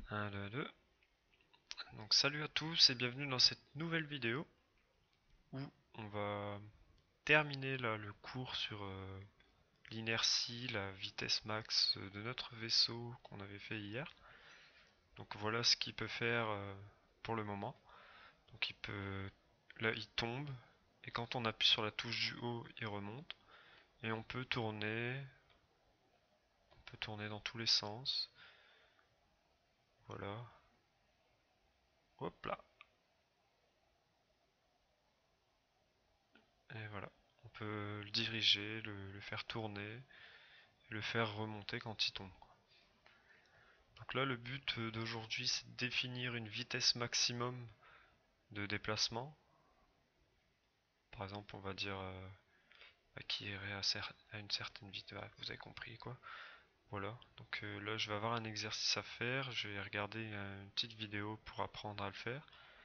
1, 2, 2. Donc salut à tous et bienvenue dans cette nouvelle vidéo où on va terminer là, le cours sur l'inertie, la vitesse max de notre vaisseau qu'on avait fait hier. Donc voilà ce qu'il peut faire pour le moment. Donc il peut, là il tombe et quand on appuie sur la touche du haut il remonte et on peut tourner dans tous les sens. Voilà. Hop là. Et voilà. On peut le diriger, le faire tourner, le faire remonter quand il tombe. Donc là, le but d'aujourd'hui, c'est de définir une vitesse maximum de déplacement. Par exemple, on va dire qui irait à une certaine vitesse. Ah, vous avez compris quoi. Voilà. Donc là, je vais avoir un exercice à faire. Je vais regarder une petite vidéo pour apprendre à le faire.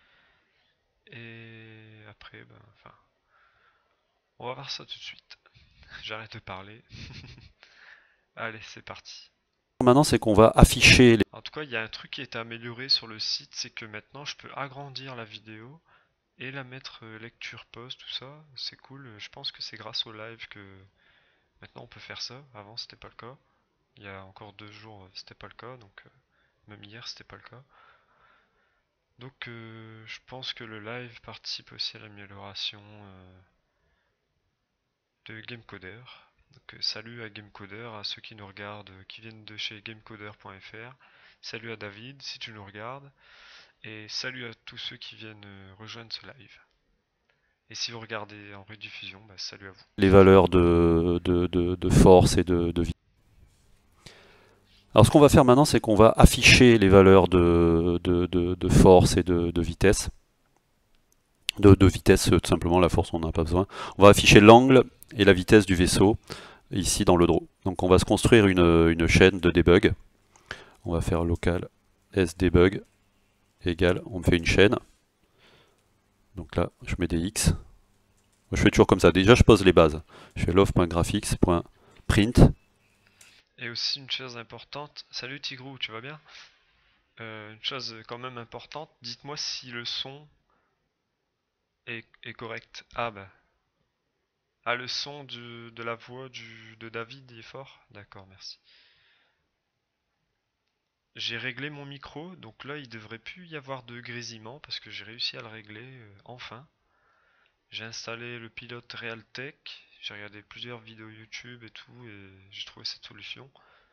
Et après, ben, enfin, on va voir ça tout de suite. J'arrête de parler. Allez, c'est parti. Maintenant, c'est qu'on va afficher les... En tout cas, il y a un truc qui a été amélioré sur le site, c'est que maintenant je peux agrandir la vidéo et la mettre lecture pause, tout ça. C'est cool. Je pense que c'est grâce au live que maintenant on peut faire ça. Avant, c'était pas le cas. Il y a encore 2 jours, c'était pas le cas. Donc, même hier, c'était pas le cas. Donc, je pense que le live participe aussi à l'amélioration de Gamecoder. Donc, salut à Gamecoder, à ceux qui nous regardent, qui viennent de chez gamecoder.fr. Salut à David, si tu nous regardes. Et salut à tous ceux qui viennent rejoindre ce live. Et si vous regardez en rediffusion, bah, salut à vous. les valeurs de force et de vitesse. Alors, ce qu'on va faire maintenant, c'est qu'on va afficher les valeurs de force et de vitesse. De vitesse, tout simplement, la force, on n'en a pas besoin. On va afficher l'angle et la vitesse du vaisseau, ici dans le draw. Donc, on va se construire une chaîne de debug. On va faire local sdebug égale, on me fait une chaîne. Donc là, je mets des x. Je fais toujours comme ça. Déjà, je pose les bases. Je fais love.graphics.print. Et aussi une chose importante, salut Tigrou, tu vas bien? Une chose quand même importante, dites-moi si le son est correct. Ah bah, ah le son de la voix de David est fort? D'accord, merci. J'ai réglé mon micro, donc là il devrait plus y avoir de grésillement parce que j'ai réussi à le régler enfin. J'ai installé le pilote Realtek, j'ai regardé plusieurs vidéos YouTube et tout et j'ai trouvé cette solution.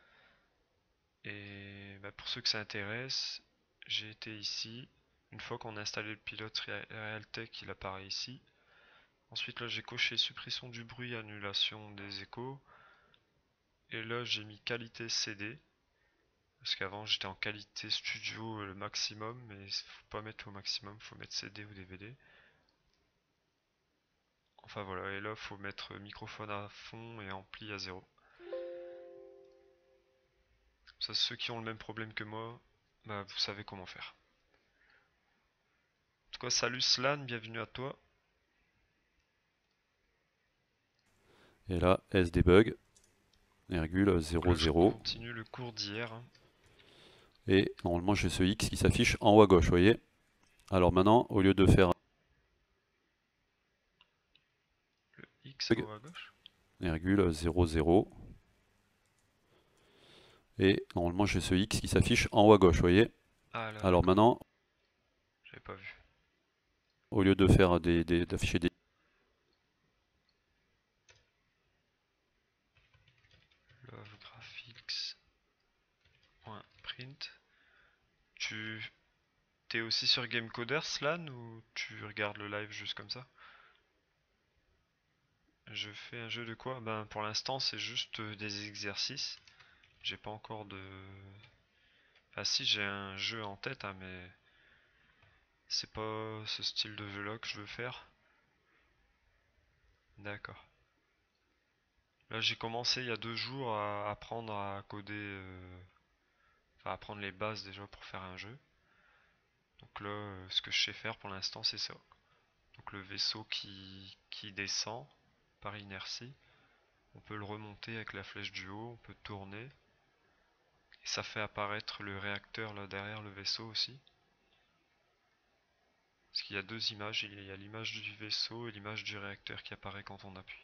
Et bah, pour ceux que ça intéresse, j'ai été ici. Une fois qu'on a installé le pilote Realtek, il apparaît ici. Ensuite là j'ai coché suppression du bruit, annulation des échos. Et là j'ai mis qualité CD. Parce qu'avant j'étais en qualité studio le maximum, mais il faut pas mettre au maximum, faut mettre CD ou DVD. Enfin voilà, et là faut mettre microphone à fond et ampli à 0. Ça, ceux qui ont le même problème que moi, bah, vous savez comment faire. En tout cas, salut Slan, bienvenue à toi. Et là, sdebug, virgule Donc 0, là, je 0. continue le cours d'hier, hein. Et normalement, j'ai ce X qui s'affiche en haut à gauche, vous voyez. Alors maintenant, au lieu de faire Le X en haut à gauche. virgule 0, 0. Et normalement, j'ai ce X qui s'affiche en haut à gauche, vous voyez. Ah là, Alors d'accord. maintenant, J'avais pas vu. au lieu de faire d'afficher des... Love graphics.print. Tu t'es aussi sur Gamecoder, Slan, ou tu regardes le live juste comme ça? Je fais un jeu de quoi? Ben, pour l'instant, c'est juste des exercices. J'ai pas encore de... Enfin, si, j'ai un jeu en tête, hein, mais c'est pas ce style de jeu-là que je veux faire. D'accord. Là, j'ai commencé il y a 2 jours à apprendre à coder, enfin, à apprendre les bases déjà pour faire un jeu. Donc là, ce que je sais faire pour l'instant, c'est ça. Donc le vaisseau qui descend par inertie, on peut le remonter avec la flèche du haut, on peut tourner. Et Ça fait apparaître le réacteur là derrière le vaisseau aussi. Parce qu'il y a deux images, il y a l'image du vaisseau et l'image du réacteur qui apparaît quand on appuie.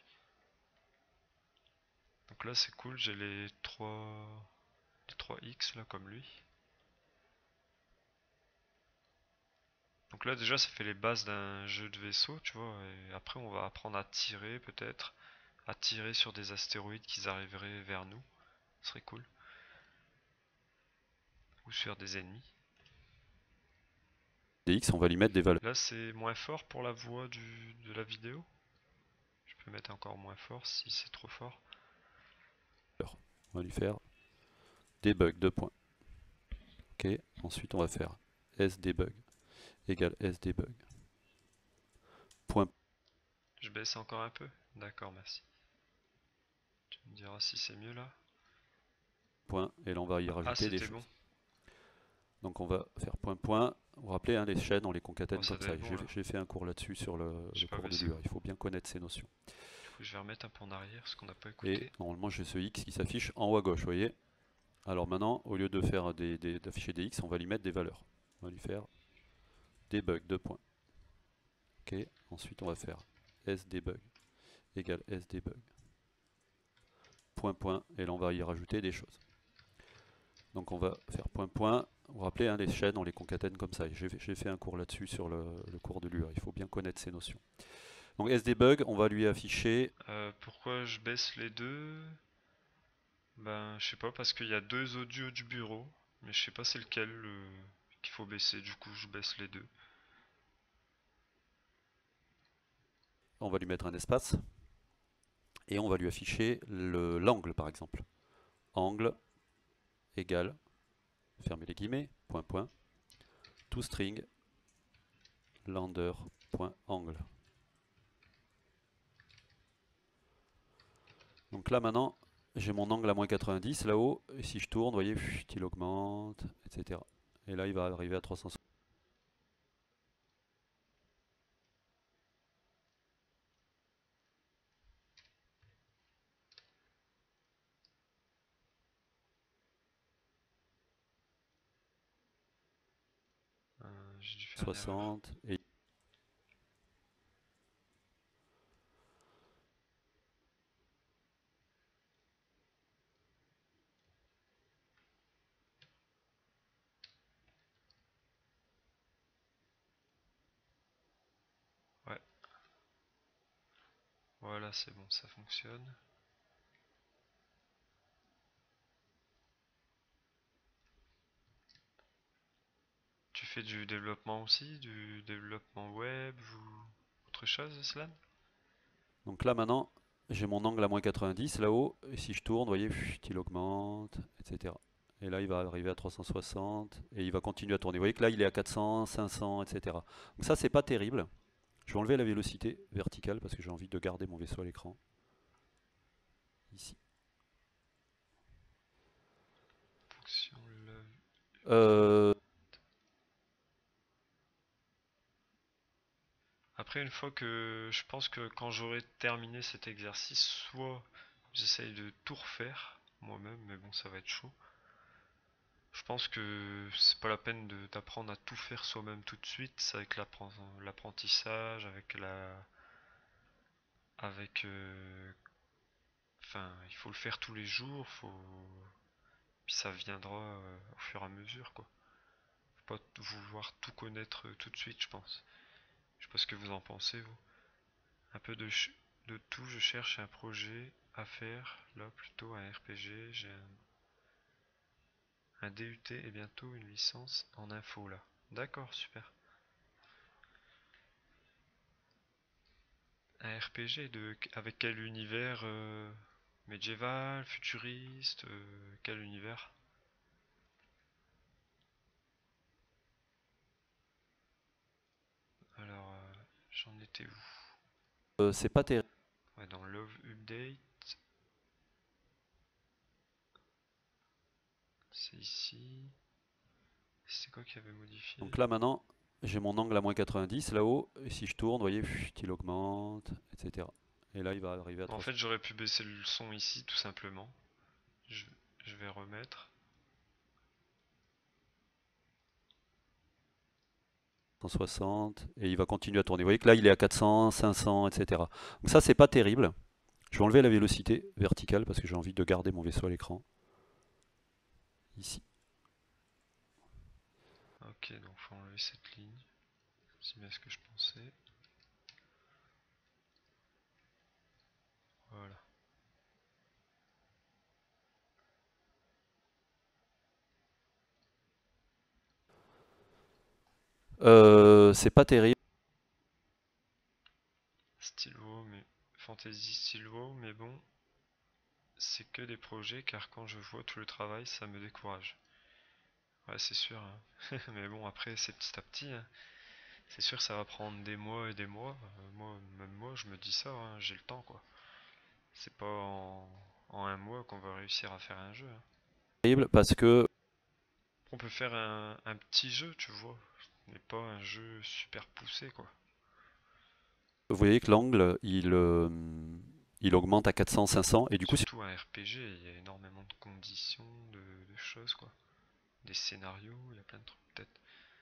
Donc là c'est cool, j'ai les 3 X là comme lui. Donc là déjà ça fait les bases d'un jeu de vaisseau, tu vois, et après on va apprendre à tirer peut-être, à tirer sur des astéroïdes qui arriveraient vers nous, ce serait cool. Ou sur des ennemis. DX, on va lui mettre des valeurs. Là c'est moins fort pour la voix de la vidéo. Je peux mettre encore moins fort si c'est trop fort. On va lui faire debug, 2 points. Ok, ensuite on va faire sdebug égale sdebug. Point. Je baisse encore un peu. D'accord, merci. Tu me diras si c'est mieux là. Point, et là on va y rajouter des c'était choses. bon. Donc on va faire point point. Vous vous rappelez, hein, les chaînes, on les concatène Ça comme doit ça. être bon, là. J'ai fait un cours là-dessus sur le J'ai pas cours de baissé. l'UA. Il faut bien connaître ces notions. Du coup, je vais remettre un peu en arrière ce qu'on n'a pas Et écouté. normalement j'ai ce X qui s'affiche en haut à gauche, vous voyez. Alors maintenant, au lieu de faire d'afficher des X, on va lui mettre des valeurs. On va lui faire debug, 2 points. Ok, ensuite on va faire sdebug égale sdebug. Point point, et là on va y rajouter des choses. Donc on va faire point point. Vous vous rappelez, hein, les chaînes, on les concatène comme ça. J'ai fait un cours là-dessus sur le cours de l'UA. Il faut bien connaître ces notions. Donc sdebug, on va lui afficher. Pourquoi je baisse les deux? Ben, je sais pas, parce qu'il y a deux audios du bureau. Mais je sais pas c'est lequel qu'il faut baisser. Du coup, je baisse les deux. On va lui mettre un espace. Et on va lui afficher l'angle par exemple. Angle égale, fermez les guillemets, point point, toString lander.angle. Donc là maintenant, j'ai mon angle à moins 90 là-haut, et si je tourne, vous voyez, il augmente, etc. Et là il va arriver à 360. J'ai dû faire une erreur. Et Ouais. Voilà, c'est bon, ça fonctionne. Tu fais du développement aussi, du développement web ou autre chose, Slan? donc là maintenant, j'ai mon angle à moins 90 là-haut, et si je tourne, vous voyez, il augmente, etc. Et là il va arriver à 360, et il va continuer à tourner. Vous voyez que là il est à 400, 500, etc. Donc ça c'est pas terrible. Je vais enlever la vélocité verticale parce que j'ai envie de garder mon vaisseau à l'écran. Ici. Fonction love. Euh, Après, une fois que je pense que quand j'aurai terminé cet exercice, soit j'essaye de tout refaire moi-même, mais bon, ça va être chaud. Je pense que c'est pas la peine d'apprendre à tout faire soi-même tout de suite. C'est avec l'apprentissage, enfin, il faut le faire tous les jours, puis ça viendra au fur et à mesure, quoi. Faut pas vouloir tout connaître tout de suite, je pense. Je sais pas ce que vous en pensez, vous. Un peu de tout, je cherche un projet à faire, là plutôt un RPG, j'ai un DUT et bientôt une licence en info là. D'accord, super. Un RPG avec quel univers médiéval, futuriste, quel univers? Alors, j'en étais où? c'est pas terrible. Ouais, dans Love Update, c'est ici. C'est quoi qui avait modifié? Donc là maintenant, j'ai mon angle à moins 90 là-haut, et si je tourne, vous voyez, il augmente, etc. Et là il va arriver à En 300. fait, j'aurais pu baisser le son ici tout simplement. Je, je vais remettre. 160, et il va continuer à tourner. Vous voyez que là, il est à 400, 500, etc. Donc ça, c'est pas terrible. Je vais enlever la vélocité verticale parce que j'ai envie de garder mon vaisseau à l'écran. Ici. Ok, donc faut enlever cette ligne. C'est bien ce que je pensais. Voilà. C'est pas terrible. Stylo, mais Fantasy stylo, mais bon, c'est que des projets car quand je vois tout le travail, ça me décourage. Ouais, c'est sûr, hein. Mais bon, après, c'est petit à petit, hein. C'est sûr, ça va prendre des mois et des mois. Même moi, je me dis ça, hein, j'ai le temps, quoi. C'est pas en un mois qu'on va réussir à faire un jeu, hein. Parce que On peut faire un petit jeu, tu vois, mais pas un jeu super poussé, quoi. vous voyez que l'angle, il augmente à 400, 500, et du coup, Surtout un RPG, il y a énormément de conditions, de choses, quoi. Des scénarios, il y a plein de trucs, peut-être.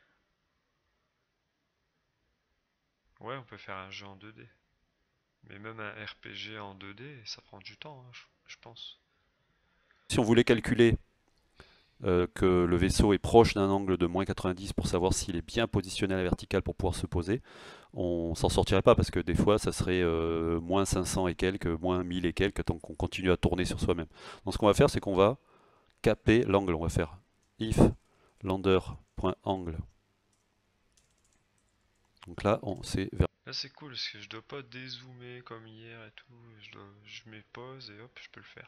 Ouais, on peut faire un jeu en 2D. Mais même un RPG en 2D, ça prend du temps, hein, je pense. si on voulait calculer que le vaisseau est proche d'un angle de moins 90 pour savoir s'il est bien positionné à la verticale pour pouvoir se poser, on s'en sortirait pas parce que des fois ça serait moins 500 et quelques, moins 1000 et quelques tant qu'on continue à tourner sur soi-même. Donc ce qu'on va faire, c'est qu'on va caper l'angle. On va faire if lander.angle. Donc là, on sait vers. Là c'est cool parce que je dois pas dézoomer comme hier et tout. Je mets pause et hop, je peux le faire.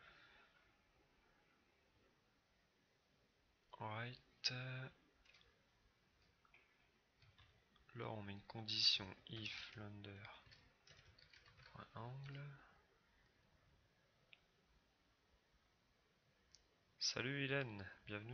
Alright. Là on met une condition if lander.angle. Salut Hélène, bienvenue.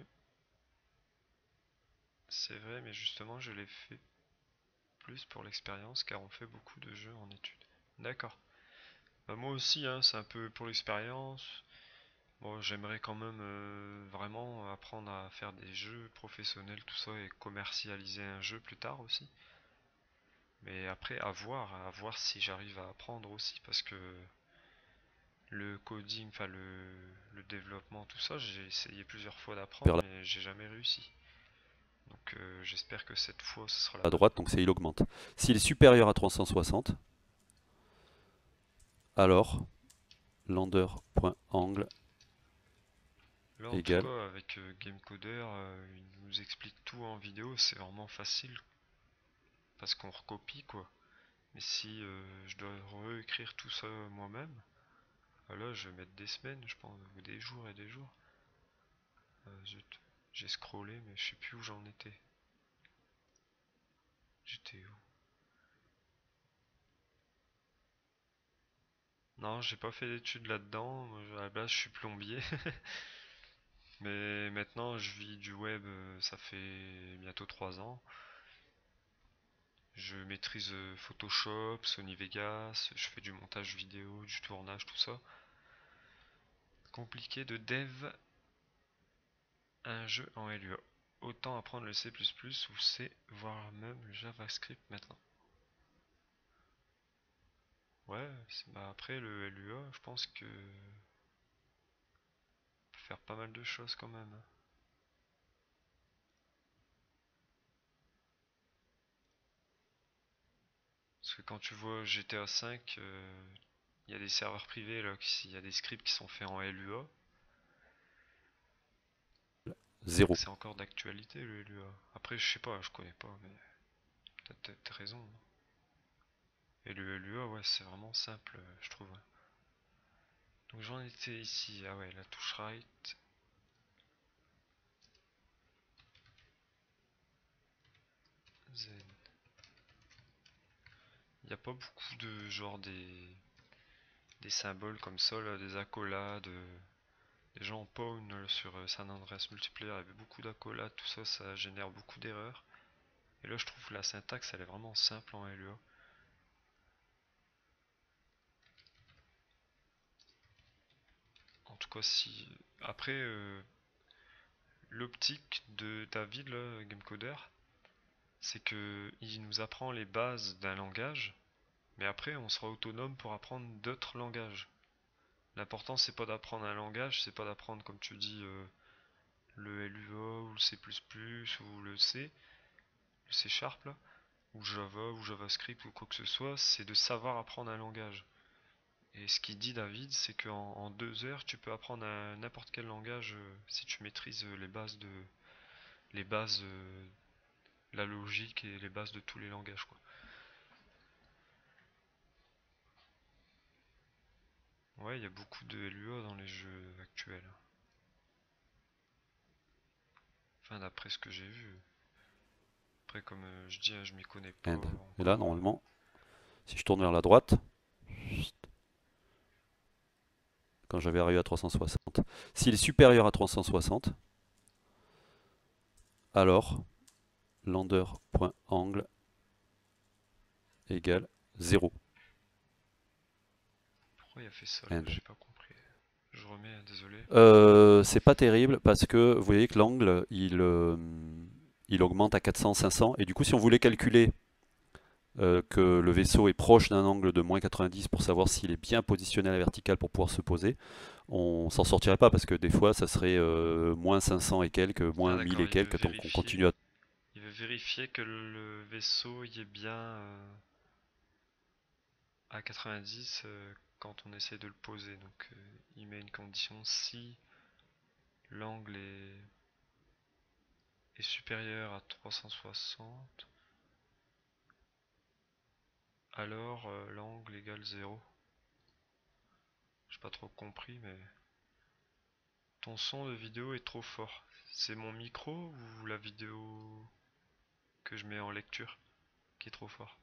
C'est vrai, mais justement je l'ai fait plus pour l'expérience car on fait beaucoup de jeux en études. D'accord. Bah, moi aussi, hein, c'est un peu pour l'expérience. Bon, j'aimerais quand même vraiment apprendre à faire des jeux professionnels, tout ça, et commercialiser un jeu plus tard aussi. Mais après, à voir si j'arrive à apprendre aussi, parce que le coding, enfin le développement, tout ça, j'ai essayé plusieurs fois d'apprendre, mais j'ai jamais réussi. Donc j'espère que cette fois, ce sera la À bonne. droite, donc c'est il augmente. S'il est supérieur à 360, alors lander.angle Là, en tout égale. cas, avec Gamecoder, il nous explique tout en vidéo, c'est vraiment facile, parce qu'on recopie, quoi. Mais si je dois réécrire tout ça moi-même, là je vais mettre des semaines, je pense, ou des jours et des jours. Zut, j'ai scrollé, mais je sais plus où j'en étais. J'étais où? Non, j'ai pas fait d'études là-dedans. À la base, je suis plombier. Mais maintenant, je vis du web, ça fait bientôt 3 ans. Je maîtrise Photoshop, Sony Vegas, je fais du montage vidéo, du tournage, tout ça. Compliqué de dev un jeu en LUA. Autant apprendre le C++ ou C, voire même le JavaScript maintenant. Ouais, bah après le LUA, je pense que peut faire pas mal de choses quand même. Parce que quand tu vois GTA 5, il y a des serveurs privés là, il y a des scripts qui sont faits en LUA. 0. C'est encore d'actualité le LUA. Après, je sais pas, je connais pas, mais t'as peut-être raison. Et le LUA, ouais, c'est vraiment simple, je trouve. Donc j'en étais ici. Ah ouais, la touche right. Z. Il n'y a pas beaucoup de genre des symboles comme ça, là, des accolades. Les gens en Pawn sur San Andreas Multiplayer, il y avait beaucoup d'accolades, tout ça, ça génère beaucoup d'erreurs. Et là, je trouve que la syntaxe, elle est vraiment simple en LEA. En tout cas, si. Après, l'optique de David, là, Gamecoder, c'est que il nous apprend les bases d'un langage, mais après on sera autonome pour apprendre d'autres langages. L'important c'est pas d'apprendre un langage, c'est pas d'apprendre comme tu dis le Lua ou le C++ ou le C Sharp là, ou Java ou JavaScript ou quoi que ce soit, c'est de savoir apprendre un langage. Et ce qu'il dit David, c'est qu'en 2 heures, tu peux apprendre n'importe quel langage si tu maîtrises les bases, la logique et les bases de tous les langages, quoi. Ouais, il y a beaucoup de LUA dans les jeux actuels. Enfin, d'après ce que j'ai vu. Après, comme je dis, je m'y connais pas End. Et là, encore. normalement, si je tourne vers la droite, quand j'avais arrivé à 360, s'il est supérieur à 360, alors lander.angle égale 0. Pourquoi il a fait ça là? End. J'ai pas compris. Je remets, désolé. C'est pas terrible parce que vous voyez que l'angle il augmente à 400, 500 et du coup si on voulait calculer que le vaisseau est proche d'un angle de moins 90 pour savoir s'il est bien positionné à la verticale pour pouvoir se poser, on s'en sortirait pas parce que des fois ça serait moins 500 et quelques, Ah moins 1000 d'accord, et quelques tant qu'on continue à... il veut vérifier que le vaisseau y est bien à 90 quand on essaie de le poser. Donc il met une condition si l'angle est supérieur à 360, alors l'angle égale 0. J'ai pas trop compris, mais ton son de vidéo est trop fort. C'est mon micro ou la vidéo que je mets en lecture qui est trop fort?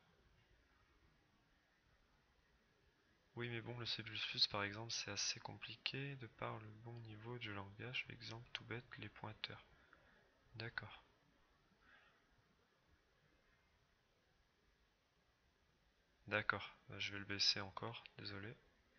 Oui, mais bon, le C++ par exemple, c'est assez compliqué de par le bon niveau du langage. Exemple tout bête, les pointeurs. D'accord. D'accord, bah, je vais le baisser encore, désolé.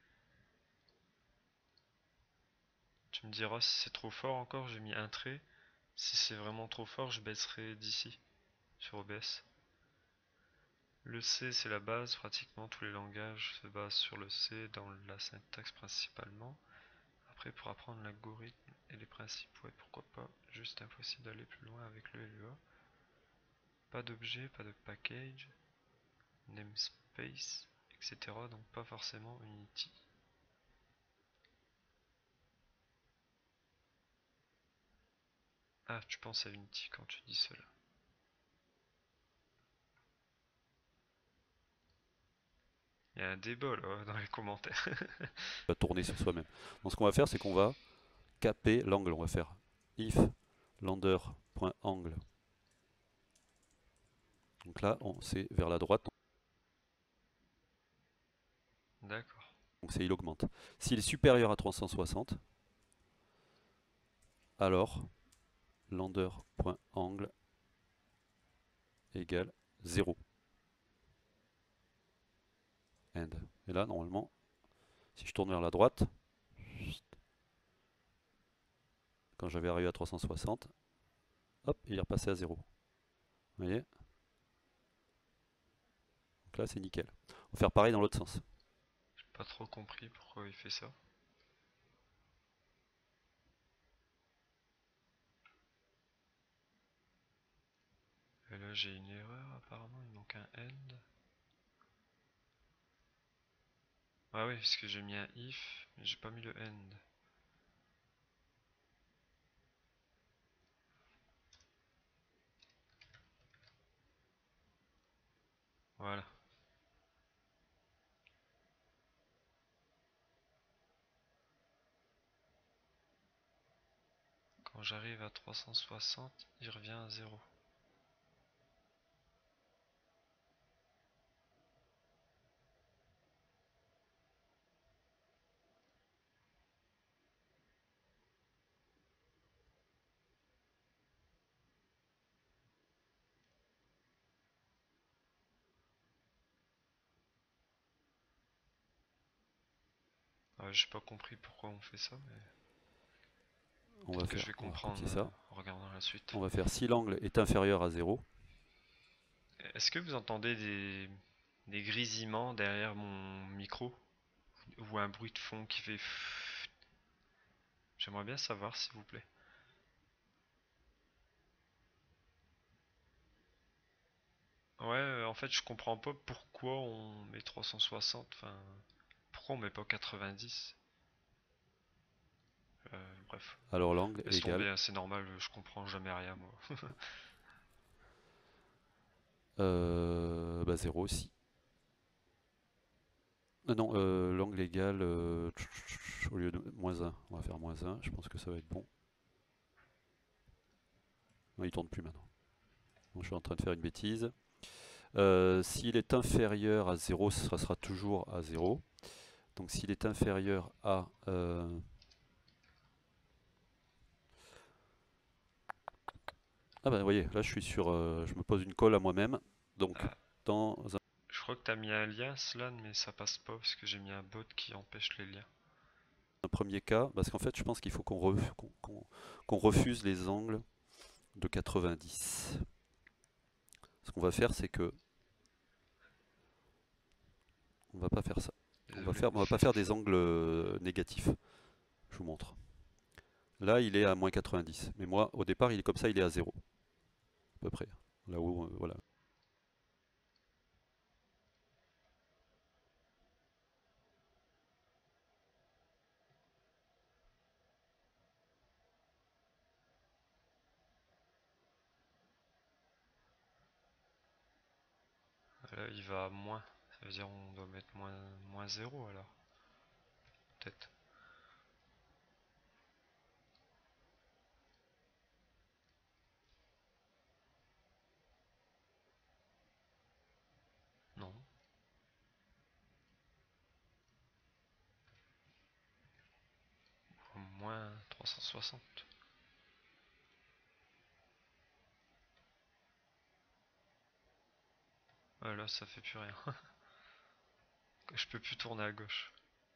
Tu me diras si c'est trop fort encore, j'ai mis un trait. Si c'est vraiment trop fort, je baisserai d'ici, sur OBS. Le C, c'est la base, pratiquement tous les langages se basent sur le C dans la syntaxe principalement. Après, pour apprendre l'algorithme et les principes, ouais, pourquoi pas. Juste impossible d'aller plus loin avec le LUA. Pas d'objet, pas de package, namespace, etc. Donc pas forcément Unity. Ah, tu penses à Unity quand tu dis cela. Il y a un débat là dans les commentaires. tourner sur soi-même. Donc ce qu'on va faire c'est qu'on va caper l'angle, on va faire if lander.angle. Donc là c'est vers la droite, D'accord. donc c'est il augmente. S'il est supérieur à 360, alors lander.angle égale 0. End. Et là, normalement, si je tourne vers la droite, quand j'avais arrivé à 360, hop, il est repassé à 0. Vous voyez? Donc là, c'est nickel. On va faire pareil dans l'autre sens. J'ai pas trop compris pourquoi il fait ça. Et là j'ai une erreur apparemment, il manque un end. Ah oui, parce que j'ai mis un if, mais j'ai pas mis le end. Voilà. Quand j'arrive à 360, il revient à 0. Ah, j'ai pas compris pourquoi on fait ça, mais On va peut-être que je faire, vais on va comprendre recopier ça. en regardant la suite. On va faire si l'angle est inférieur à 0, Est-ce que vous entendez des grésillements derrière mon micro? Ou un bruit de fond qui fait... J'aimerais bien savoir, s'il vous plaît. Ouais, en fait, je comprends pas pourquoi on met 360, enfin... Pourquoi on met pas 90? Bref, Alors l'angle laisse égal. tomber, hein, c'est normal, je comprends jamais rien, moi. Bah 0 aussi. Non, l'angle égal, au lieu de moins 1, on va faire moins 1, je pense que ça va être bon. Non, il tourne plus maintenant. Donc, je suis en train de faire une bêtise. S'il est inférieur à 0, ça sera toujours à 0. Donc s'il est inférieur à... Ah bah vous voyez, là je suis sur... je me pose une colle à moi-même. Donc Ah, dans je crois que t'as mis un lien, Slan, mais ça passe pas parce que j'ai mis un bot qui empêche les liens. un premier cas, parce qu'en fait je pense qu'il faut qu'on refuse les angles de 90. Ce qu'on va faire, c'est que... On va pas faire ça. Désolé. On va pas faire des angles négatifs. Je vous montre. Là, il est à moins 90. Mais moi, au départ, il est comme ça, il est à 0. À peu près. Là où, voilà. Là, il va à moins. Ça veut dire on doit mettre moins 0 alors. Peut-être. Non. Moins 360. Ah, là, ça fait plus rien. Je peux plus tourner à gauche.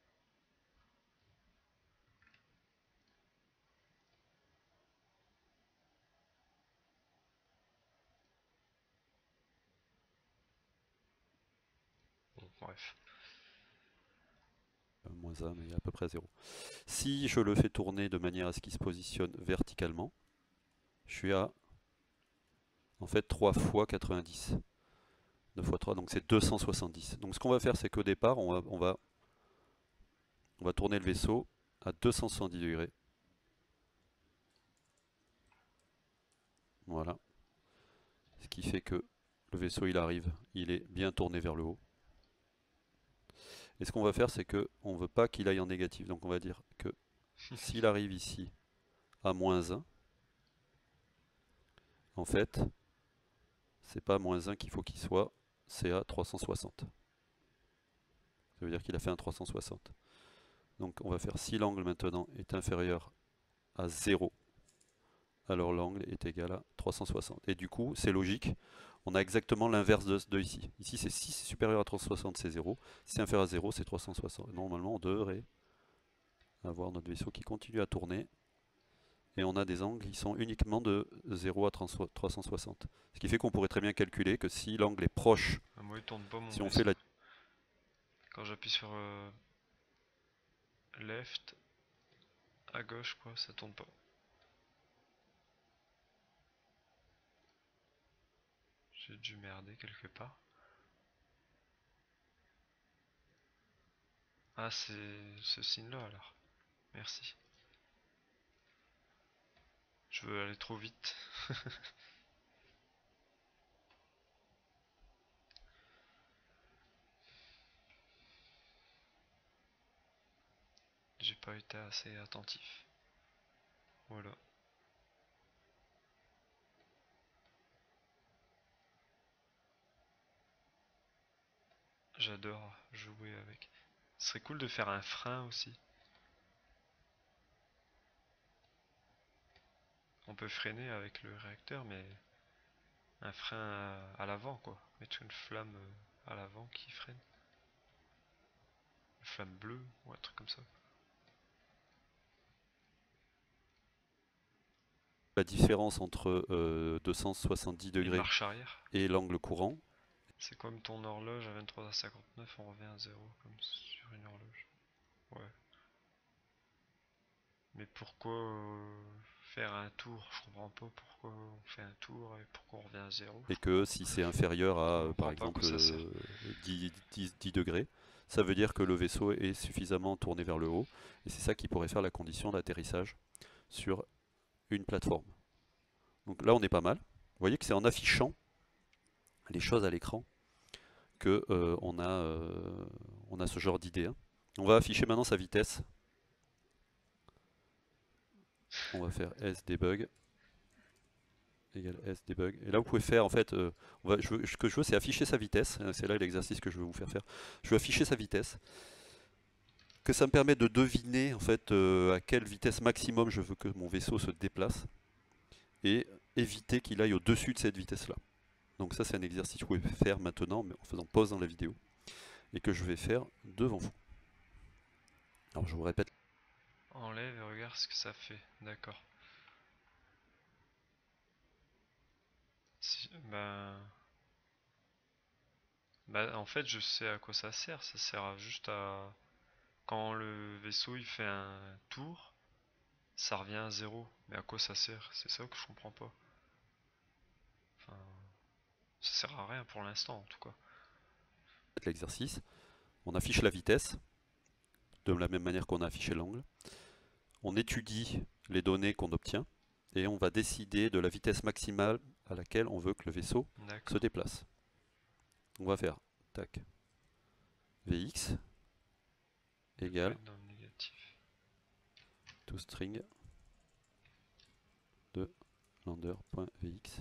Bon, bref. Moins 1, mais à peu près à 0. Si je le fais tourner de manière à ce qu'il se positionne verticalement, je suis à, en fait, 3 fois 90. 9 fois 3, donc c'est 270. Donc ce qu'on va faire, c'est qu'au départ, on va tourner le vaisseau à 270 degrés. Voilà. Ce qui fait que le vaisseau, il arrive, il est bien tourné vers le haut. Et ce qu'on va faire, c'est que on ne veut pas qu'il aille en négatif. Donc on va dire que s'il arrive ici à moins 1, en fait, c'est pas à moins 1 qu'il faut qu'il soit, c'est à 360. Ça veut dire qu'il a fait un 360. Donc on va faire si l'angle maintenant est inférieur à 0, alors l'angle est égal à 360. Et du coup, c'est logique, on a exactement l'inverse de ici. Ici, c'est si c'est supérieur à 360, c'est 0. Si c'est inférieur à 0, c'est 360. Normalement, on devrait avoir notre vaisseau qui continue à tourner. Et on a des angles qui sont uniquement de 0 à 360. Ce qui fait qu'on pourrait très bien calculer que si l'angle est proche, Ah, moi, il tourne pas mon si on fait vaisseau. la... Quand j'appuie sur left, à gauche, quoi, ça tourne pas. J'ai dû merder quelque part. Ah, c'est ce signe-là alors. Merci. Je veux aller trop vite. J'ai pas été assez attentif. Voilà. J'adore jouer avec. Ce serait cool de faire un frein aussi. On peut freiner avec le réacteur, mais un frein à l'avant, quoi. Mettre une flamme à l'avant qui freine. Une flamme bleue ou un truc comme ça. la différence entre 270 Une degrés marche arrière. et l'angle courant, C'est comme ton horloge à 23h59, on revient à 0 comme sur une horloge. Ouais. Mais pourquoi faire un tour? Je comprends pas pourquoi on fait un tour et pourquoi on revient à 0. Et que si c'est inférieur Je à, par comprends pas à quoi exemple, ça sert. 10 degrés, ça veut dire que le vaisseau est suffisamment tourné vers le haut, et c'est ça qui pourrait faire la condition d'atterrissage sur une plateforme. Donc là, on est pas mal. Vous voyez que c'est en affichant les choses à l'écran que on a ce genre d'idée, hein. On va afficher maintenant sa vitesse. On va faire sdebug égale sdebug. Et là, vous pouvez faire, en fait, ce que je veux, c'est afficher sa vitesse. C'est là l'exercice que je veux vous faire faire. Je veux afficher sa vitesse. Que ça me permet de deviner, en fait, à quelle vitesse maximum je veux que mon vaisseau se déplace. Et éviter qu'il aille au-dessus de cette vitesse-là. Donc ça, c'est un exercice que vous pouvez faire maintenant, mais en faisant pause dans la vidéo. Et que je vais faire devant vous. Alors, je vous répète. Enlève et regarde ce que ça fait. D'accord. Bah, en fait, je sais à quoi ça sert. Ça sert juste à... Quand le vaisseau il fait un tour, ça revient à 0. Mais à quoi ça sert? C'est ça que je comprends pas. Enfin, ça sert à rien pour l'instant en tout cas. L'exercice. On affiche la vitesse, de la même manière qu'on a affiché l'angle. On étudie les données qu'on obtient, et on va décider de la vitesse maximale à laquelle on veut que le vaisseau se déplace. On va faire tac, Vx égale toString de lander.vx.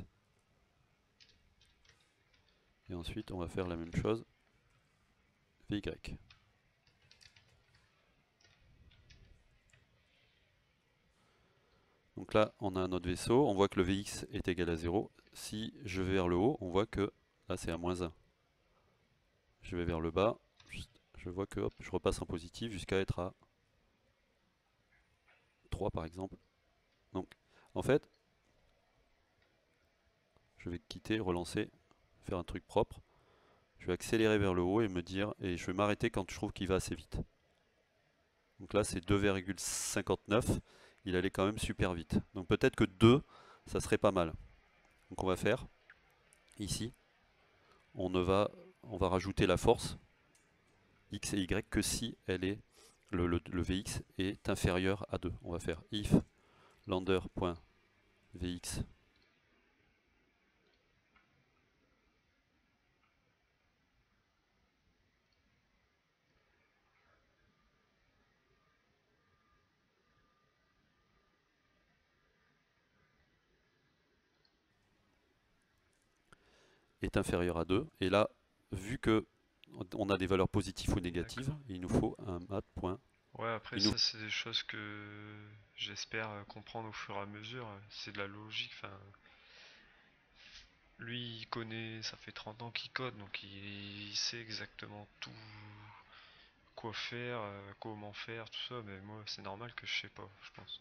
Et ensuite, on va faire la même chose Vy. Donc là, on a notre vaisseau, on voit que le Vx est égal à 0. Si je vais vers le haut, on voit que là c'est à moins 1. Je vais vers le bas, je vois que hop, je repasse en positif jusqu'à être à 3 par exemple. Donc en fait, je vais quitter, relancer, faire un truc propre. Je vais accélérer vers le haut et me dire, et je vais m'arrêter quand je trouve qu'il va assez vite. Donc là c'est 2,59, il allait quand même super vite. Donc peut-être que 2, ça serait pas mal. Donc on va faire, ici, on va rajouter la force, x et y, que si le Vx est inférieur à 2. On va faire if lander.vx est inférieur à 2. Et là, vu que on a des valeurs positives ou négatives, il nous faut un mat. Ouais, après ça c'est des choses que j'espère comprendre au fur et à mesure. C'est de la logique. Enfin, lui il connaît, ça fait 30 ans qu'il code, donc il sait exactement tout quoi faire, comment faire, tout ça. Mais moi c'est normal que je sais pas, je pense.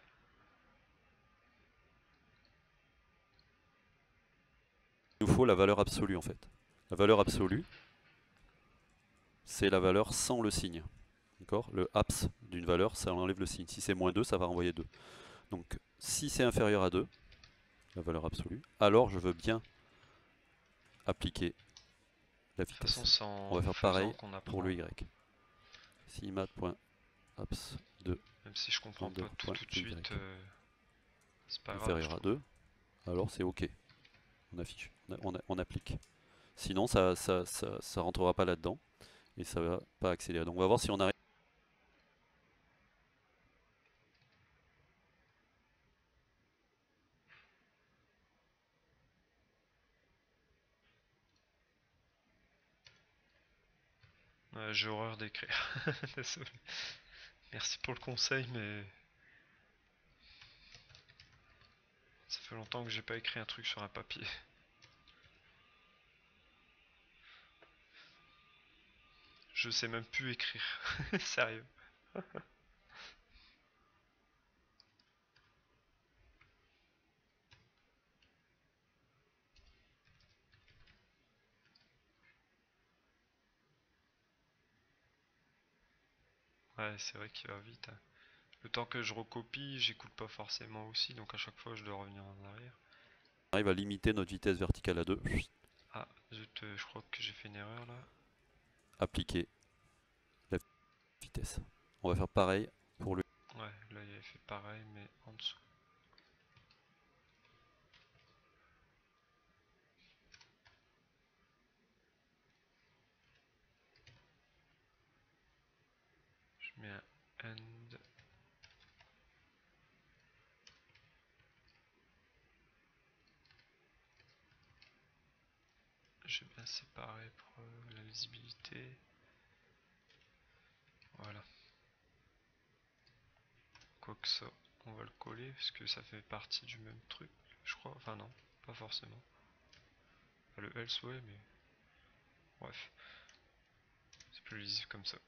Il nous faut la valeur absolue en fait. La valeur absolue, c'est la valeur sans le signe. Le abs d'une valeur, ça enlève le signe. Si c'est moins 2, ça va renvoyer 2. Donc si c'est inférieur à 2, la valeur absolue, alors je veux bien appliquer la vitesse. De toute façon, on va faire pareil pour le y. Si mat.abs de même si je comprends pas tout de suite, c'est pas grave. Inférieur à 2, alors c'est OK. On affiche, on applique. Sinon, ça rentrera pas là-dedans et ça va pas accélérer. Donc on va voir si on arrive. J'ai horreur d'écrire. Désolé. Merci pour le conseil, mais ça fait longtemps que j'ai pas écrit un truc sur un papier. Je sais même plus écrire. Sérieux. Ouais, c'est vrai qu'il va vite, hein. Le temps que je recopie, j'écoute pas forcément aussi, donc à chaque fois je dois revenir en arrière. On arrive à limiter notre vitesse verticale à 2. Ah, je crois que j'ai fait une erreur là. Appliquer la vitesse. On va faire pareil pour le... Ouais, là il avait fait pareil, mais en dessous. Je mets un end. Je vais bien séparer pour la lisibilité. Voilà. Quoique ça, on va le coller parce que ça fait partie du même truc, je crois. Enfin non, pas forcément. Enfin, le else ouais, mais bref, c'est plus lisible comme ça.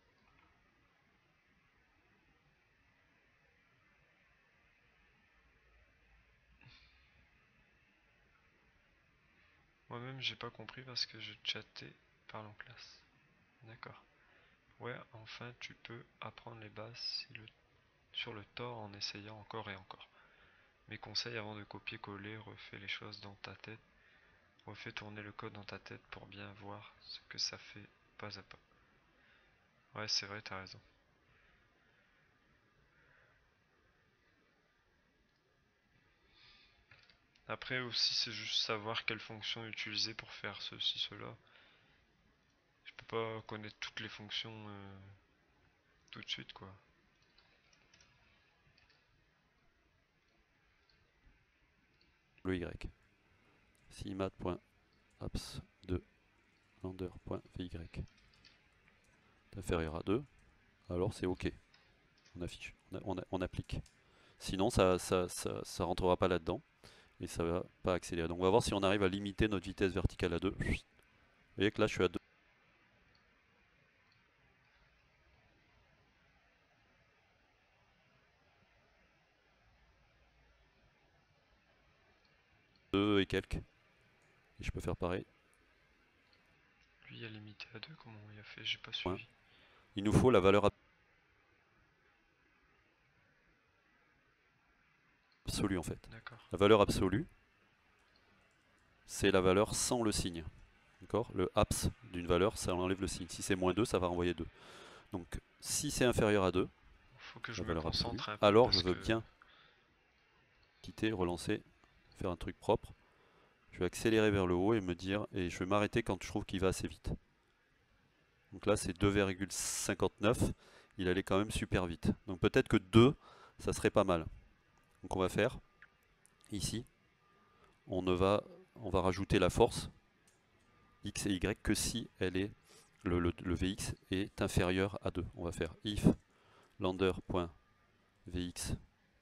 Moi-même j'ai pas compris parce que je chattais par en classe. D'accord. Ouais, enfin tu peux apprendre les bases sur le tort en essayant encore et encore. Mes conseils avant de copier-coller, refais les choses dans ta tête. Refais tourner le code dans ta tête pour bien voir ce que ça fait pas à pas. Ouais, c'est vrai, t'as raison. Après aussi, c'est juste savoir quelle fonction utiliser pour faire ceci, cela. Je peux pas connaître toutes les fonctions tout de suite, quoi. le Y. Si mat.apps2 lander.vy est inférieur à 2, alors c'est OK. On affiche, on applique. Sinon, ça rentrera pas là-dedans et ça va pas accélérer. Donc on va voir si on arrive à limiter notre vitesse verticale à 2. Vous voyez que là, je suis à 2 et quelques. Et je peux faire pareil. Lui, il a limité à 2, comment il a fait? J'ai pas Point. suivi. Il nous faut la valeur absolue en fait. D'accord. La valeur absolue, c'est la valeur sans le signe. D'accord? Le abs d'une valeur, ça enlève le signe. Si c'est moins 2, ça va renvoyer 2. Donc si c'est inférieur à 2, Faut que je la me valeur absolue, concentre un peu alors je parce veux que... bien quitter, relancer, faire un truc propre. Je vais accélérer vers le haut et me dire, et je vais m'arrêter quand je trouve qu'il va assez vite. Donc là c'est 2,59, il allait quand même super vite. Donc peut-être que 2, ça serait pas mal. Donc on va faire, ici, on va rajouter la force, x et y, que si le Vx est inférieur à 2. On va faire if lander.vx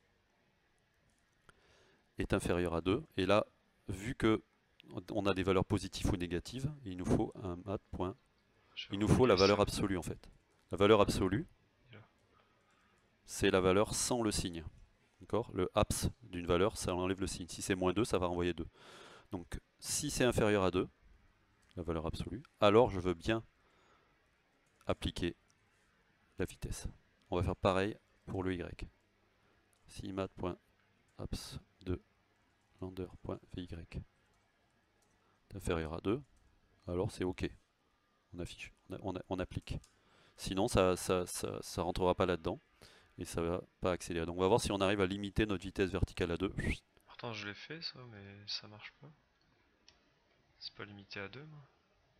est inférieur à 2. Et là, vu que on a des valeurs positives ou négatives, il nous faut un mat. J'ai Il nous faut la oublié ça. valeur absolue en fait. La valeur absolue, Là. c'est la valeur sans le signe. Le abs d'une valeur, ça enlève le signe. Si c'est moins 2, ça va renvoyer 2. Donc si c'est inférieur à 2, la valeur absolue, alors je veux bien appliquer la vitesse. On va faire pareil pour le y. Si mat.apps2 lander.vy est inférieur à 2, alors c'est OK. On affiche, on applique. Sinon, ça rentrera pas là-dedans et ça va pas accélérer. Donc on va voir si on arrive à limiter notre vitesse verticale à 2. Pourtant je l'ai fait ça, mais ça marche pas. C'est pas limité à 2, moi.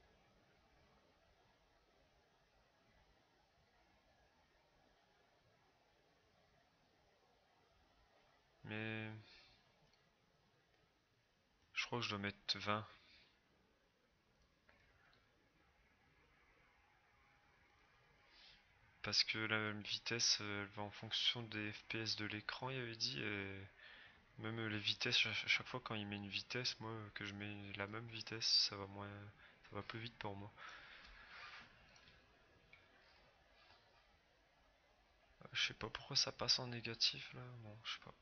Mais... Je crois que je dois mettre 20. Parce que la vitesse, elle va en fonction des FPS de l'écran, il avait dit, et même les vitesses, chaque fois quand il met une vitesse, moi, que je mets la même vitesse, ça va moins, ça va plus vite pour moi. Je sais pas pourquoi ça passe en négatif là, bon, je sais pas.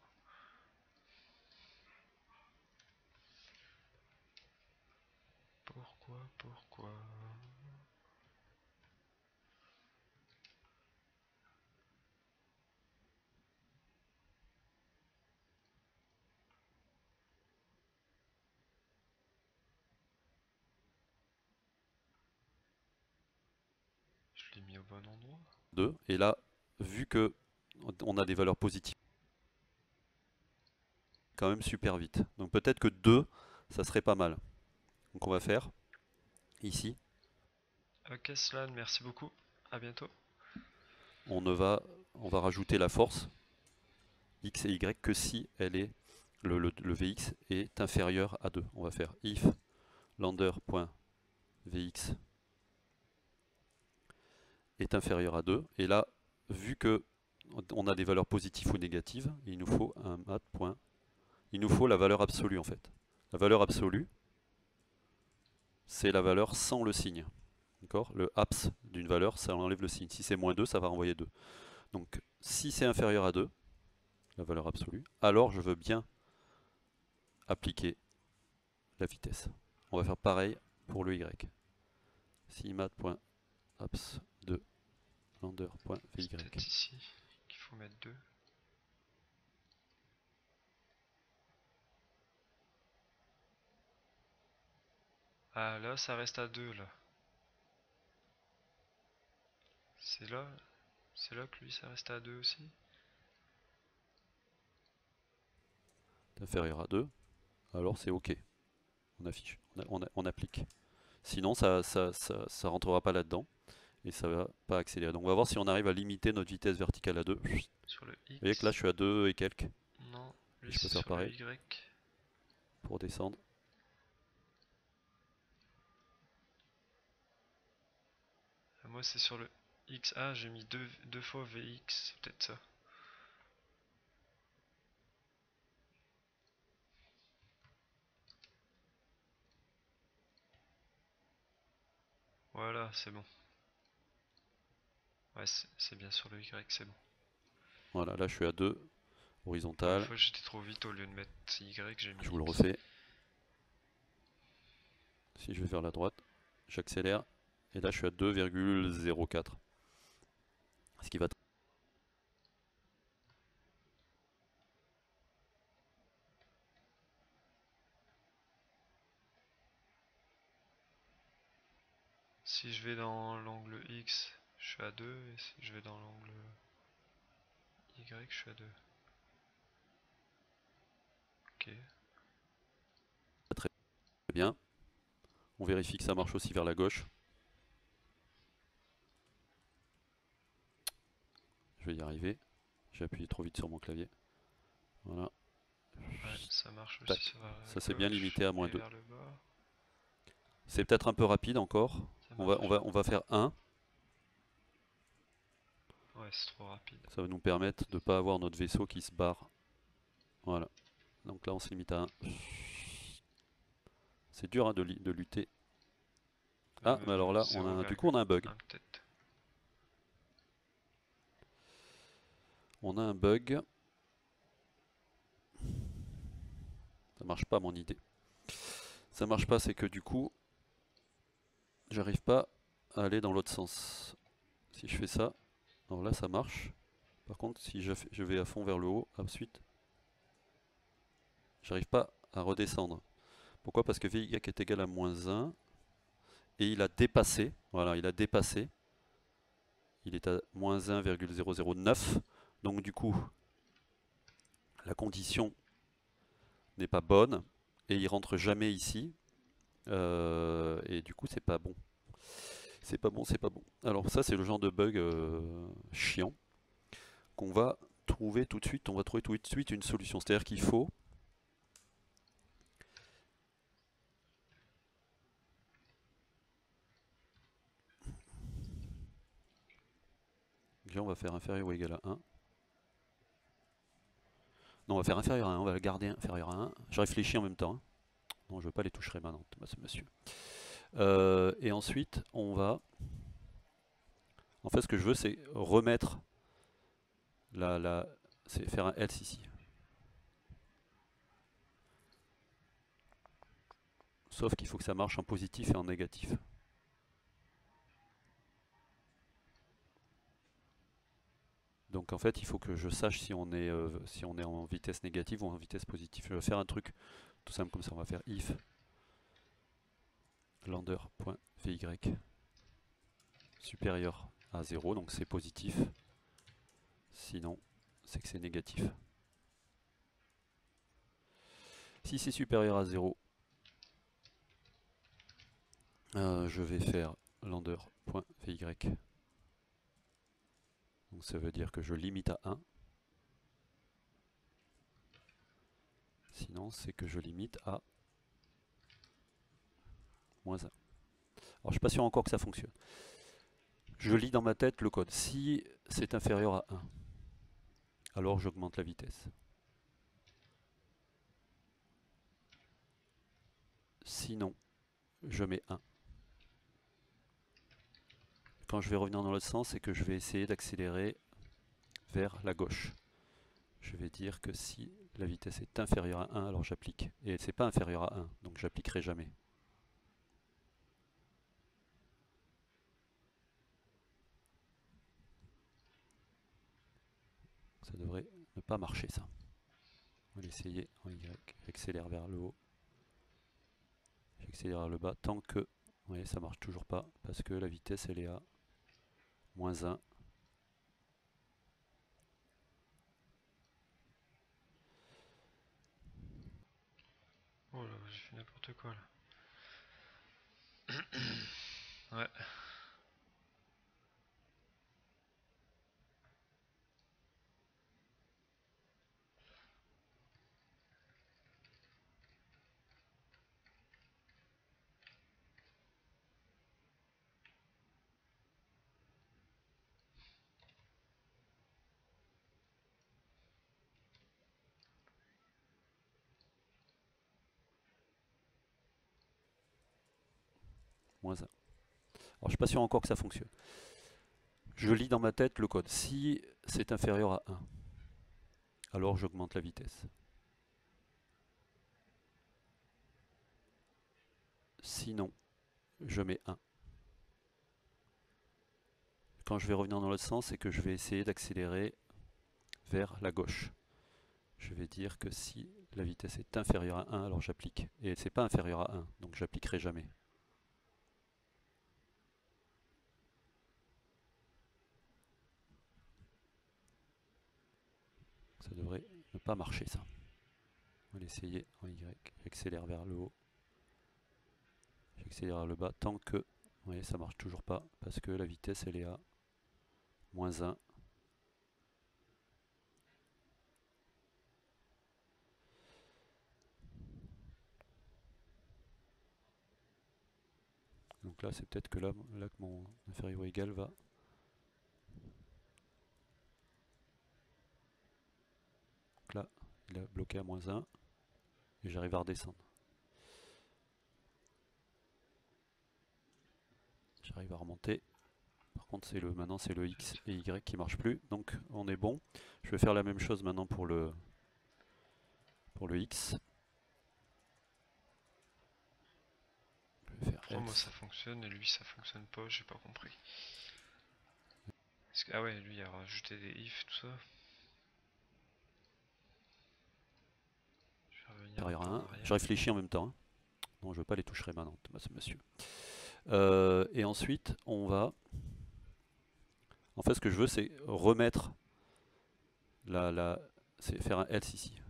Pourquoi? Je l'ai mis au bon endroit. 2. Et là, vu que on a des valeurs positives, quand même super vite. Donc peut-être que 2, ça serait pas mal. Donc on va faire ici. Ok Slan, merci beaucoup. À bientôt. On va rajouter la force x et y que si elle est le Vx est inférieur à 2. On va faire if lander.vx est inférieur à 2. Et là, vu que on a des valeurs positives ou négatives, il nous faut un mat. Il nous faut la valeur absolue en fait. La valeur absolue, c'est la valeur sans le signe. D'accord ? Le abs d'une valeur, ça enlève le signe. Si c'est moins 2, ça va renvoyer 2. Donc si c'est inférieur à 2, la valeur absolue, alors je veux bien appliquer la vitesse. On va faire pareil pour le y. Si mat.abs de lander.vy. C'est peut-être ici qu'il faut mettre 2. Ah là ça reste à 2 là. C'est là que lui ça reste à 2 aussi. Est inférieur à 2, alors c'est OK. On affiche, on applique. Sinon ça rentrera pas là-dedans et ça va pas accélérer. Donc on va voir si on arrive à limiter notre vitesse verticale à 2. Vous Sur le X. voyez que là je suis à 2 et quelques. Non, lui Je peux c'est faire sur le pareil Y. pour descendre. Moi c'est sur le X. Ah j'ai mis deux fois VX, c'est peut-être ça. Voilà, c'est bon. Ouais, c'est bien sur le Y, c'est bon. Voilà, là je suis à 2, Une horizontal. fois j'étais trop vite, au lieu de mettre Y, j'ai mis Je vous le X. refais. Si je vais vers la droite, j'accélère. Et là je suis à 2,04. Ce qui va Si je vais dans l'angle X, je suis à 2, et si je vais dans l'angle Y, je suis à 2. Ok. très bien. On vérifie que ça marche aussi vers la gauche. Je vais y arriver. J'ai appuyé trop vite sur mon clavier. Voilà. Ouais, ça marche aussi Tac. sur la Ça c'est bien gauche limité à moins et 2. vers le bas. C'est peut-être un peu rapide encore. Ça On marche. va faire 1. Ouais, c'est trop rapide. Ça va nous permettre de ne pas avoir notre vaisseau qui se barre. Voilà. Donc là on se limite à 1. C'est dur hein, de lutter. Ah, mais alors là, du coup on a un bug. Peut-être. On a un bug. Ça marche pas mon idée. Ça marche pas, c'est que du coup, j'arrive pas à aller dans l'autre sens. Si je fais ça, alors là ça marche. Par contre, si je vais à fond vers le haut, ensuite, j'arrive pas à redescendre. Pourquoi? Parce que VY est égal à moins 1. Et il a dépassé. Voilà, il a dépassé. Il est à moins 1,009. Donc du coup, la condition n'est pas bonne. Et il rentre jamais ici. Et du coup, c'est pas bon. C'est pas bon, c'est pas bon. Alors ça, c'est le genre de bug chiant qu'on va trouver tout de suite. On va trouver tout de suite une solution. C'est-à-dire qu'il faut déjà, on va faire inférieur ou égal à 1. Non, on va faire inférieur à 1. On va le garder inférieur à 1. Je réfléchis en même temps. Hein. Non, je ne veux pas les toucher maintenant, monsieur. Et ensuite, on va... En fait, ce que je veux, c'est remettre c'est faire un else ici. Sauf qu'il faut que ça marche en positif et en négatif. Donc en fait, il faut que je sache si on est en vitesse négative ou en vitesse positive. Je vais faire un truc tout simple comme ça. On va faire if lander.vy supérieur à 0, donc c'est positif. Sinon, c'est que c'est négatif. Si c'est supérieur à 0, je vais faire lender.vy. Donc ça veut dire que je limite à 1. Sinon, c'est que je limite à moins 1. Alors, je ne suis pas sûr encore que ça fonctionne. Je lis dans ma tête le code. Si c'est inférieur à 1, alors j'augmente la vitesse. Sinon, je mets 1. Quand je vais revenir dans l'autre sens, c'est que je vais essayer d'accélérer vers la gauche. Je vais dire que si la vitesse est inférieure à 1, alors j'applique. Et c'est pas inférieur à 1, donc j'appliquerai jamais. Ça devrait ne pas marcher ça. On va l'essayer en Y. J'accélère vers le haut. J'accélère vers le bas. Tant que... Vous voyez, ça marche toujours pas parce que la vitesse elle est à moins 1. Oh là, j'ai fait n'importe quoi là. Ouais. Moins 1. Alors je suis pas sûr encore que ça fonctionne. Je lis dans ma tête le code. Si c'est inférieur à 1, alors j'augmente la vitesse. Sinon, je mets 1. Quand je vais revenir dans l'autre sens, c'est que je vais essayer d'accélérer vers la gauche. Je vais dire que si la vitesse est inférieure à 1, alors j'applique. Et c'est pas inférieur à 1, donc j'appliquerai jamais. Ça devrait ne pas marcher ça. On va l'essayer en Y. J'accélère vers le haut. J'accélère vers le bas. Tant que... Vous voyez, ça marche toujours pas parce que la vitesse elle est à moins 1. Donc là, c'est peut-être que là que mon inférieur ou égal va... Donc là, il a bloqué à moins 1 et j'arrive à redescendre. J'arrive à remonter. Par contre, maintenant c'est le X et Y qui marchent plus, donc on est bon. Je vais faire la même chose maintenant pour le X. Je vais faire Pourquoi moi else. ça fonctionne et lui ça fonctionne pas, j'ai pas compris. Ah ouais, lui il a rajouté des if, tout ça. Je vais revenir un peu en arrière. Je réfléchis en même temps. Hein. Non, je ne veux pas les toucher maintenant, ce monsieur. Et ensuite, on va... En fait, ce que je veux, c'est remettre c'est faire un else ici.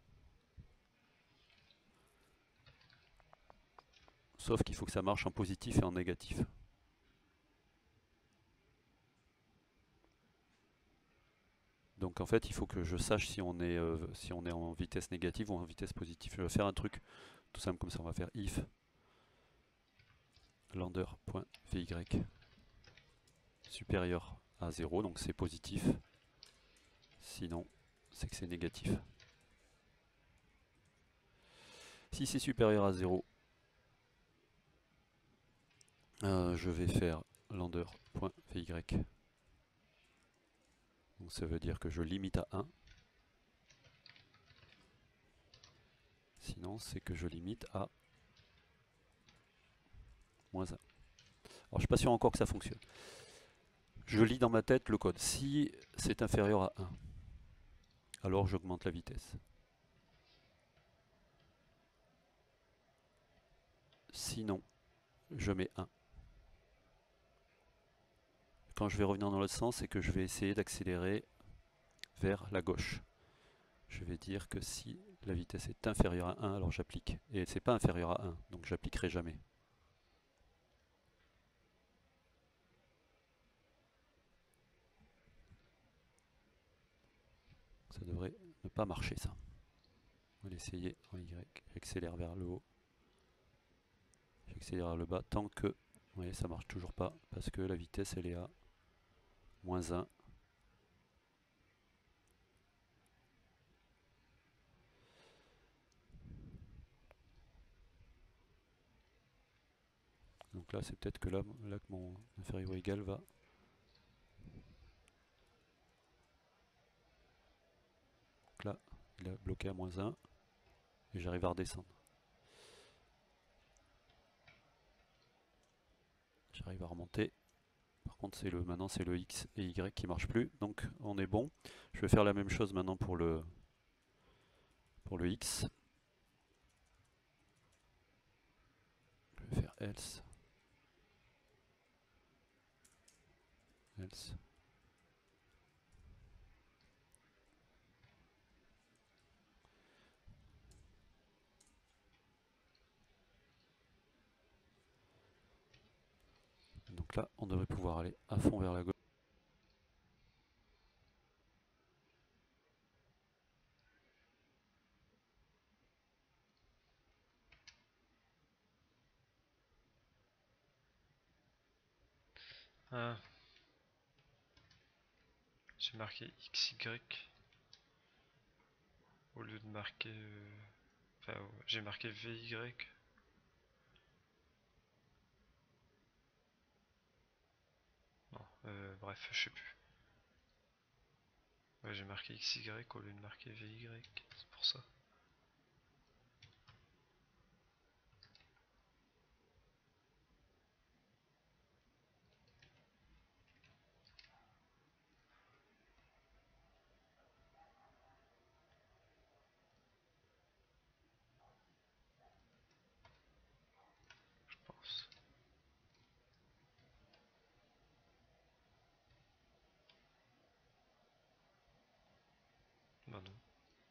Sauf qu'il faut que ça marche en positif et en négatif. Donc en fait, il faut que je sache si on est en vitesse négative ou en vitesse positive. Je vais faire un truc tout simple comme ça. On va faire if lender.vy supérieur à 0, donc c'est positif. Sinon, c'est que c'est négatif. Si c'est supérieur à 0, je vais faire lender.vy. Donc ça veut dire que je limite à 1. Sinon, c'est que je limite à moins 1. Alors je suis pas sûr encore que ça fonctionne. Je lis dans ma tête le code. Si c'est inférieur à 1, alors j'augmente la vitesse. Sinon, je mets 1. quand je vais revenir dans l'autre sens, c'est que je vais essayer d'accélérer vers la gauche. Je vais dire que si la vitesse est inférieure à 1, alors j'applique. Et c'est pas inférieur à 1, donc j'appliquerai jamais. Ça devrait ne pas marcher ça. On va l'essayer en Y. J'accélère vers le haut. J'accélère vers le bas tant que... Vous voyez, ça marche toujours pas parce que la vitesse elle est à -1. Donc là, c'est peut-être que là que mon inférieur ou égal va... Donc là, il a bloqué à -1 et j'arrive à redescendre. J'arrive à remonter. Par contre, maintenant c'est le X et Y qui marchent plus, donc on est bon. Je vais faire la même chose maintenant pour le X. Je vais faire else. Else. Donc là, on devrait pouvoir aller à fond vers la gauche. Ah, j'ai marqué XY au lieu de marquer... Enfin, j'ai marqué VY. Non, bref, je sais plus. Ouais, j'ai marqué XY au lieu de marquer VY, c'est pour ça. Je pense. Bah non.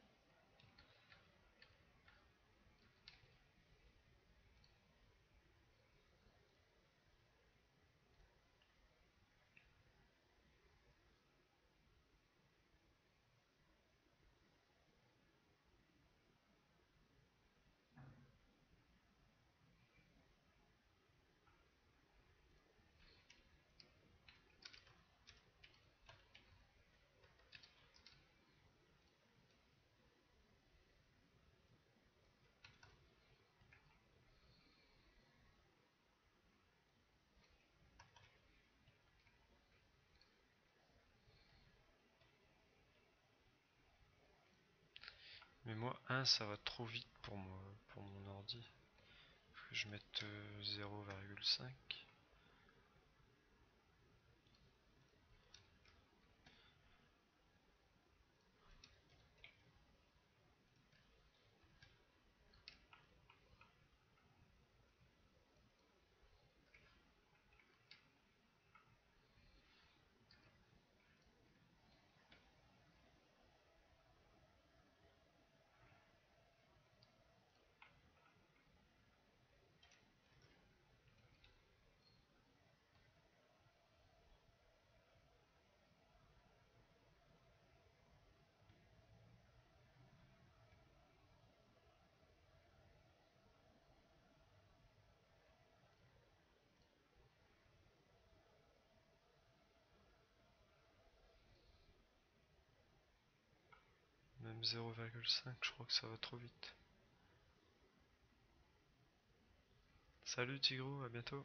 Mais moi, 1, ça va trop vite pour moi, pour mon ordi. Faut que je mette 0,5. Même 0,5, je crois que ça va trop vite. Salut Tigrou, à bientôt.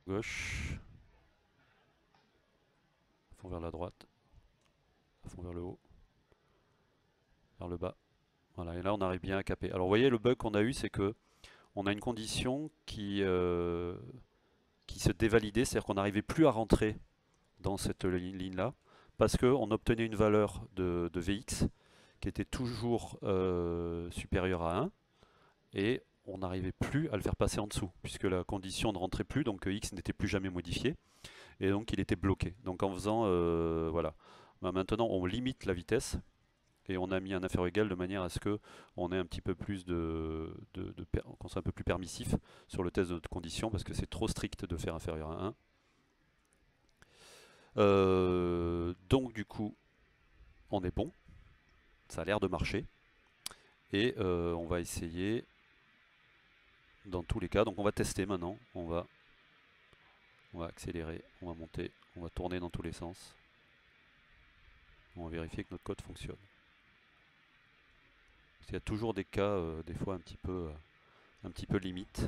Gauche. À fond vers la droite. À fond vers le haut. Vers le bas. Voilà, et là on arrive bien à caper. Alors vous voyez, le bug qu'on a eu, c'est que on a une condition qui se dévalidait, c'est-à-dire qu'on n'arrivait plus à rentrer dans cette ligne-là, parce qu'on obtenait une valeur de Vx qui était toujours supérieure à 1, et on n'arrivait plus à le faire passer en dessous, puisque la condition ne rentrait plus, donc x n'était plus jamais modifié, et donc il était bloqué. Donc en faisant, voilà. Maintenant on limite la vitesse, et on a mis un inférieur égal de manière à ce que on ait un petit peu plus qu'on soit un peu plus permissif sur le test de notre condition, parce que c'est trop strict de faire inférieur à 1. Donc du coup, on est bon, ça a l'air de marcher, et on va essayer dans tous les cas. Donc on va tester maintenant, on va accélérer, on va monter, on va tourner dans tous les sens, on va vérifier que notre code fonctionne. Parce qu'il y a toujours des cas, des fois un petit peu limite.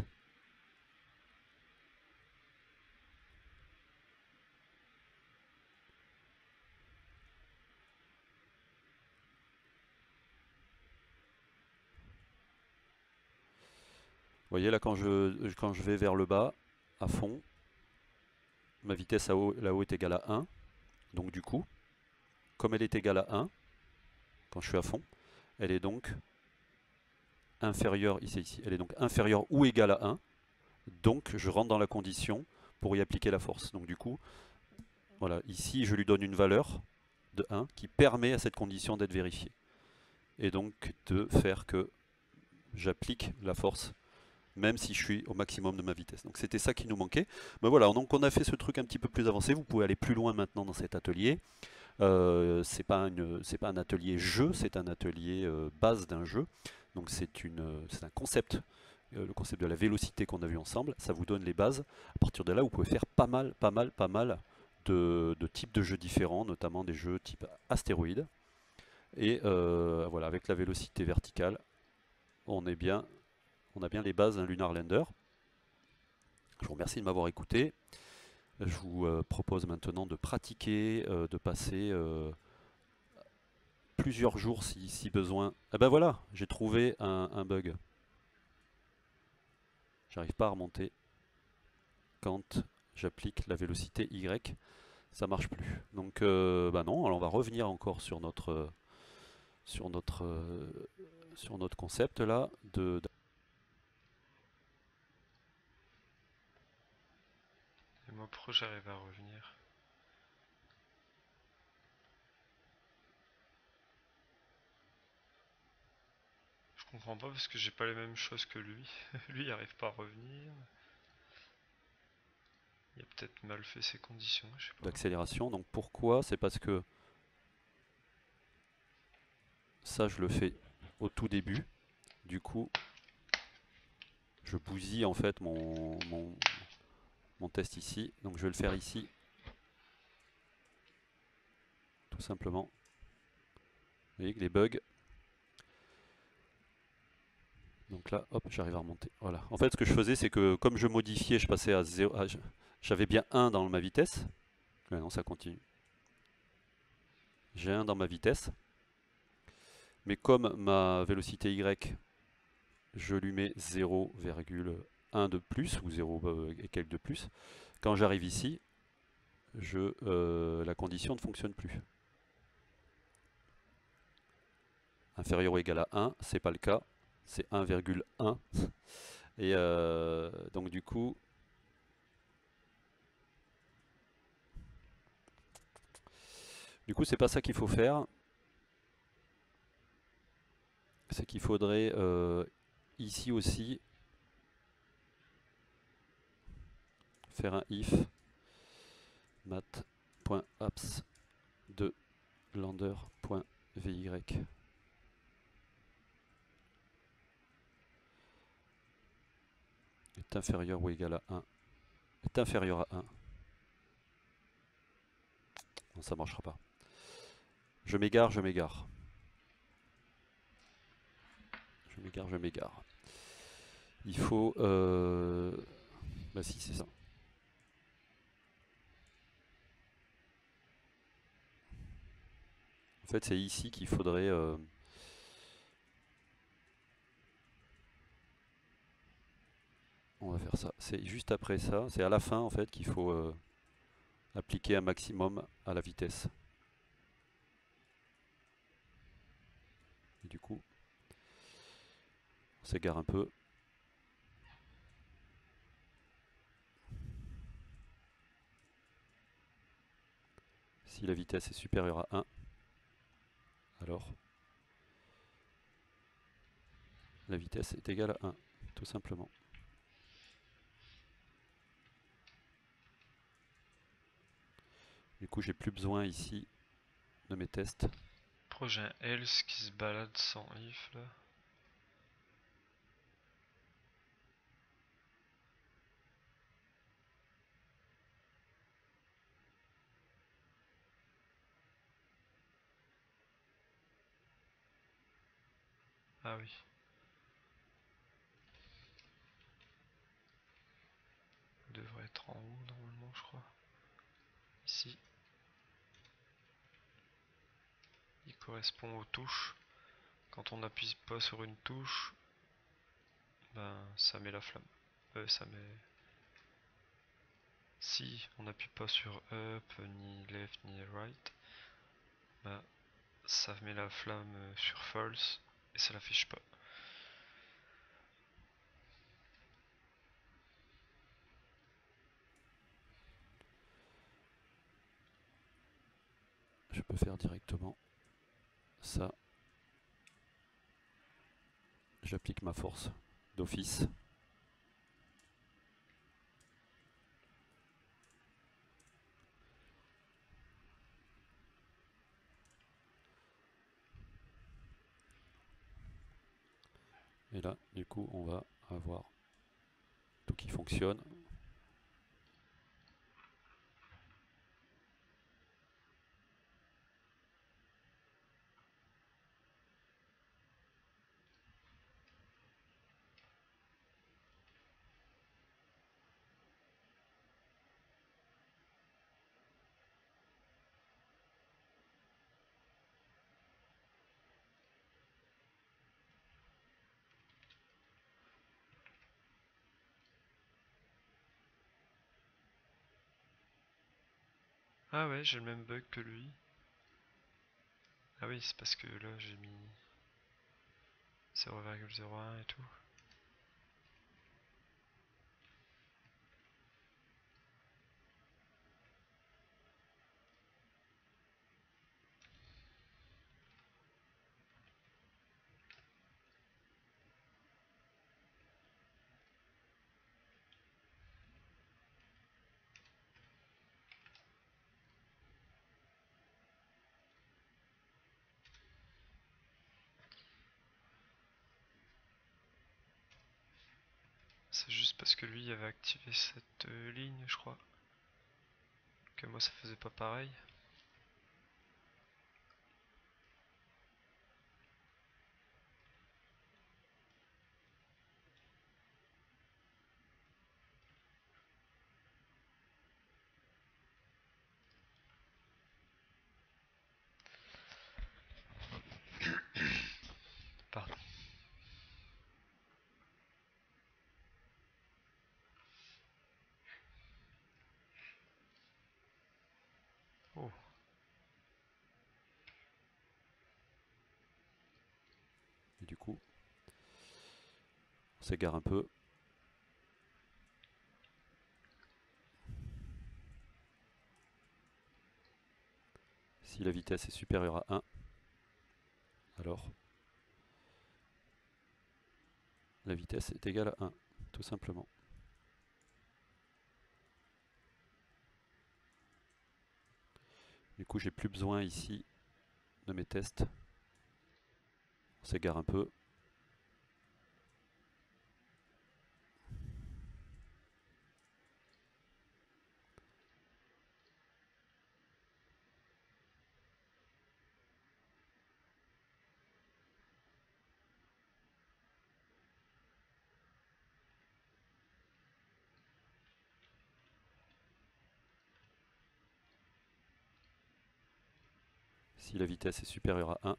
Vous voyez là, quand je vais vers le bas, à fond, ma vitesse là-haut est égale à 1. Donc du coup, comme elle est égale à 1, quand je suis à fond, elle est donc inférieure, ici, elle est donc inférieure ou égale à 1. Donc je rentre dans la condition pour y appliquer la force. Donc du coup, voilà, ici je lui donne une valeur de 1 qui permet à cette condition d'être vérifiée. Et donc de faire que j'applique la force même si je suis au maximum de ma vitesse. Donc c'était ça qui nous manquait. Mais voilà, donc on a fait ce truc un petit peu plus avancé. Vous pouvez aller plus loin maintenant dans cet atelier. C'est pas un atelier jeu, c'est un atelier base d'un jeu. Donc c'est un concept, le concept de la vélocité qu'on a vu ensemble. Ça vous donne les bases. À partir de là, vous pouvez faire pas mal de types de jeux différents, notamment des jeux type astéroïdes. Et voilà, avec la vélocité verticale, on a bien les bases d'un Lunar Lander. Je vous remercie de m'avoir écouté. Je vous propose maintenant de pratiquer, de passer plusieurs jours si besoin. Ah ben voilà, j'ai trouvé un bug. J'arrive pas à remonter quand j'applique la vélocité Y. Ça marche plus. Donc bah non, alors on va revenir encore sur notre concept là Et moi, pourquoi j'arrive à revenir? Je comprends pas parce que j'ai pas les mêmes choses que lui. Lui, il arrive pas à revenir. Il a peut-être mal fait ses conditions, je sais pas. d'accélération. Donc pourquoi? C'est parce que ça je le fais au tout début. Du coup, je bousille en fait mon test ici. Donc je vais le faire ici. Tout simplement. Vous voyez que les bugs. Donc là, hop, j'arrive à remonter. Voilà. En fait, ce que je faisais, c'est que comme je modifiais, je passais à 0. J'avais bien 1 dans ma vitesse. Mais non, ça continue. J'ai 1 dans ma vitesse. Mais comme ma vélocité Y, je lui mets 0,1 de plus, ou 0 et quelques de plus. Quand j'arrive ici, la condition ne fonctionne plus. Inférieur ou égal à 1, c'est pas le cas, c'est 1,1. Et donc du coup, c'est pas ça qu'il faut faire. C'est qu'il faudrait ici aussi faire un if mat.apps de lander.vy est inférieur ou égal à 1 est inférieur à 1. Non, ça marchera pas. Je m'égare. Il faut... bah si, c'est ça. En fait, c'est ici qu'il faudrait... on va faire ça. C'est juste après ça, c'est à la fin en fait qu'il faut appliquer un maximum à la vitesse. Et du coup, on s'égare un peu. Si la vitesse est supérieure à 1, alors la vitesse est égale à 1, tout simplement. Du coup, j'ai plus besoin ici de mes tests. Après, j'ai un else qui se balade sans if là. Ah oui. Il devrait être en haut normalement, je crois. Ici. Il correspond aux touches. Quand on n'appuie pas sur une touche, ben ça met la flamme. Ça met... Si on n'appuie pas sur up, ni left, ni right, ben ça met la flamme sur false et ça l'affiche pas. Je peux faire directement ça. J'applique ma force d'office. Et là, du coup, on va avoir tout qui fonctionne. Ah ouais, j'ai le même bug que lui. Ah oui, c'est parce que là j'ai mis 0,01 et tout. C'est juste parce que lui avait activé cette ligne, je crois. Que moi ça faisait pas pareil. Pardon. Oh. Et du coup, on s'égare un peu. Si la vitesse est supérieure à 1, alors la vitesse est égale à 1, tout simplement. Du coup, j'ai plus besoin ici de mes tests. On s'égare un peu. Si la vitesse est supérieure à 1,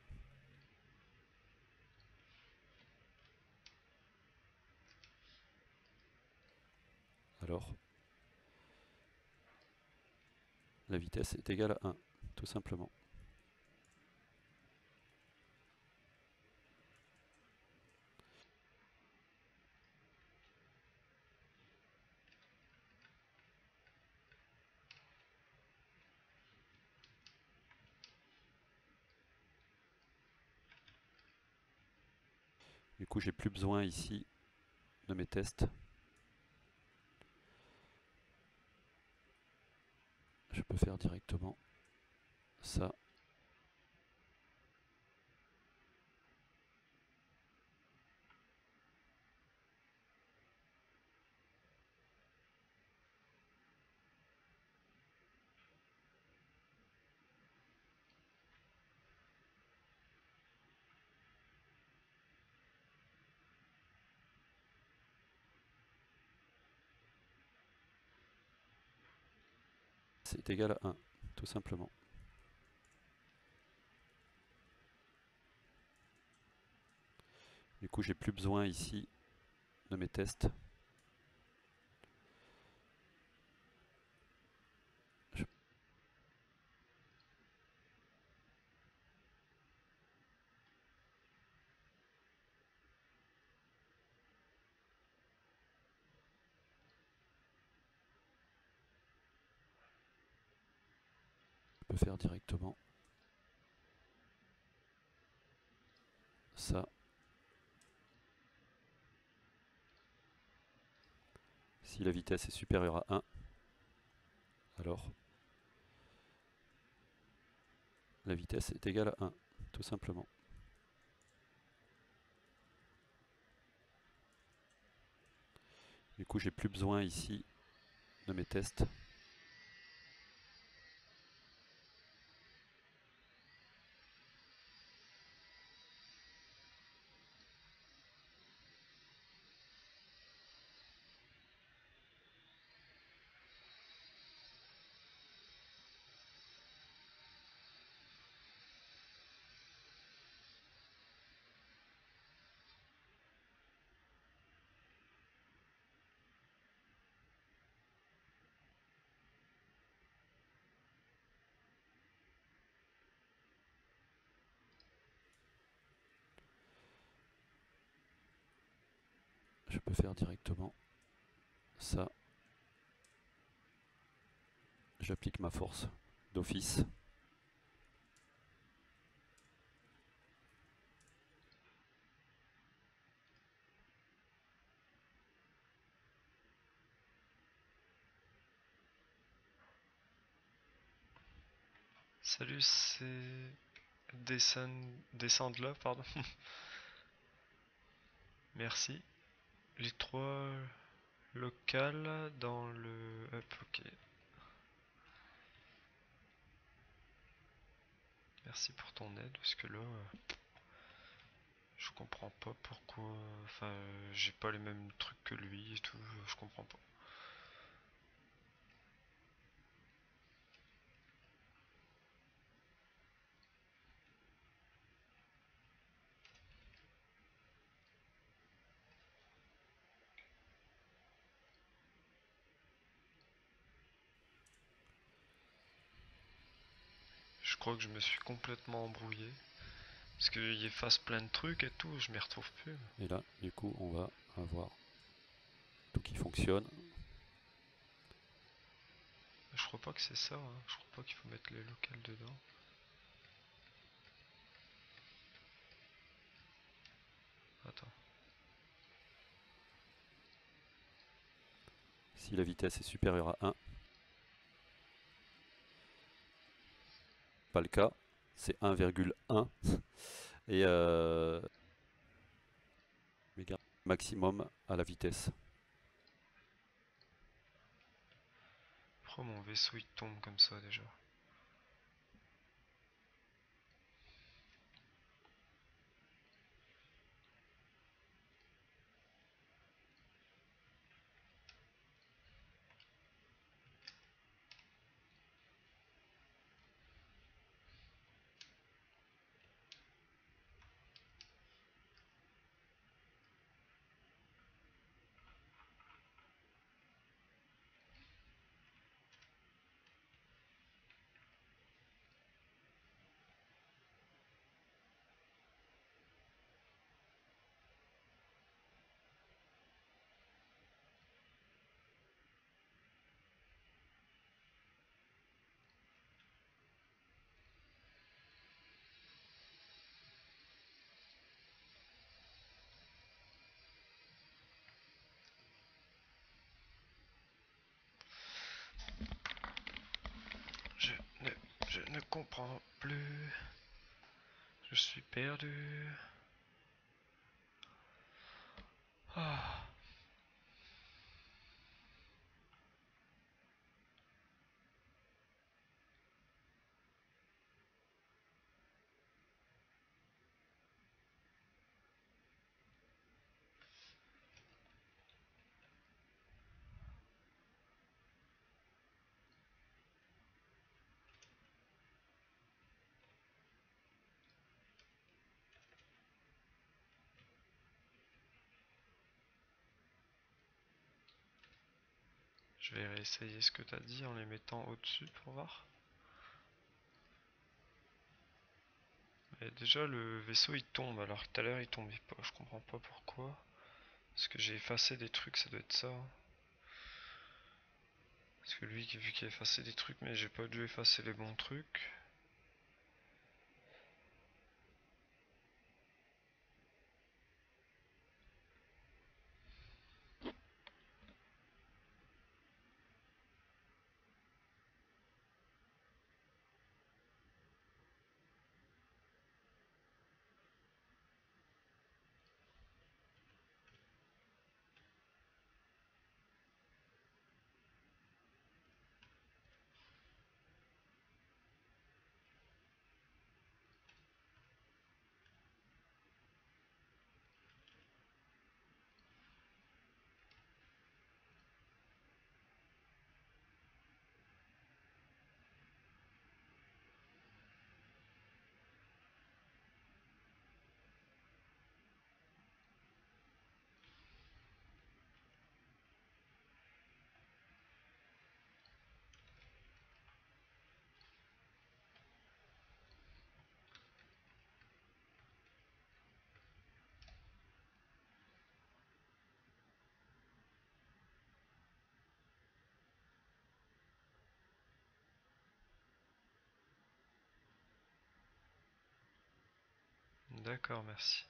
alors la vitesse est égale à 1, tout simplement. Du coup, j'ai plus besoin ici de mes tests. Je peux faire directement ça. C'est égal à 1, tout simplement. Du coup, j'ai plus besoin ici de mes tests. Je peux faire directement ça. Si la vitesse est supérieure à 1, alors la vitesse est égale à 1, tout simplement. Du coup, j'ai plus besoin ici de mes tests. Je peux faire directement ça. J'applique ma force d'office. Salut, c'est descendre là, pardon. Merci. Les 3 locales dans le up, ok. Merci pour ton aide, parce que là, je comprends pas pourquoi. Enfin, j'ai pas les mêmes trucs que lui et tout, je comprends pas. Je crois que je me suis complètement embrouillé. Parce qu'il efface plein de trucs et tout, je m'y retrouve plus. Et là, du coup, on va avoir tout qui fonctionne. Je crois pas que c'est ça, hein. Je crois pas qu'il faut mettre les locales dedans. Attends. Si la vitesse est supérieure à 1, pas le cas, c'est 1,1 et maximum à la vitesse. Pourquoi mon vaisseau il tombe comme ça déjà? comprends plus. Je suis perdu. Ah. Je vais réessayer ce que t'as dit en les mettant au-dessus pour voir. Et déjà le vaisseau il tombe alors que tout à l'heure il tombait pas. Je comprends pas pourquoi. Parce que j'ai effacé des trucs, ça doit être ça. Parce que lui, vu qu'il a effacé des trucs, mais j'ai pas dû effacer les bons trucs. D'accord, merci.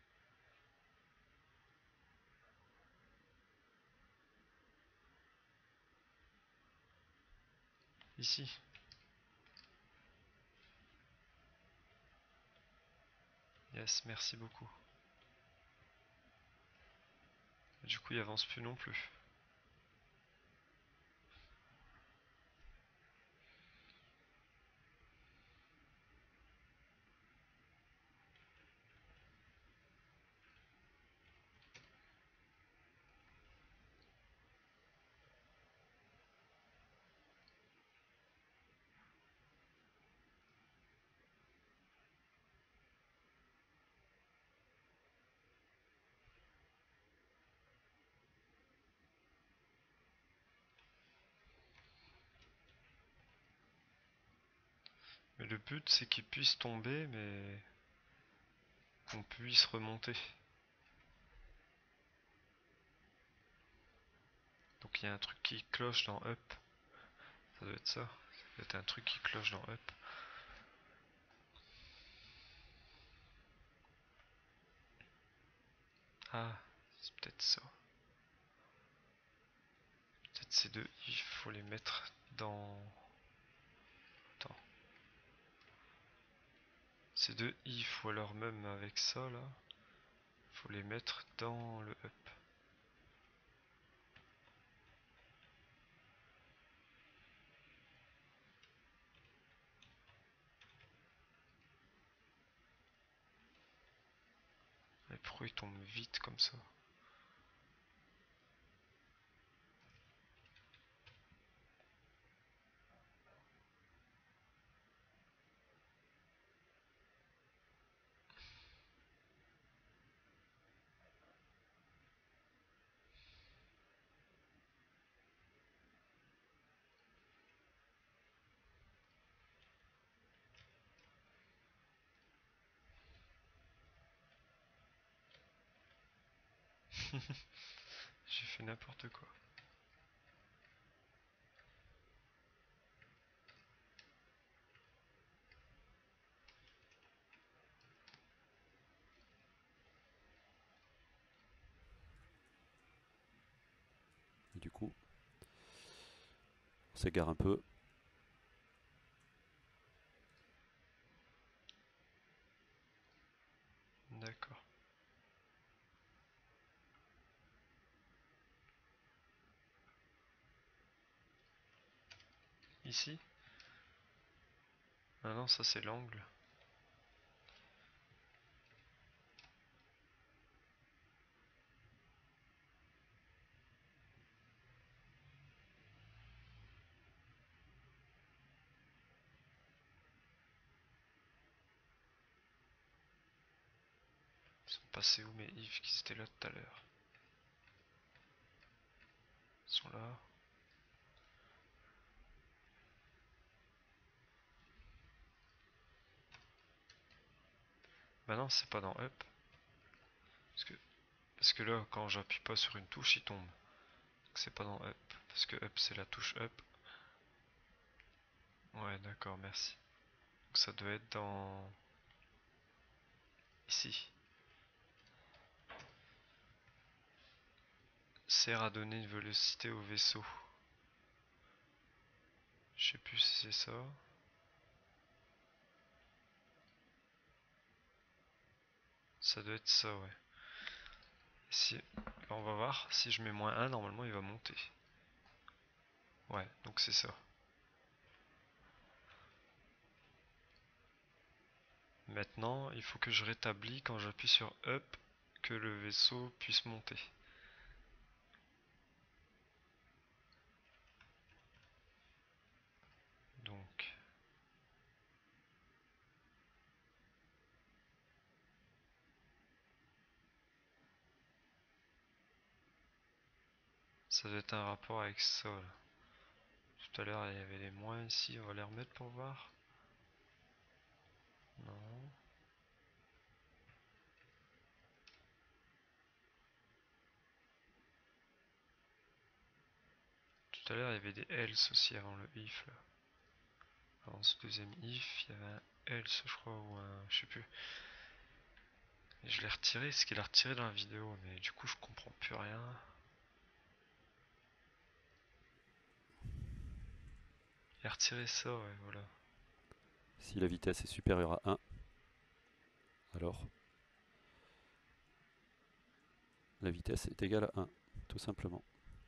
Ici. Yes, merci beaucoup. Du coup, il avance plus non plus. Mais le but, c'est qu'il puisse tomber, mais qu'on puisse remonter. Donc il y a un truc qui cloche dans Up. Ça doit être ça. Ça doit être un truc qui cloche dans Up. Ah, c'est peut-être ça. Peut-être ces deux, il faut les mettre dans... Attends. Ces deux if ou alors même avec ça là, faut les mettre dans le up. Mais pourquoi il tombe vite comme ça? J'ai fait n'importe quoi. Et du coup, on s'égare un peu. Ici? Ah non, ça c'est l'angle. Ils sont passés où mes ifs qui étaient là tout à l'heure? Ils sont là. Bah non, c'est pas dans up. Parce que, parce que là, quand j'appuie pas sur une touche, il tombe. Donc c'est pas dans up. Parce que up, c'est la touche up. Ouais, d'accord, merci. Donc ça doit être dans... Ici. Sert à donner une vélocité au vaisseau. Je sais plus si c'est ça. Ça doit être ça, ouais. Si... on va voir. Si je mets -1, normalement il va monter. Ouais, donc c'est ça. Maintenant, il faut que je rétablis quand j'appuie sur up que le vaisseau puisse monter. Donc, ça doit être un rapport avec ça, là. Tout à l'heure, il y avait les moins ici. On va les remettre pour voir. Non. Tout à l'heure, il y avait des else aussi avant le if, là. Avant ce deuxième if, il y avait un else, je crois, ou un... je sais plus. Et je l'ai retiré, ce qu'il a retiré dans la vidéo, mais du coup, je comprends plus rien. Il a retiré ça, ouais, voilà. Si la vitesse est supérieure à 1, alors la vitesse est égale à 1, tout simplement.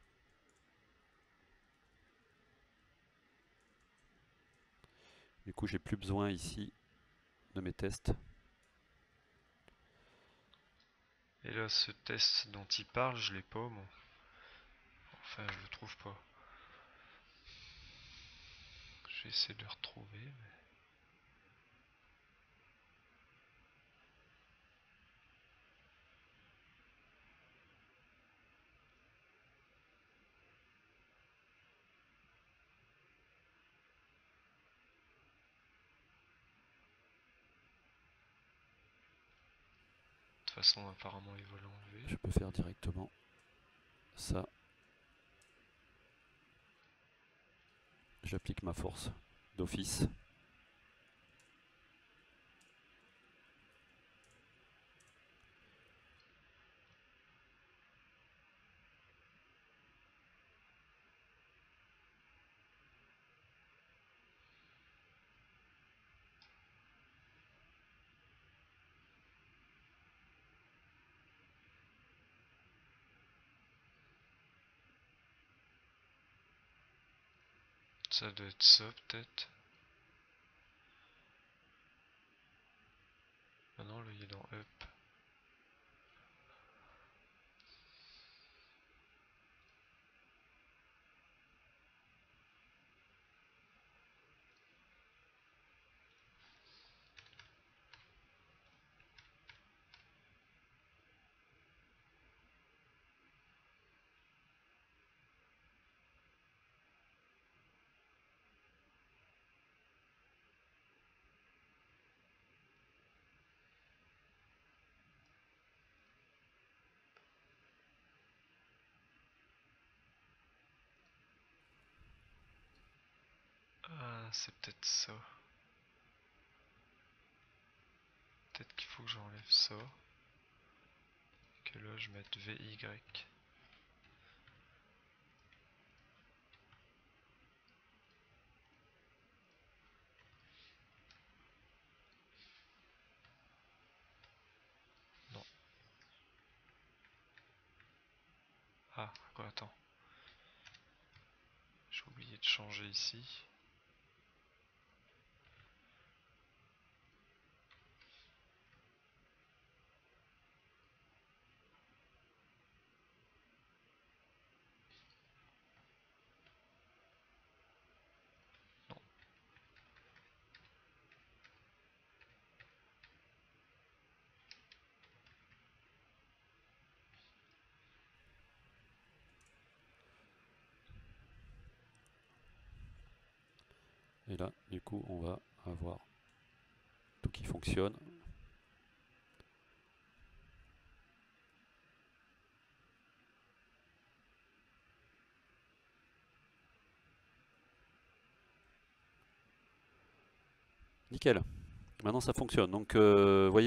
Du coup, j'ai plus besoin ici de mes tests. Et là, ce test dont il parle, je l'ai pas, moi. Enfin, je le trouve pas. Je vais essayer de le retrouver. Mais... de toute façon, apparemment, il va l'enlever. Je peux faire directement ça. J'applique ma force d'office. Ça doit être ça, peut-être. Ah non, là, il est dans up. Ah, c'est peut-être ça. Peut-être qu'il faut que j'enlève ça. Que là, je mette VY. Non. Ah, quoi, attends. J'ai oublié de changer ici. Et là, du coup, on va avoir tout qui fonctionne. Nickel. Maintenant, ça fonctionne. Donc, vous voyez.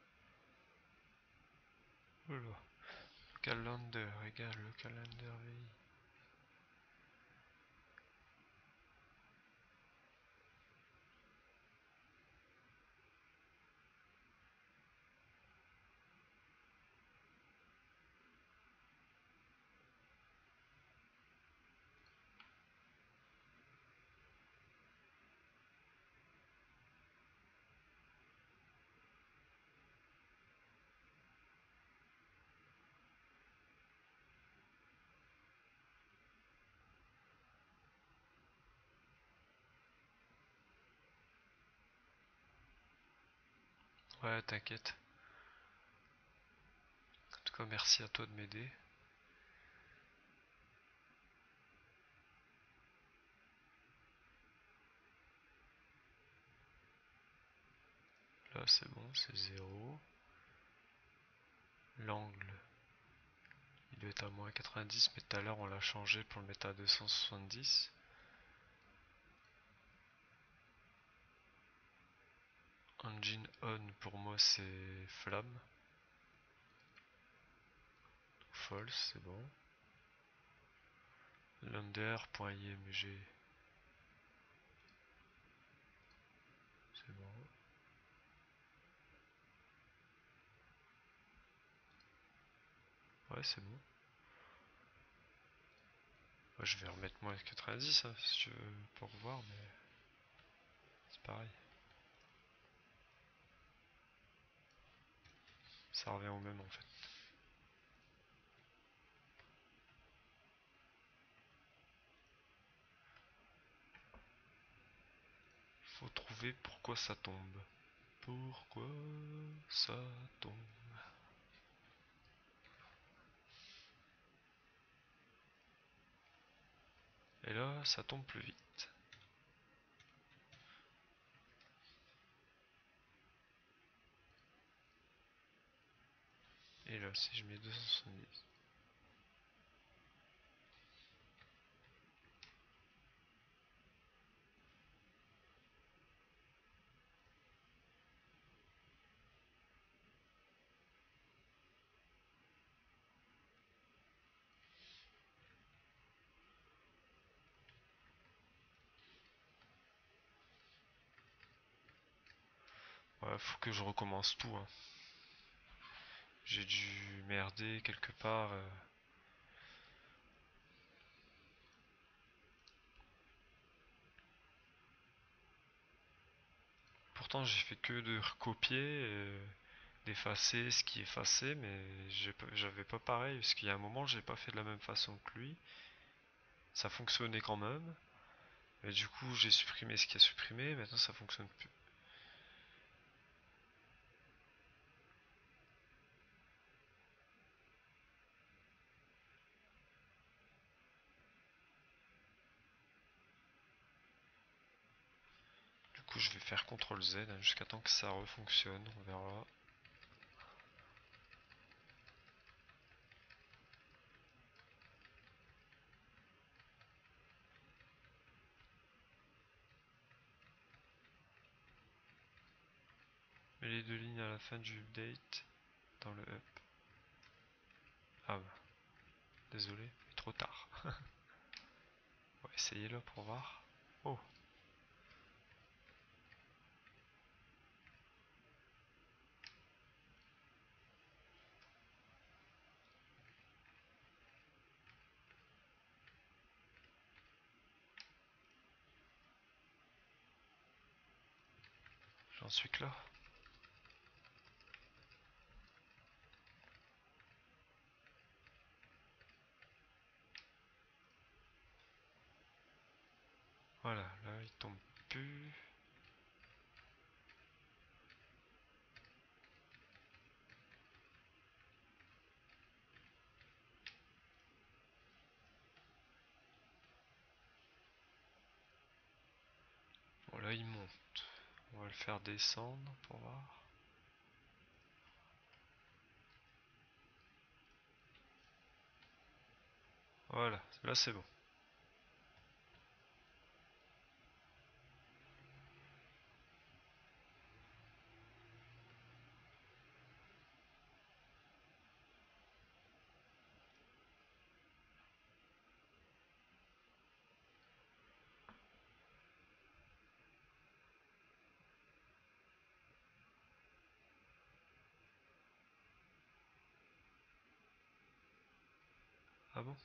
Oula. Calendar égale le calendar VI. Ouais, t'inquiète. En tout cas, merci à toi de m'aider. Là, c'est bon, c'est 0. L'angle, il doit être à moins 90, mais tout à l'heure, on l'a changé pour le mettre à 270. Engine on, pour moi, c'est flamme. False, c'est bon. Lander.img, c'est bon. Ouais, c'est bon. Ouais, je vais remettre moins 90 hein, si tu veux, pour voir, mais c'est pareil. Ça revient au même en fait. Faut trouver pourquoi ça tombe. Pourquoi ça tombe? Et là, ça tombe plus vite. Et là, si je mets 270. Ouais, faut que je recommence tout. Hein. J'ai dû merder quelque part. Pourtant, j'ai fait que de recopier, d'effacer ce qui est effacé, mais j'avais pas pareil, parce qu'il y a un moment, j'ai pas fait de la même façon que lui. Ça fonctionnait quand même, mais du coup, j'ai supprimé ce qui a supprimé, maintenant ça fonctionne plus. Du coup, je vais faire CTRL Z hein, jusqu'à temps que ça refonctionne, on verra. Mets les deux lignes à la fin du update dans le up. Ah bah, désolé, mais trop tard. On va essayer là pour voir. Oh, j'en suis que là. Voilà, là il tombe plus. faire descendre pour voir. Voilà, là c'est bon. Ah bon?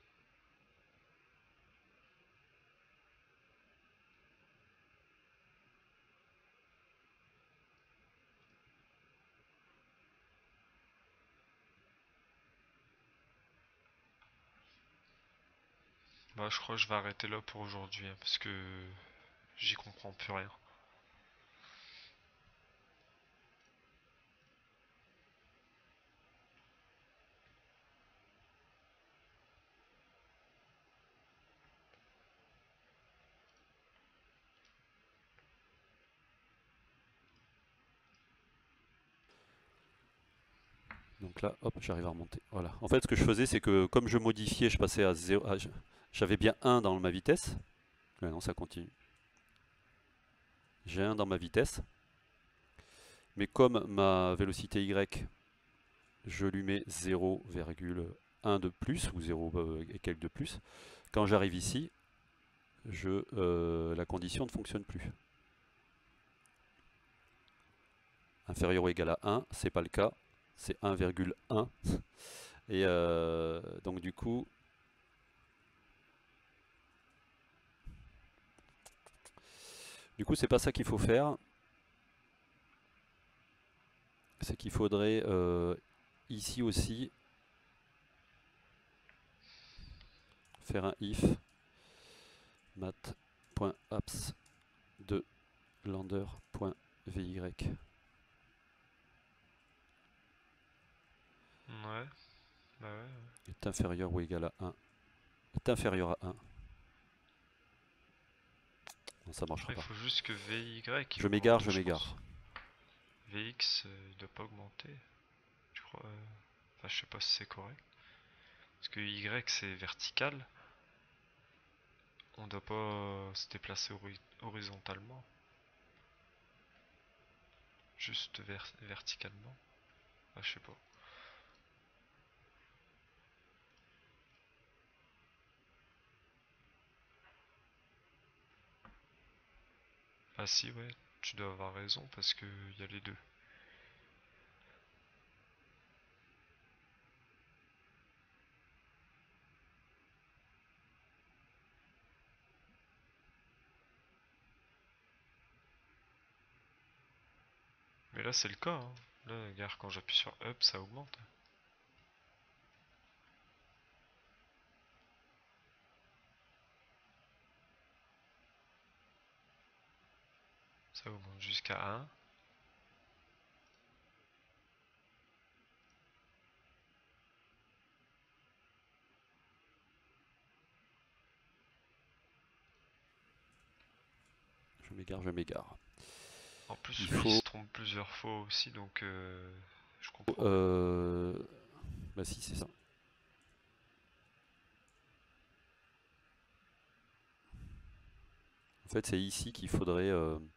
Bah je crois que je vais arrêter là pour aujourd'hui, hein, parce que j'y comprends plus rien. Donc là, hop, j'arrive à remonter. Voilà. En fait, ce que je faisais, c'est que comme je modifiais, je passais à 0. J'avais bien 1 dans ma vitesse. Ouais, non, ça continue. J'ai 1 dans ma vitesse. Mais comme ma vélocité Y, je lui mets 0,1 de plus, ou 0 et quelques de plus. Quand j'arrive ici, la condition ne fonctionne plus. Inférieur ou égal à 1, c'est pas le cas. C'est 1,1. Et donc du coup, c'est pas ça qu'il faut faire. C'est qu'il faudrait ici aussi faire un if mat.apps de lander.vy Ouais, bah ouais. est inférieur ou égal à 1. Est inférieur à 1. Non, ça marchera Après, il pas. faut juste que VY Je m'égare, augmente, je je pense. m'égare. VX, il doit pas augmenter, je crois. Enfin, je sais pas si c'est correct. Parce que Y c'est vertical, on doit pas se déplacer horizontalement, juste verticalement. Ah, je sais pas. Ah si, ouais, tu dois avoir raison parce que y a les deux. Mais là c'est le cas, hein. Là, regarde, quand j'appuie sur Up, ça augmente. Ça augmente jusqu'à 1. Je m'égare, je m'égare. En plus, Il lui, il faut... se trompe plusieurs fois aussi, donc je comprends rien. Bah si, c'est ça. En fait, c'est ici qu'il faudrait...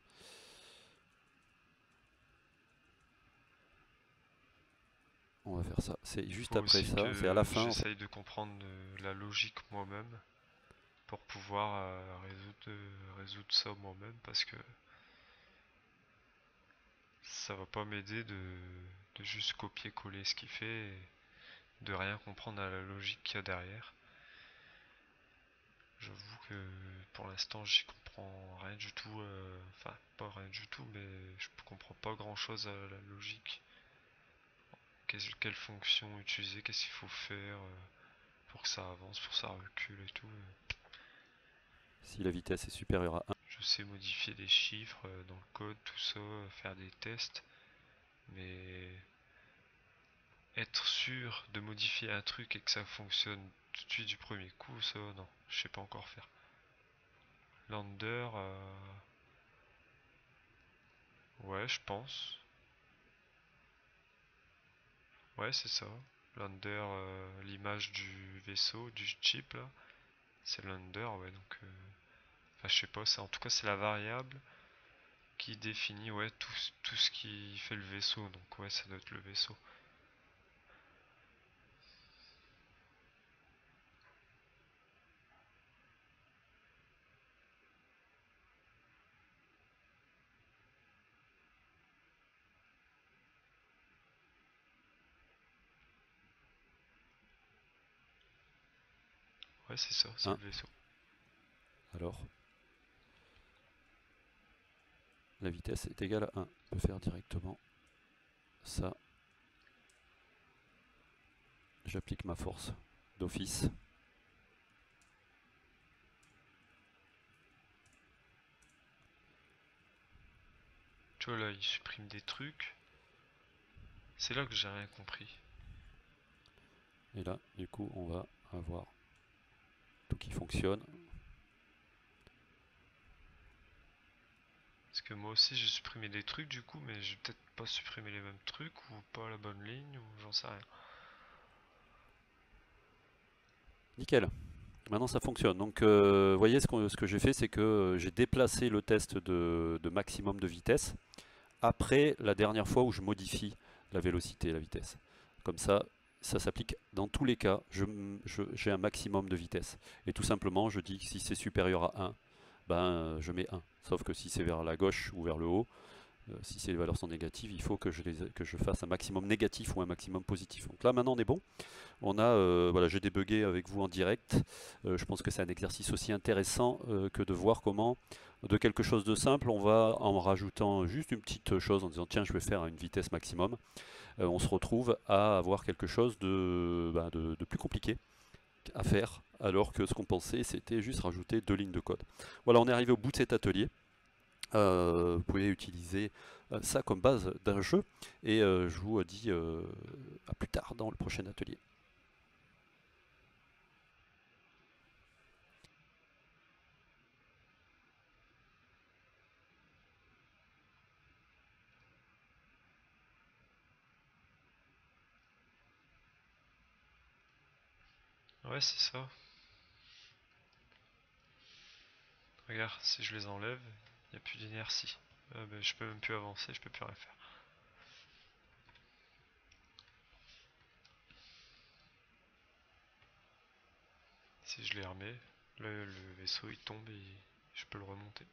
On va faire ça. C'est Il juste faut après aussi ça. C'est à la que fin, en fait. j'essaye de comprendre la logique moi-même pour pouvoir résoudre ça moi-même parce que ça va pas m'aider de juste copier-coller ce qu'il fait et de rien comprendre à la logique qu'il y a derrière. J'avoue que pour l'instant j'y comprends rien du tout, enfin pas rien du tout, mais je comprends pas grand chose à la logique. Quelle fonction utiliser, qu'est-ce qu'il faut faire pour que ça avance, pour que ça recule et tout. Si la vitesse est supérieure à 1. Je sais modifier des chiffres dans le code, tout ça, faire des tests, mais être sûr de modifier un truc et que ça fonctionne tout de suite du premier coup, ça non, je sais pas encore faire. Lander, Ouais, je pense. Ouais, c'est ça. L'under, l'image du vaisseau, du chip là, c'est l'under, ouais, donc... Enfin, je sais pas, en tout cas, c'est la variable qui définit, ouais, tout ce qui fait le vaisseau, donc ouais, ça doit être le vaisseau. Ouais, c'est ça, c'est 1. le vaisseau. Alors, la vitesse est égale à 1. On peut faire directement ça. J'applique ma force d'office. Tu vois, là, il supprime des trucs. C'est là que j'ai rien compris. Et là, du coup, on va avoir tout qui fonctionne. Parce que moi aussi, j'ai supprimé des trucs, du coup, mais j'ai peut-être pas supprimé les mêmes trucs, ou pas la bonne ligne, ou j'en sais rien. Nickel. Maintenant ça fonctionne. Donc vous voyez ce que j'ai fait, c'est que j'ai déplacé le test de maximum de vitesse après la dernière fois où je modifie la vélocité, la vitesse. Comme ça s'applique dans tous les cas, j'ai un maximum de vitesse. Et tout simplement, je dis que si c'est supérieur à 1, ben, je mets 1. Sauf que si c'est vers la gauche ou vers le haut, si les valeurs sont négatives, il faut que je fasse un maximum négatif ou un maximum positif. Donc là maintenant on est bon. On a, voilà, j'ai débugué avec vous en direct. Je pense que c'est un exercice aussi intéressant que de voir comment, de quelque chose de simple, on va en rajoutant juste une petite chose en disant tiens je vais faire à une vitesse maximum, on se retrouve à avoir quelque chose de plus compliqué à faire, alors que ce qu'on pensait c'était juste rajouter 2 lignes de code. Voilà, on est arrivé au bout de cet atelier. Vous pouvez utiliser ça comme base d'un jeu et je vous dis à plus tard dans le prochain atelier. Ouais, c'est ça. Regarde, si je les enlève, il n'y a plus d'inertie. Ben, je peux même plus avancer, je peux plus rien faire. Si je les remets, le vaisseau il tombe et je peux le remonter.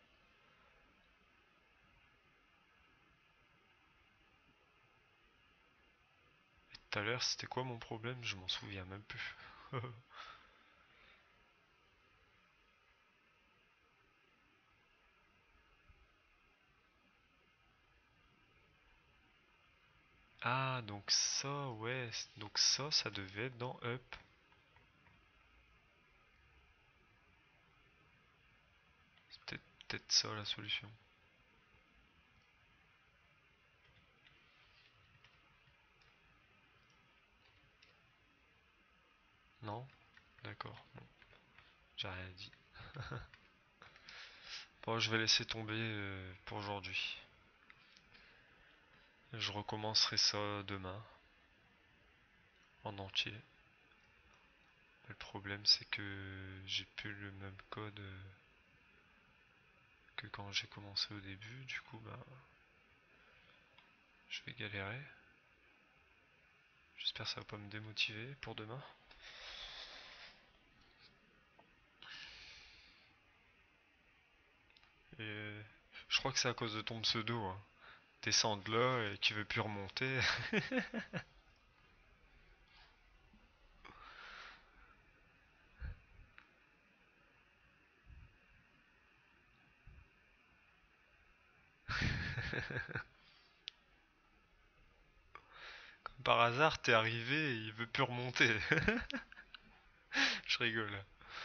Et tout à l'heure, c'était quoi mon problème? Je m'en souviens même plus. Ah, donc ça, ouais. Donc ça devait être dans Up. C'est peut-être ça la solution. Non? D'accord. Bon, j'ai rien dit. Bon, je vais laisser tomber pour aujourd'hui. Je recommencerai ça demain. En entier. Le problème c'est que j'ai plus le même code que quand j'ai commencé au début. Du coup, bah, je vais galérer. J'espère que ça va pas me démotiver pour demain. Et je crois que c'est à cause de ton pseudo, hein. Descends de là et tu veux plus remonter. Comme par hasard, t'es arrivé et il veut plus remonter. Je rigole.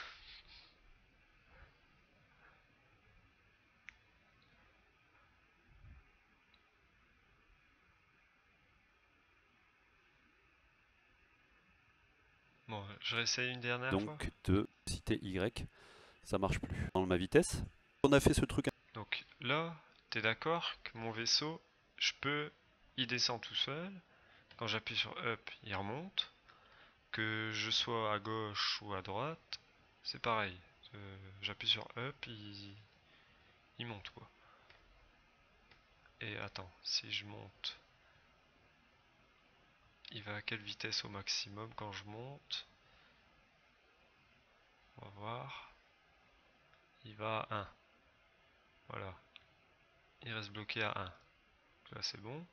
Bon, je réessaye une dernière fois. Donc de citer Y, ça marche plus. Dans ma vitesse, on a fait ce truc. Donc là, t'es d'accord que mon vaisseau, il descend tout seul. Quand j'appuie sur Up, il remonte. Que je sois à gauche ou à droite, c'est pareil. J'appuie sur Up, il monte quoi. Et attends, si je monte, il va à quelle vitesse au maximum quand je monte? On va voir. Il va à 1. Voilà. Il reste bloqué à 1. Là c'est bon.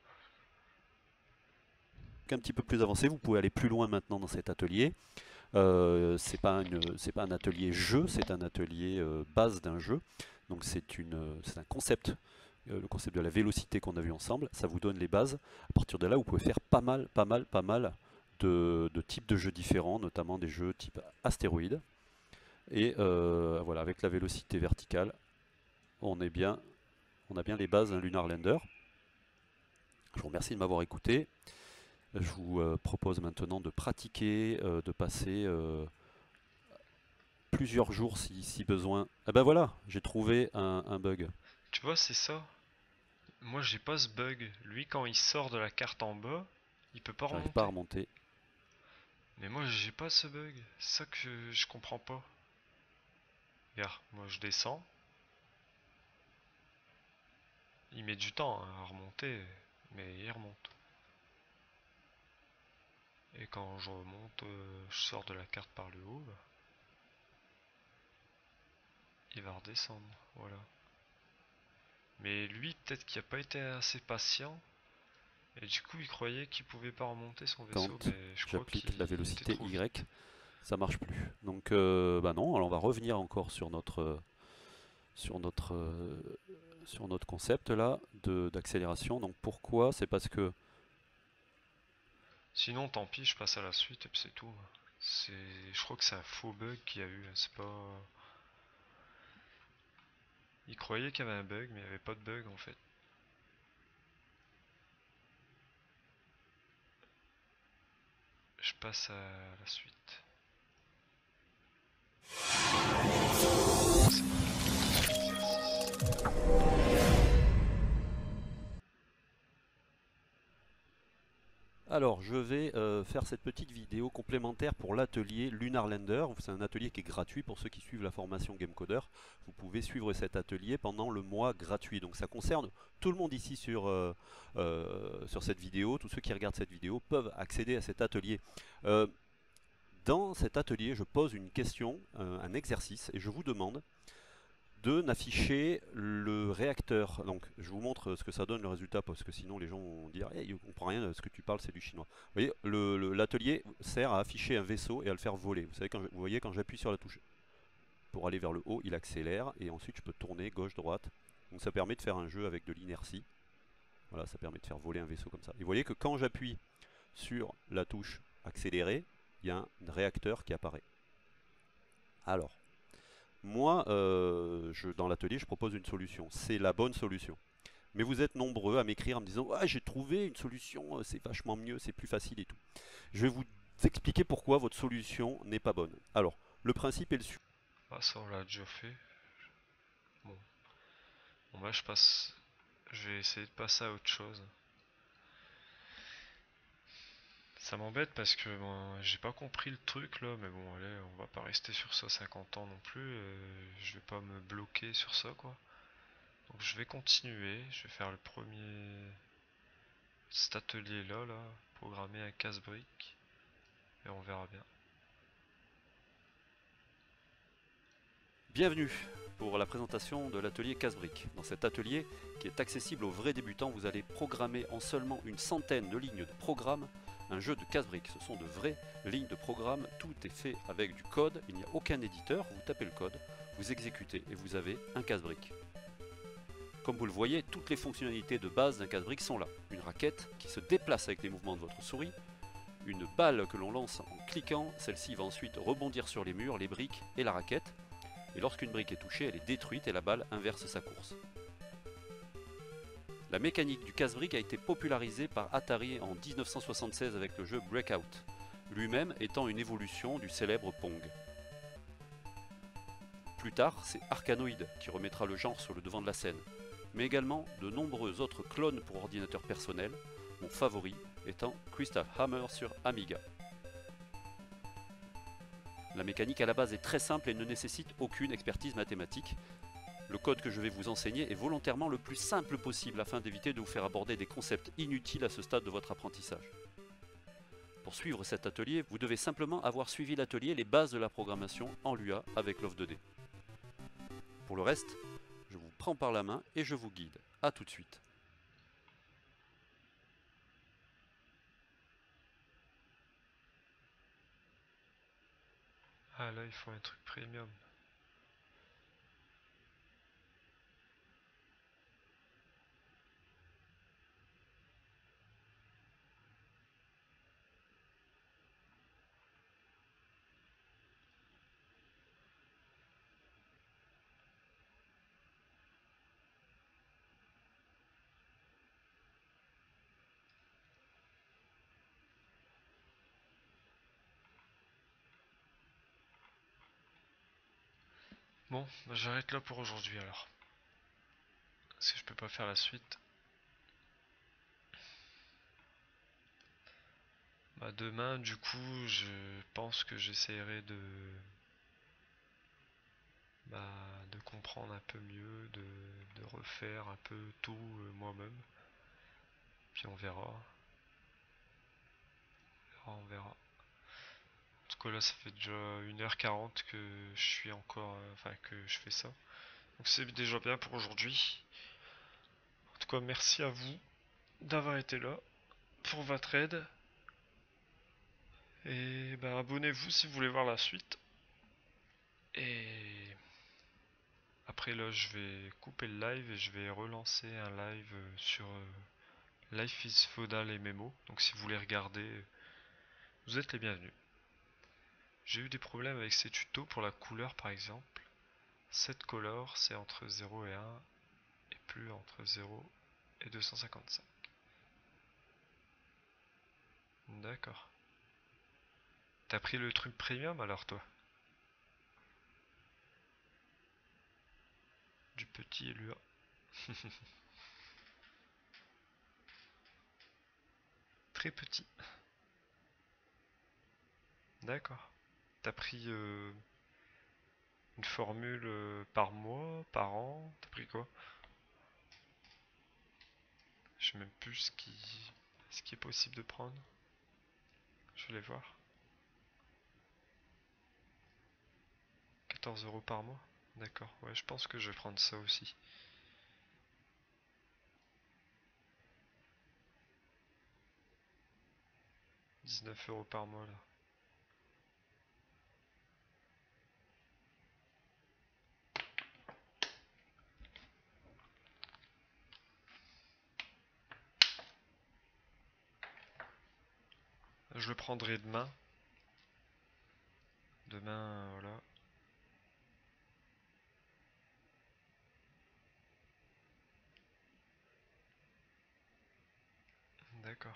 Un petit peu plus avancé, vous pouvez aller plus loin maintenant dans cet atelier. C'est pas un atelier jeu, c'est un atelier base d'un jeu. Donc c'est un concept, le concept de la vélocité qu'on a vu ensemble. Ça vous donne les bases. À partir de là, vous pouvez faire pas mal de types de jeux différents, notamment des jeux type astéroïde. Et voilà, avec la vélocité verticale, on a bien les bases d'un Lunar Lander. Je vous remercie de m'avoir écouté. Je vous propose maintenant de pratiquer, de passer plusieurs jours si besoin. Ah ben voilà, j'ai trouvé un bug. Tu vois, c'est ça. Moi j'ai pas ce bug. Lui, quand il sort de la carte en bas, il peut pas J'arrive pas à remonter. remonter. Mais moi j'ai pas ce bug. C'est ça que je comprends pas. Regarde, moi je descends. Il met du temps hein, à remonter, mais il remonte. Et quand je remonte, je sors de la carte par le haut, bah, il va redescendre, voilà. Mais lui, peut-être qu'il a pas été assez patient, et du coup il croyait qu'il pouvait pas remonter son vaisseau, Quand mais je crois j'applique qu'il la était vélocité trop Y, vite. ça marche plus. Donc bah non, alors on va revenir encore sur notre concept là d'accélération. Donc pourquoi? C'est parce que Sinon tant pis, je passe à la suite et puis c'est tout. Je crois que c'est un faux bug qu'il y a eu, c'est pas... Il croyait qu'il y avait un bug, mais il n'y avait pas de bug en fait. Je passe à la suite. alors, je vais faire cette petite vidéo complémentaire pour l'atelier Lunar Lander. C'est un atelier qui est gratuit pour ceux qui suivent la formation Gamecoder. Vous pouvez suivre cet atelier pendant le mois gratuit. Donc ça concerne tout le monde ici sur cette vidéo. Tous ceux qui regardent cette vidéo peuvent accéder à cet atelier. Dans cet atelier, je pose une question, un exercice, et je vous demande de n'afficher le réacteur. Donc je vous montre ce que ça donne le résultat parce que sinon les gens vont dire hey, il ne comprend rien de ce que tu parles, c'est du chinois. Vous voyez, l'atelier sert à afficher un vaisseau et à le faire voler. Vous voyez quand j'appuie sur la touche pour aller vers le haut, il accélère et ensuite je peux tourner gauche-droite. Donc ça permet de faire un jeu avec de l'inertie. Voilà, ça permet de faire voler un vaisseau comme ça. Et vous voyez que quand j'appuie sur la touche accélérer, il y a un réacteur qui apparaît. Alors, moi, dans l'atelier, je propose une solution. C'est la bonne solution. Mais vous êtes nombreux à m'écrire en me disant ah, j'ai trouvé une solution, c'est vachement mieux, c'est plus facile et tout. Je vais vous expliquer pourquoi votre solution n'est pas bonne. Alors, le principe est le suivant. Ah ça on l'a déjà fait. Bon. Bon bah je passe. Je vais essayer de passer à autre chose. Ça m'embête parce que bon, j'ai pas compris le truc là, mais bon allez, on va pas rester sur ça 50 ans non plus, je vais pas me bloquer sur ça quoi. Donc je vais continuer, je vais faire le premier cet atelier là, programmer un casse-brique, et on verra bien. Bienvenue pour la présentation de l'atelier Casse-Brique. Dans cet atelier, qui est accessible aux vrais débutants, vous allez programmer en seulement une centaine de lignes de programme un jeu de casse-briques. Ce sont de vraies lignes de programme, tout est fait avec du code, il n'y a aucun éditeur, vous tapez le code, vous exécutez et vous avez un casse-brique. Comme vous le voyez, toutes les fonctionnalités de base d'un casse-brique sont là. Une raquette qui se déplace avec les mouvements de votre souris, une balle que l'on lance en cliquant, celle-ci va ensuite rebondir sur les murs, les briques et la raquette. Et lorsqu'une brique est touchée, elle est détruite et la balle inverse sa course. La mécanique du casse-brique a été popularisée par Atari en 1976 avec le jeu Breakout, lui-même étant une évolution du célèbre Pong. Plus tard, c'est Arkanoid qui remettra le genre sur le devant de la scène. mais également de nombreux autres clones pour ordinateur personnel, mon favori étant Crystal Hammer sur Amiga. La mécanique à la base est très simple et ne nécessite aucune expertise mathématique. Le code que je vais vous enseigner est volontairement le plus simple possible afin d'éviter de vous faire aborder des concepts inutiles à ce stade de votre apprentissage. Pour suivre cet atelier, vous devez simplement avoir suivi l'atelier Les bases de la programmation en Lua avec Love 2D. Pour le reste, je vous prends par la main et je vous guide. A tout de suite. Ah là, il faut un truc premium. Bon, bah, j'arrête là pour aujourd'hui alors. Parce que je peux pas faire la suite. Bah, demain, du coup, je pense que j'essaierai de comprendre un peu mieux, de refaire un peu tout moi-même. Puis on verra. On verra. En tout cas, là, ça fait déjà 1h40 que je suis encore. Enfin, que je fais ça. Donc, c'est déjà bien pour aujourd'hui. En tout cas, merci à vous d'avoir été là pour votre aide. Et ben, abonnez-vous si vous voulez voir la suite. Et après là, je vais couper le live et je vais relancer un live sur Life is Feudal et Memo. Donc si vous voulez regarder, vous êtes les bienvenus. J'ai eu des problèmes avec ces tutos pour la couleur par exemple. Cette color c'est entre 0 et 1 et plus entre 0 et 255. D'accord. T'as pris le truc premium alors toi? Du petit Lua. Très petit. D'accord. T'as pris une formule par mois, par an? T'as pris quoi? Je sais même plus ce qui est possible de prendre. Je vais les voir. 14 € par mois? D'accord, ouais, je pense que je vais prendre ça aussi. 19 € par mois là. Je le prendrai demain. Demain, voilà. D'accord.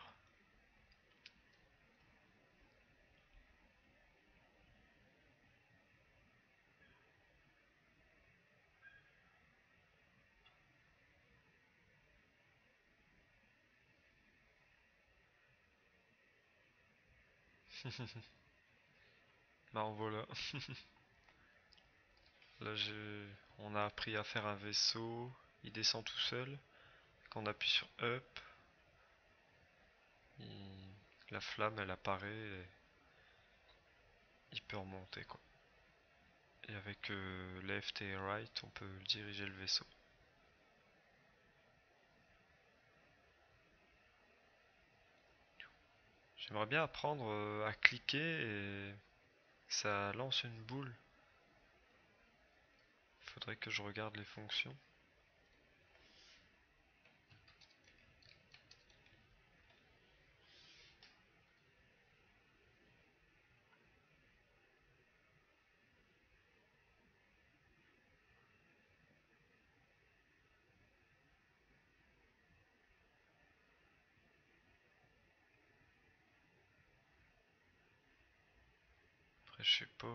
Bah voilà. Là, on a appris à faire un vaisseau. Il descend tout seul. Quand on appuie sur Up, la flamme elle apparaît et il peut remonter quoi. Et avec left et right, on peut diriger le vaisseau. J'aimerais bien apprendre à cliquer et que ça lance une boule. Faudrait que je regarde les fonctions. Après, je sais pas.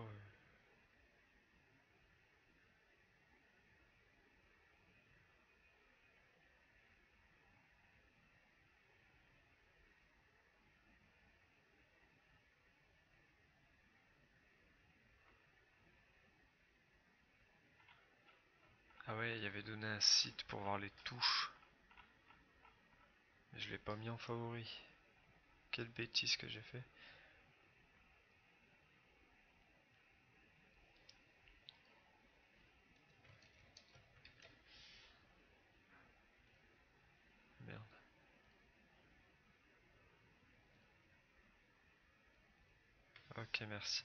Ah ouais, il y avait donné un site pour voir les touches. Mais je l'ai pas mis en favori. Quelle bêtise que j'ai fait. Merde. Ok, merci.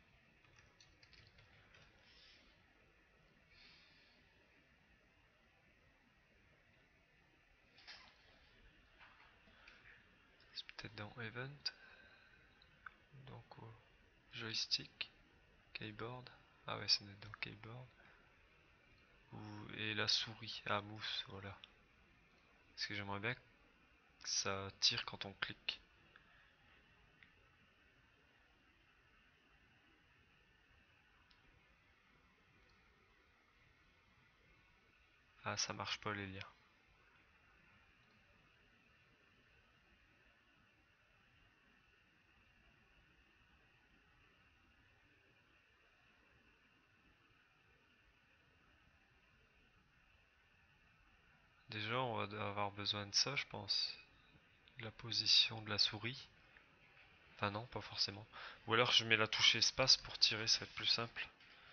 C'est peut-être dans Event. Donc joystick, keyboard. Ah ouais, ça doit être dans keyboard. Et la souris. Ah, mousse, voilà. Parce que j'aimerais bien que ça tire quand on clique. Ah, ça marche pas les liens. Déjà, on va avoir besoin de ça, je pense. La position de la souris. Enfin non, pas forcément. Ou alors je mets la touche espace pour tirer, ça va être plus simple.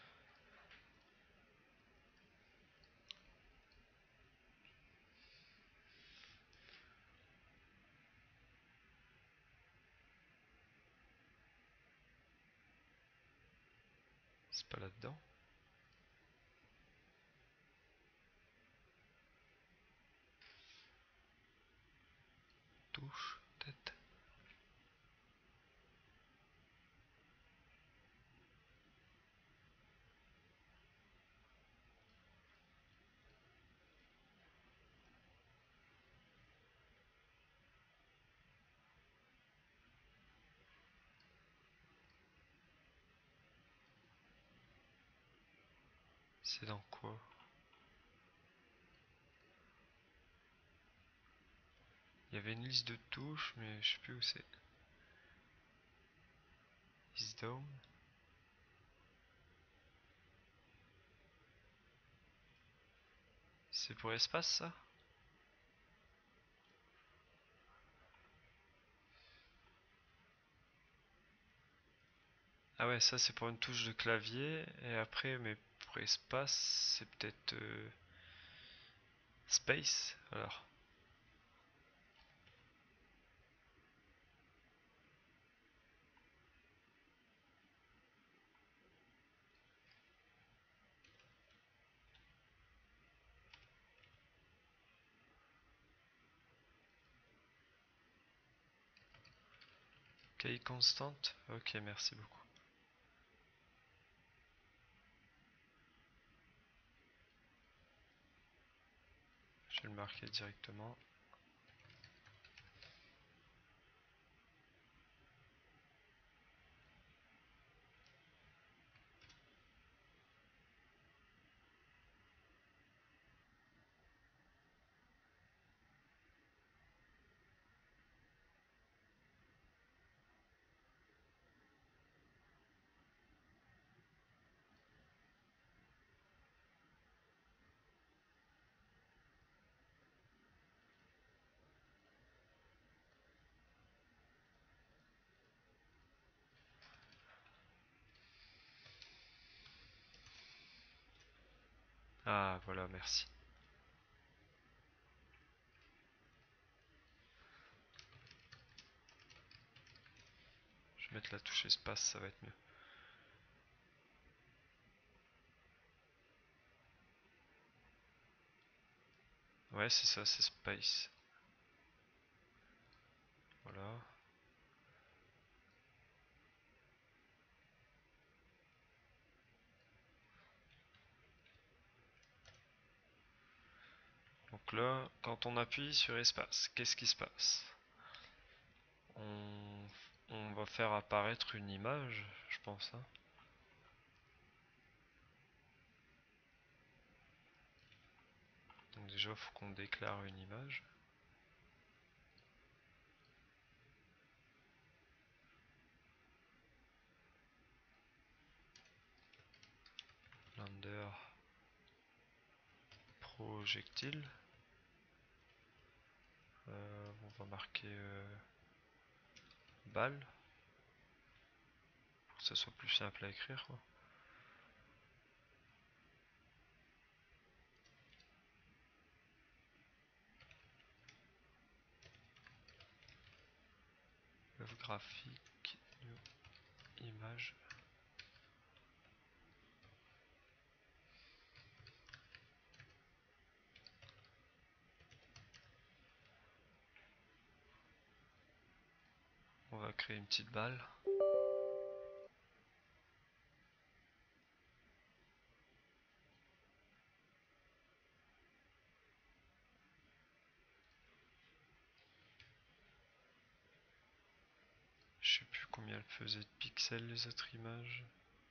C'est pas là-dedans. Touche, tête. C'est dans quoi? Il y avait une liste de touches, mais je sais plus où c'est. Is down. C'est pour espace ça? Ah ouais, ça c'est pour une touche de clavier. Et après, mais pour espace, c'est peut-être space alors. Key constante? Ok, merci beaucoup. Je vais le marquer directement. Ah voilà, merci. Je vais mettre la touche espace, ça va être mieux. Ouais, c'est ça, c'est space. Voilà. Donc là, quand on appuie sur espace, qu'est-ce qui se passe? On va faire apparaître une image, je pense, hein. Donc déjà, il faut qu'on déclare une image. Blender. projectile. On va marquer balle pour que ça soit plus simple à écrire, quoi. Graphique, image. On va créer une petite balle. Je sais plus combien elle faisait de pixels les autres images.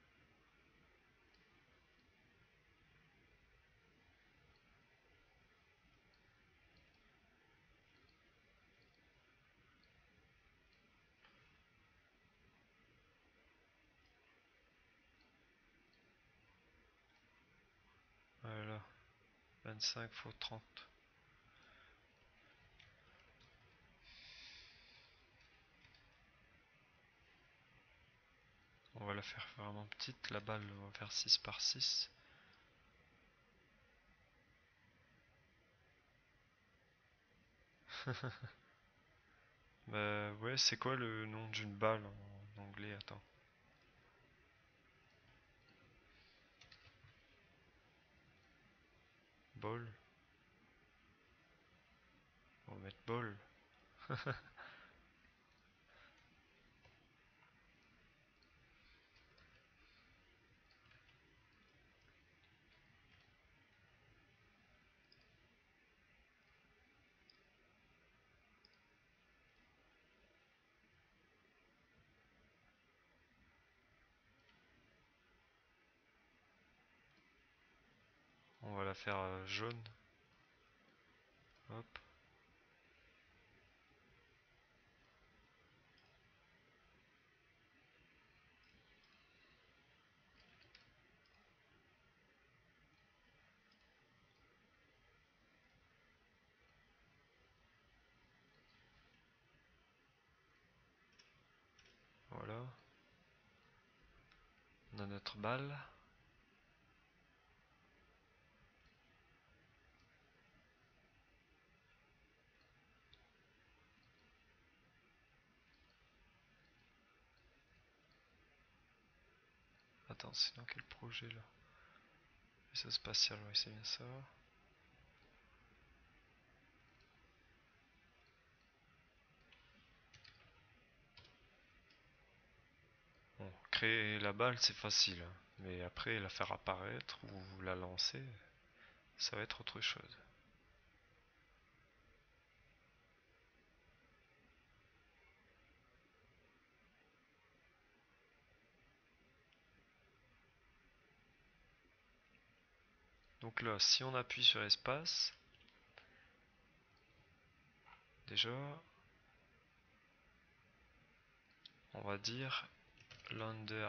Voilà, 25 x 30. On va la faire vraiment petite, la balle, on va faire 6 par 6. Bah ouais, c'est quoi le nom d'une balle en anglais? Attends. Ball. On va mettre ball. On va la faire jaune. Hop. Voilà. On a notre balle. Attends, c'est dans quel projet là? Vaisseau spatial, oui, c'est bien ça. Bon, créer la balle, c'est facile, hein. Mais après, la faire apparaître ou la lancer, ça va être autre chose. Donc là, si on appuie sur espace, déjà, on va dire lander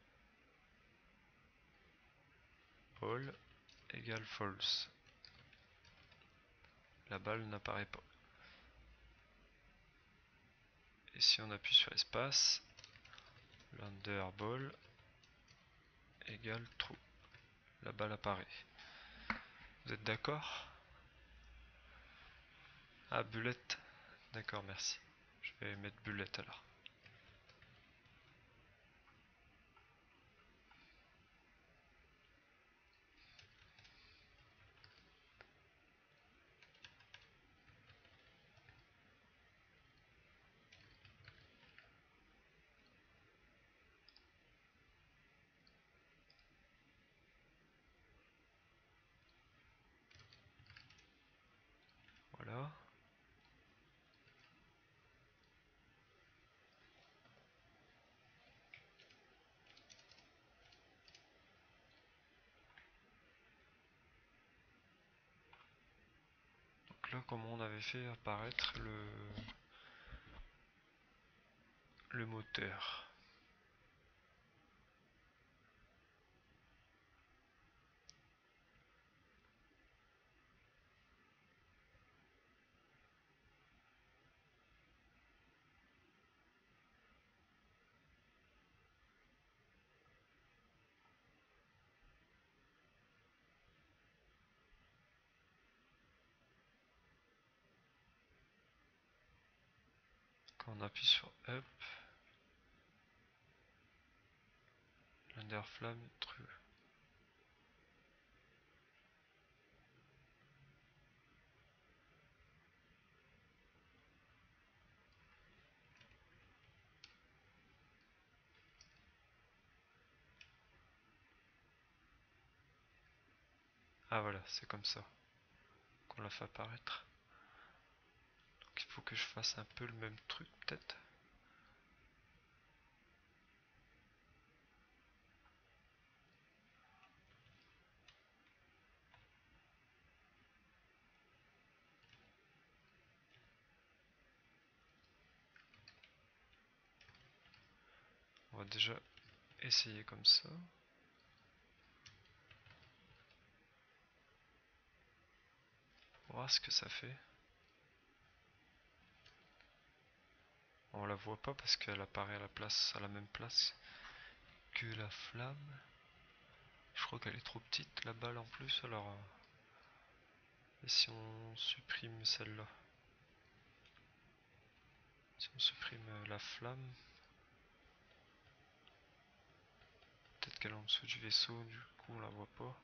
ball égale false. La balle n'apparaît pas. Et si on appuie sur espace, lander ball égale true. La balle apparaît. Vous êtes d'accord? Ah, bullet. D'accord, merci. Je vais mettre bullet alors. Voilà. Donc là, comment on avait fait apparaître le moteur? Quand on appuie sur Up, l'Underflame true. Ah voilà, c'est comme ça qu'on la fait apparaître. Donc il faut que je fasse un peu le même truc peut-être. On va déjà essayer comme ça. Pour voir ce que ça fait. On la voit pas parce qu'elle apparaît à la même place que la flamme. Je crois qu'elle est trop petite la balle en plus alors. Et si on supprime celle-là? Si on supprime la flamme, peut-être qu'elle est en dessous du vaisseau, du coup on la voit pas.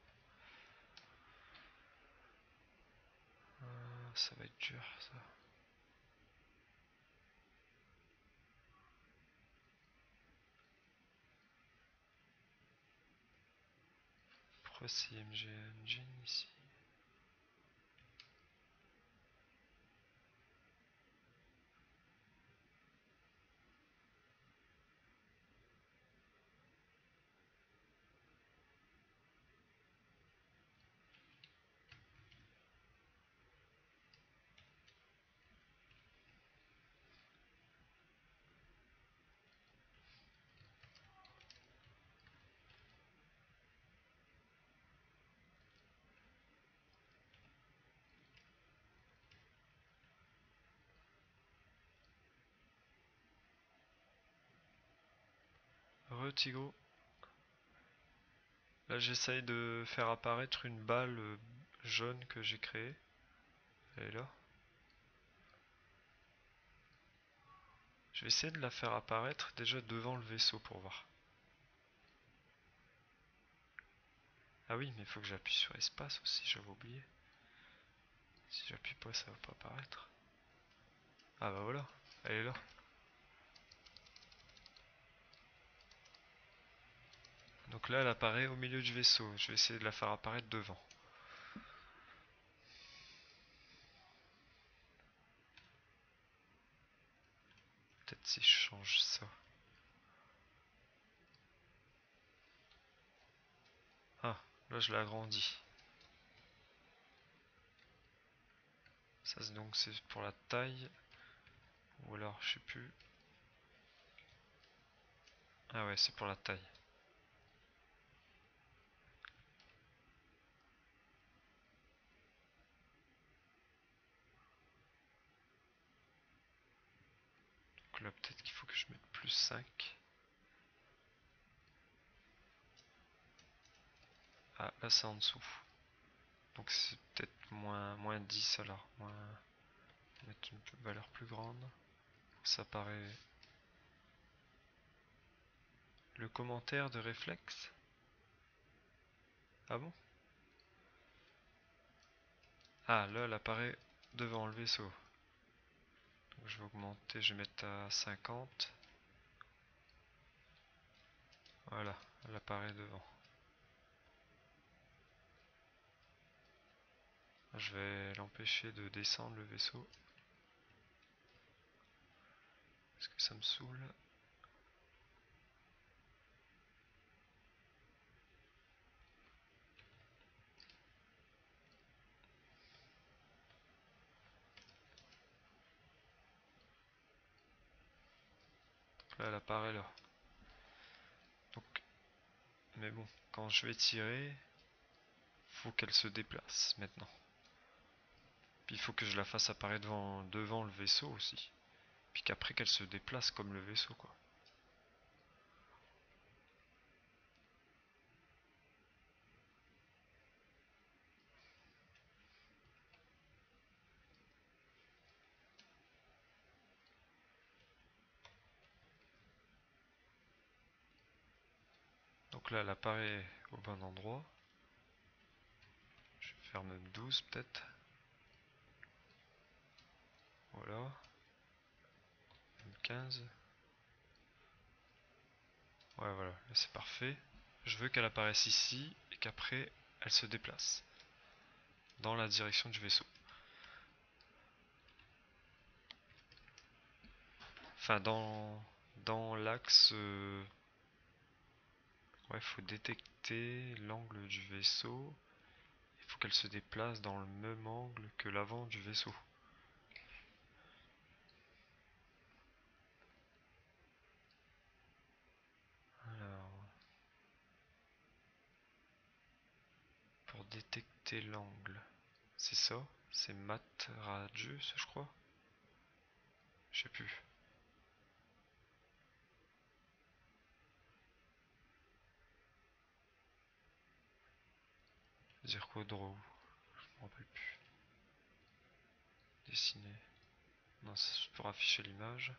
Ça va être dur ça. Pourquoi c'est MG Engine ici? Tigo. Là j'essaye de faire apparaître une balle jaune que j'ai créée. Elle est là. Je vais essayer de la faire apparaître déjà devant le vaisseau pour voir. Ah oui, mais il faut que j'appuie sur espace aussi, j'avais oublié. Si j'appuie pas, ça va pas apparaître. Ah bah voilà, elle est là. Donc là, elle apparaît au milieu du vaisseau. Je vais essayer de la faire apparaître devant. Peut-être si je change ça. Ah, là je l'ai agrandi. Ça donc c'est pour la taille. Ou alors je sais plus. Ah ouais, c'est pour la taille. Donc là peut-être qu'il faut que je mette plus 5. Ah là c'est en dessous. Donc c'est peut-être moins 10 alors. Mettre une valeur plus grande. Ça paraît. Le commentaire de réflexe. Ah bon? Ah là elle apparaît devant le vaisseau. Donc je vais augmenter, je vais mettre à 50. Voilà, elle apparaît devant. Je vais l'empêcher de descendre le vaisseau. Parce que ça me saoule. Là, elle apparaît là. Donc, mais bon, quand je vais tirer, faut qu'elle se déplace maintenant. Puis il faut que je la fasse apparaître devant le vaisseau aussi. Puis qu'après qu'elle se déplace comme le vaisseau quoi. Donc là, elle apparaît au bon endroit. Je vais faire même 12 peut-être. Voilà. Même 15. Ouais, voilà, là c'est parfait. Je veux qu'elle apparaisse ici et qu'après elle se déplace dans la direction du vaisseau. Enfin, dans l'axe. Ouais, faut détecter l'angle du vaisseau. Il faut qu'elle se déplace dans le même angle que l'avant du vaisseau. Alors, pour détecter l'angle, c'est ça? C'est Mat Radius, je crois? Je sais plus. Zirco Draw, je me rappelle plus. Dessiner. Non, c'est juste pour afficher l'image.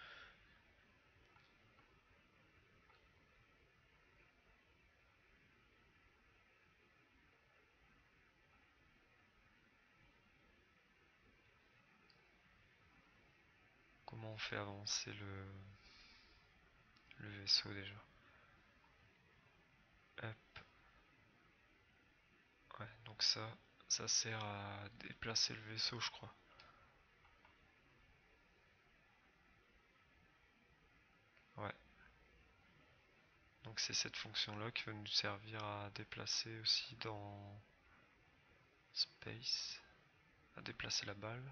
Comment on fait avancer le vaisseau déjà? Hop. Ouais, donc ça sert à déplacer le vaisseau, je crois. Ouais. Donc c'est cette fonction-là qui va nous servir à déplacer aussi dans Space, à déplacer la balle.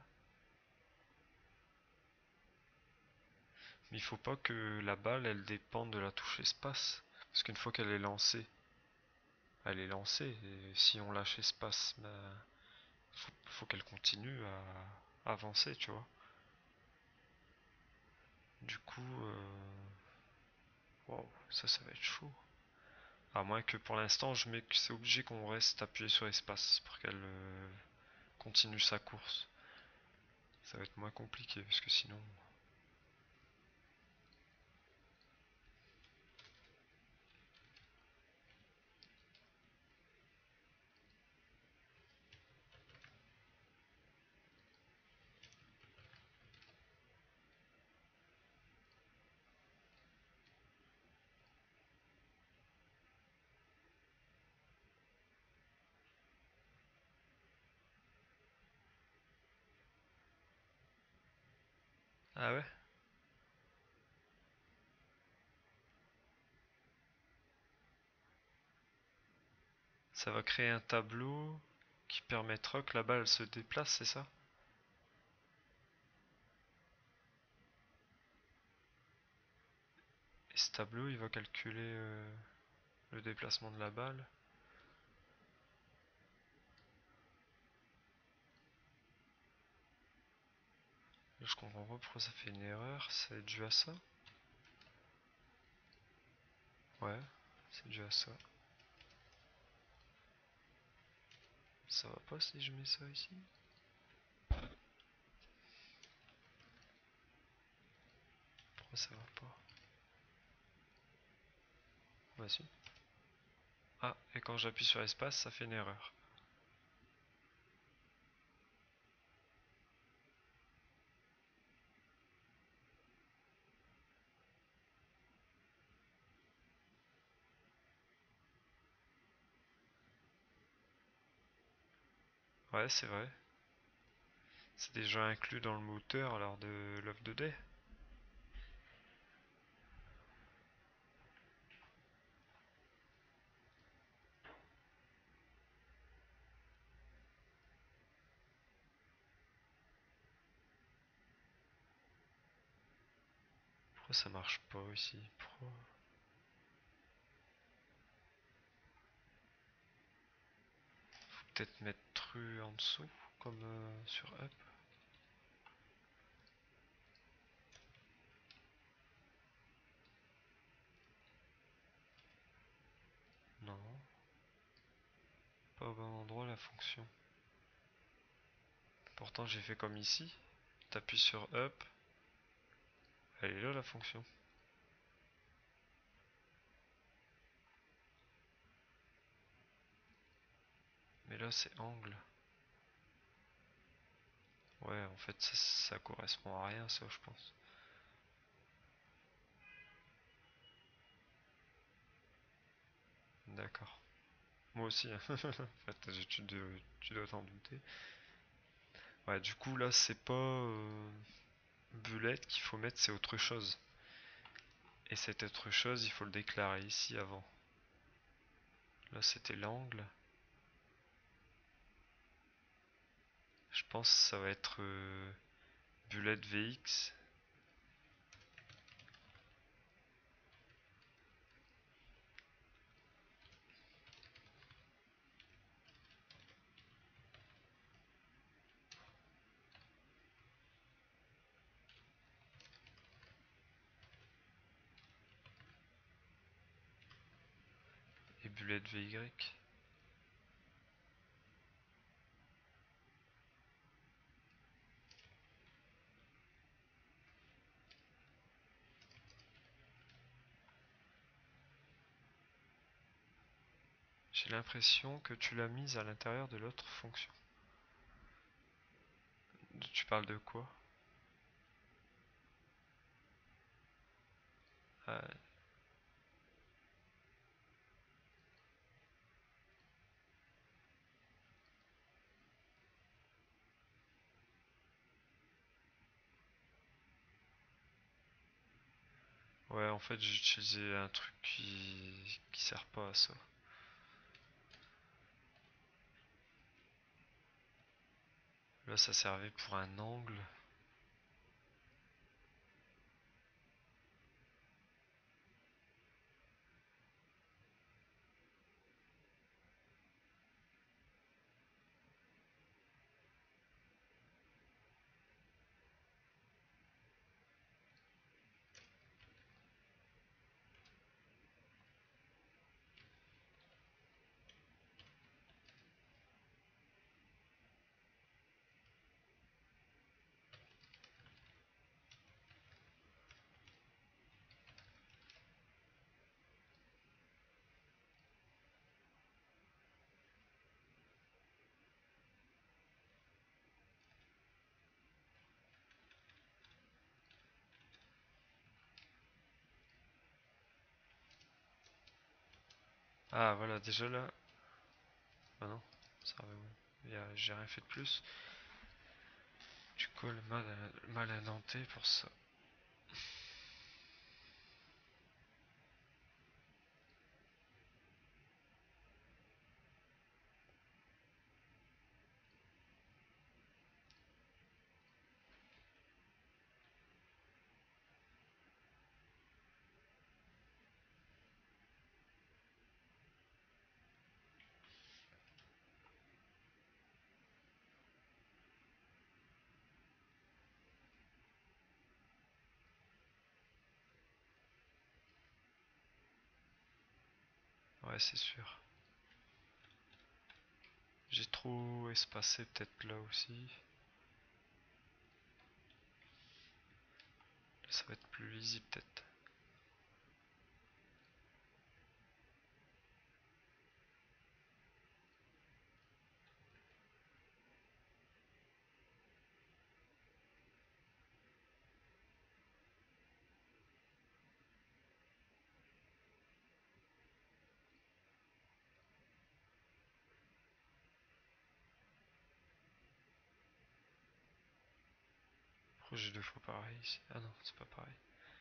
Mais il faut pas que la balle elle dépende de la touche espace. Parce qu'une fois qu'elle est lancée, elle est lancée. Et si on lâche espace, ben, faut qu'elle continue à avancer, tu vois. Du coup, wow, ça va être chaud. À moins que pour l'instant, je mets que c'est obligé qu'on reste appuyé sur espace pour qu'elle continue sa course. Ça va être moins compliqué parce que sinon. Ah ouais? Ça va créer un tableau qui permettra que la balle se déplace, c'est ça? Et ce tableau, il va calculer le déplacement de la balle. Je comprends pas pourquoi ça fait une erreur, c'est dû à ça? Ouais, c'est dû à ça. Ça va pas si je mets ça ici? Pourquoi ça va pas? Bah si. Ah, et quand j'appuie sur espace, ça fait une erreur. Ouais, c'est vrai. C'est déjà inclus dans le moteur lors de l'œuf de dés. Pourquoi ça marche pas ici? Pourquoi? Faut peut-être mettre tru en dessous, comme sur up. Non, pas au bon endroit la fonction. Pourtant j'ai fait comme ici. T'appuies sur up. Elle est là la fonction. Mais là c'est angle. Ouais, en fait ça correspond à rien ça, je pense. D'accord. Moi aussi, hein. En fait, tu dois t'en douter. Ouais, du coup là c'est pas bullet qu'il faut mettre, c'est autre chose. Et cette autre chose, il faut le déclarer ici avant. Là c'était l'angle. Je pense que ça va être bullet VX. Et bullet VY. J'ai l'impression que tu l'as mise à l'intérieur de l'autre fonction. Tu parles de quoi? Ah, ouais, en fait j'ai utilisé un truc qui sert pas à ça. Là ça servait pour un angle. Ah voilà, déjà là. Ah non, ça va, j'ai rien fait de plus. Tu colles mal indenté pour ça. Ouais, c'est sûr. J'ai trop espacé peut-être là aussi. Là, ça va être plus lisible peut-être. Pourquoi j'ai deux fois pareil ici? Ah non, c'est pas pareil.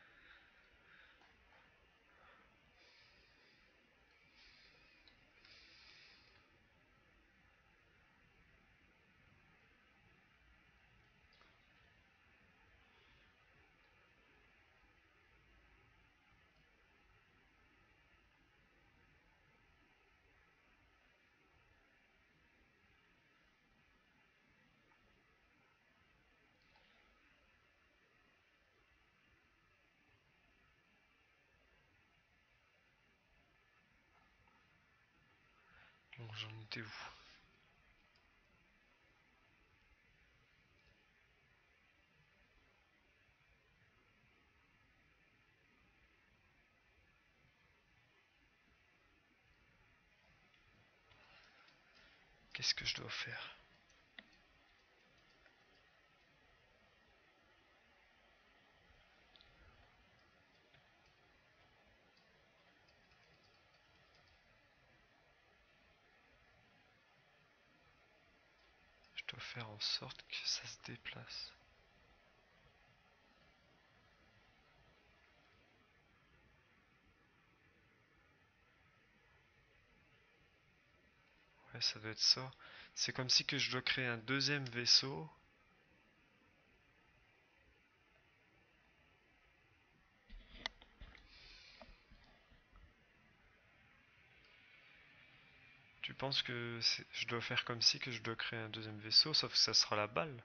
Bon, j'en étais où? Qu'est-ce que je dois faire? Je dois faire en sorte que ça se déplace. Ouais, ça doit être ça. C'est comme si que je dois créer un deuxième vaisseau. Tu penses que je dois faire comme si que je dois créer un deuxième vaisseau, sauf que ça sera la balle.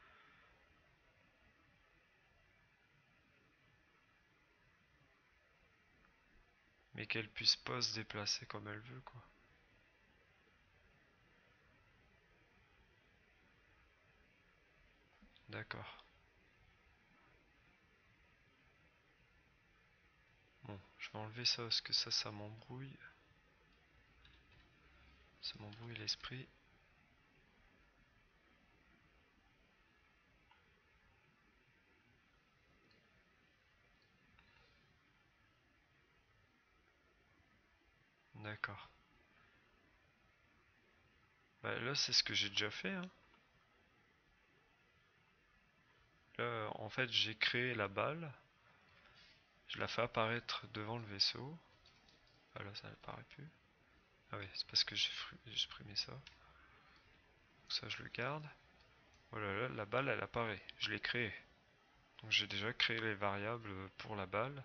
Mais qu'elle puisse pas se déplacer comme elle veut, quoi. D'accord. Bon, je vais enlever ça parce que ça m'embrouille. Ça m'embrouille l'esprit. D'accord. Bah là, c'est ce que j'ai déjà fait, hein. Là, en fait, j'ai créé la balle. Je la fais apparaître devant le vaisseau. Ah là, ça n'apparaît plus. Ah oui, c'est parce que j'ai supprimé ça. Donc ça, je le garde. Voilà, là, la balle, elle apparaît. Je l'ai créée. Donc j'ai déjà créé les variables pour la balle.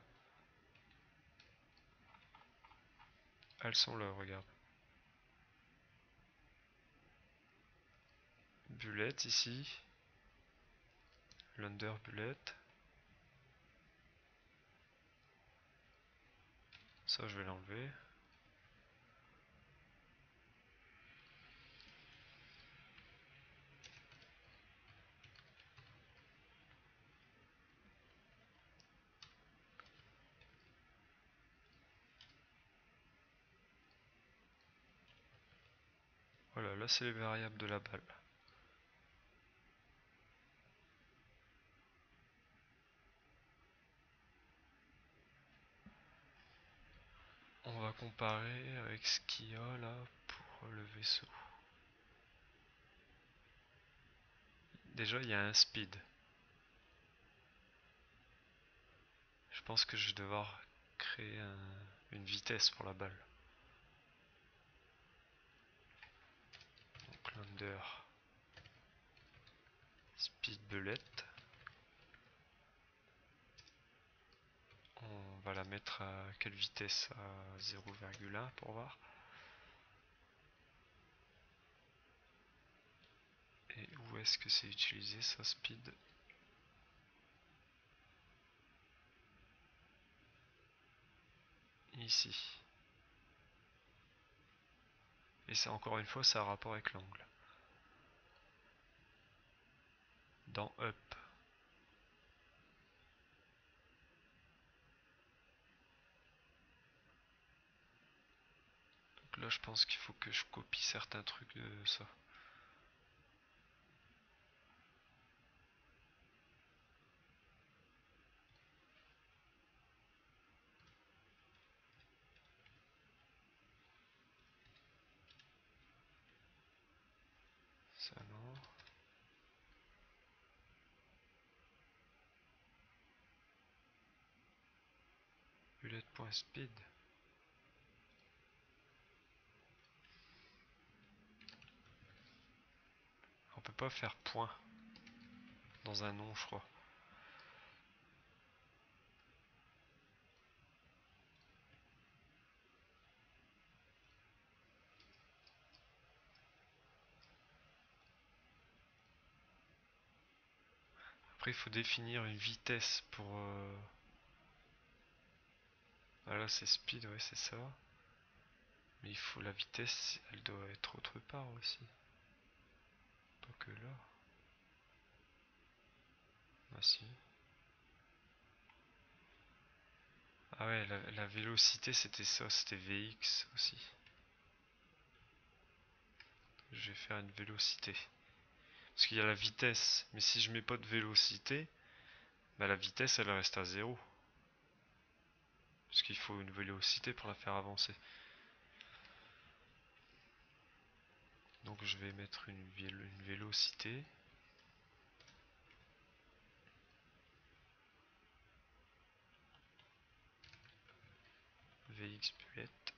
Elles sont là, regarde. Bullet ici. L'under bullet. Ça, je vais l'enlever. Voilà, là, c'est les variables de la balle. On va comparer avec ce qu'il y a là pour le vaisseau. Déjà, il y a un speed. Je pense que je vais devoir créer une vitesse pour la balle. Donc l'under speed bullet. On va la mettre à quelle vitesse? À 0,1 pour voir. Et où est-ce que c'est utilisé ça, speed? Ici. Et c'est encore une fois, ça a rapport avec l'angle. Dans up. Donc là, je pense qu'il faut que je copie certains trucs de ça. Ça non. Bullet.speed. On peut pas faire point dans un nom, je crois. Après, il faut définir une vitesse pour... Ah là, c'est speed, ouais, c'est ça. Mais il faut la vitesse, elle doit être autre part aussi. Pas que là. Ah si. Ah ouais, la vélocité, c'était ça, c'était Vx aussi. je vais faire une vélocité. Parce qu'il y a la vitesse, mais si je mets pas de vélocité, bah la vitesse elle reste à zéro. Parce qu'il faut une vélocité pour la faire avancer. Donc je vais mettre une vélocité. VX bullet.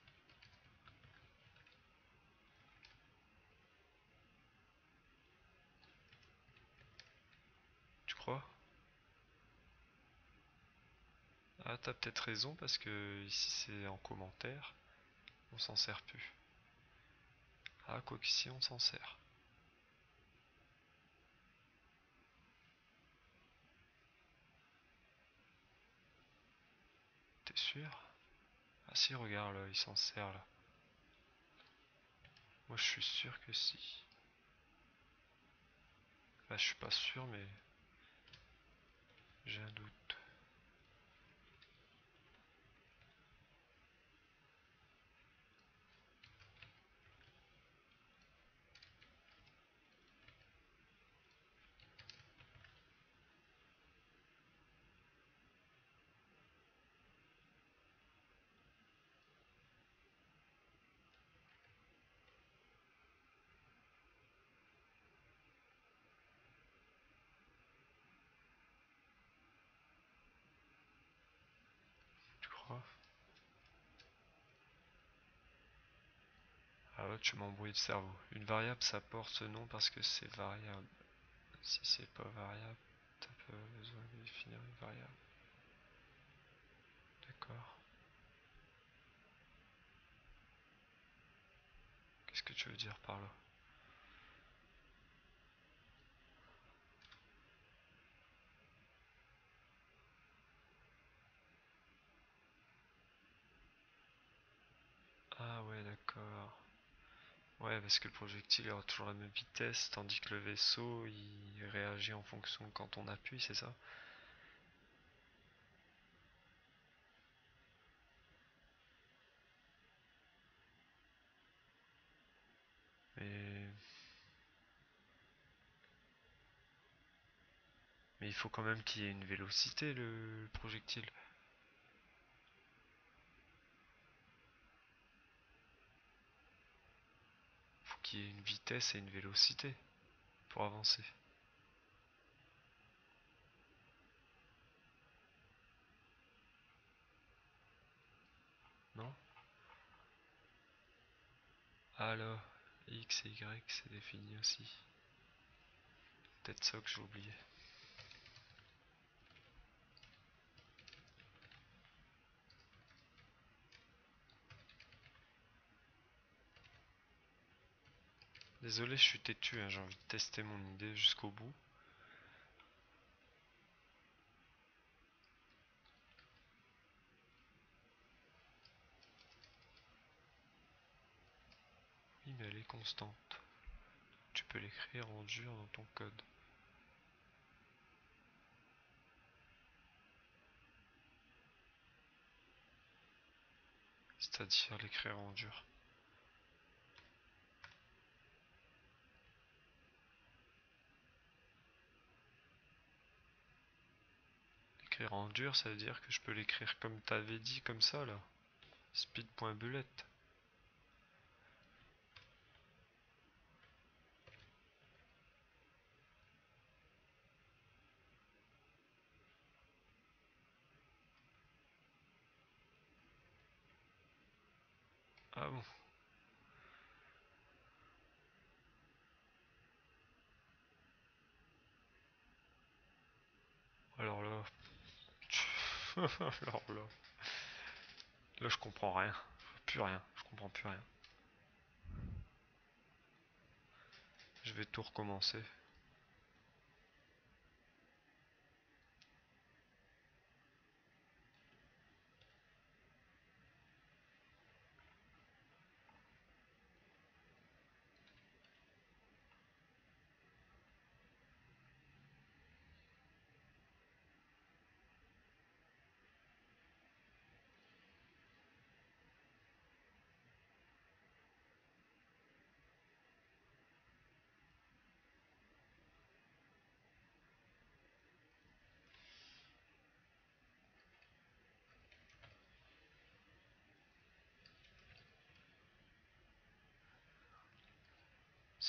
Tu crois? Ah, t'as peut-être raison parce que ici c'est en commentaire. On s'en sert plus. Ah, quoi qu'ici on s'en sert. T'es sûr? Ah si, regarde là, il s'en sert là. Moi je suis sûr que si. Bah je suis pas sûr mais j'ai un doute. Tu crois? Ah ouais, tu m'embrouilles le cerveau. Une variable ça porte ce nom parce que c'est variable. Si c'est pas variable, t'as pas besoin de définir une variable. D'accord. Qu'est-ce que tu veux dire par là? Ah ouais, d'accord. Ouais, parce que le projectile aura toujours la même vitesse, tandis que le vaisseau, il réagit en fonction de quand on appuie, c'est ça? Mais... Mais il faut quand même qu'il y ait une vélocité, le projectile. Faut qu'il y ait une vitesse et une vélocité pour avancer. Non? Ah là, X et Y, c'est défini aussi. Peut-être ça que j'ai oublié. Désolé, je suis têtu, hein, j'ai envie de tester mon idée jusqu'au bout. Oui, mais elle est constante. Tu peux l'écrire en dur dans ton code. C'est-à-dire l'écrire en dur. L'écrire en dur, ça veut dire que je peux l'écrire comme t'avais dit, comme ça là. Speed.bullet. Ah bon. Alors là. Alors là. Là, je comprends rien. Plus rien. Je comprends plus rien. Je vais tout recommencer.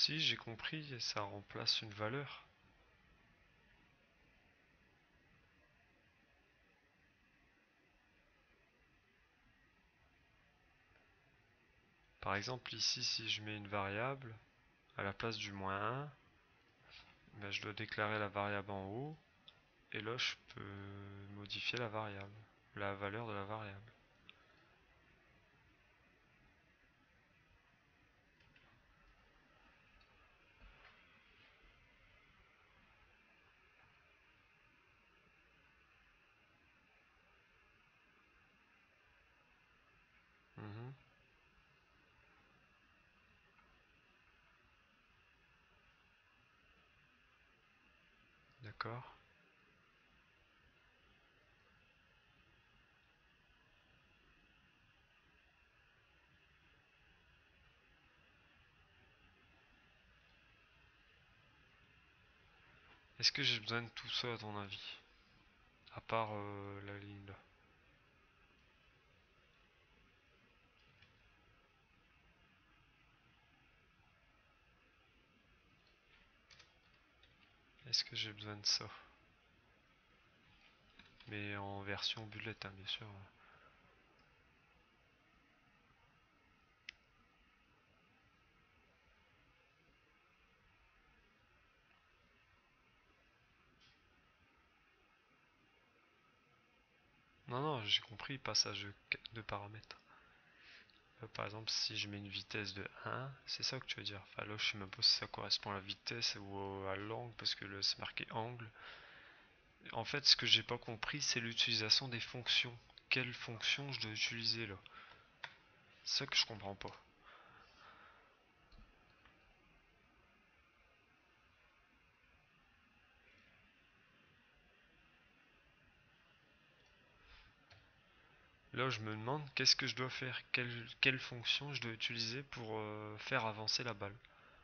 Si j'ai compris, ça remplace une valeur. Par exemple ici, si je mets une variable à la place du -1, ben, je dois déclarer la variable en haut, et là je peux modifier la variable, la valeur de la variable. Mhm. D'accord. Est-ce que j'ai besoin de tout ça à ton avis? À part la ligne là. Est-ce que j'ai besoin de ça? Mais en version bullet, hein, bien sûr. Non, non, j'ai compris, passage de paramètres. Par exemple, si je mets une vitesse de 1, c'est ça que tu veux dire. Enfin, là, je sais même pas si ça correspond à la vitesse ou à l'angle, parce que là, c'est marqué angle. En fait, ce que j'ai pas compris, c'est l'utilisation des fonctions. Quelle fonction je dois utiliser là? C'est ça que je comprends pas. Là, je me demande qu'est-ce que je dois faire, quelle fonction je dois utiliser pour faire avancer la balle.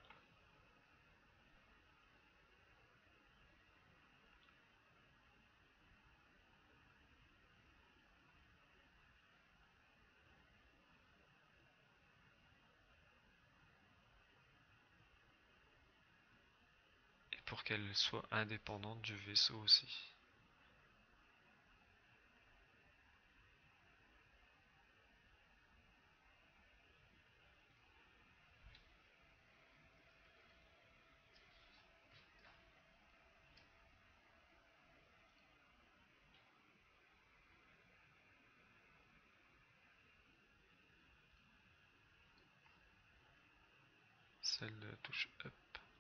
Et pour qu'elle soit indépendante du vaisseau aussi. Celle de la touche up.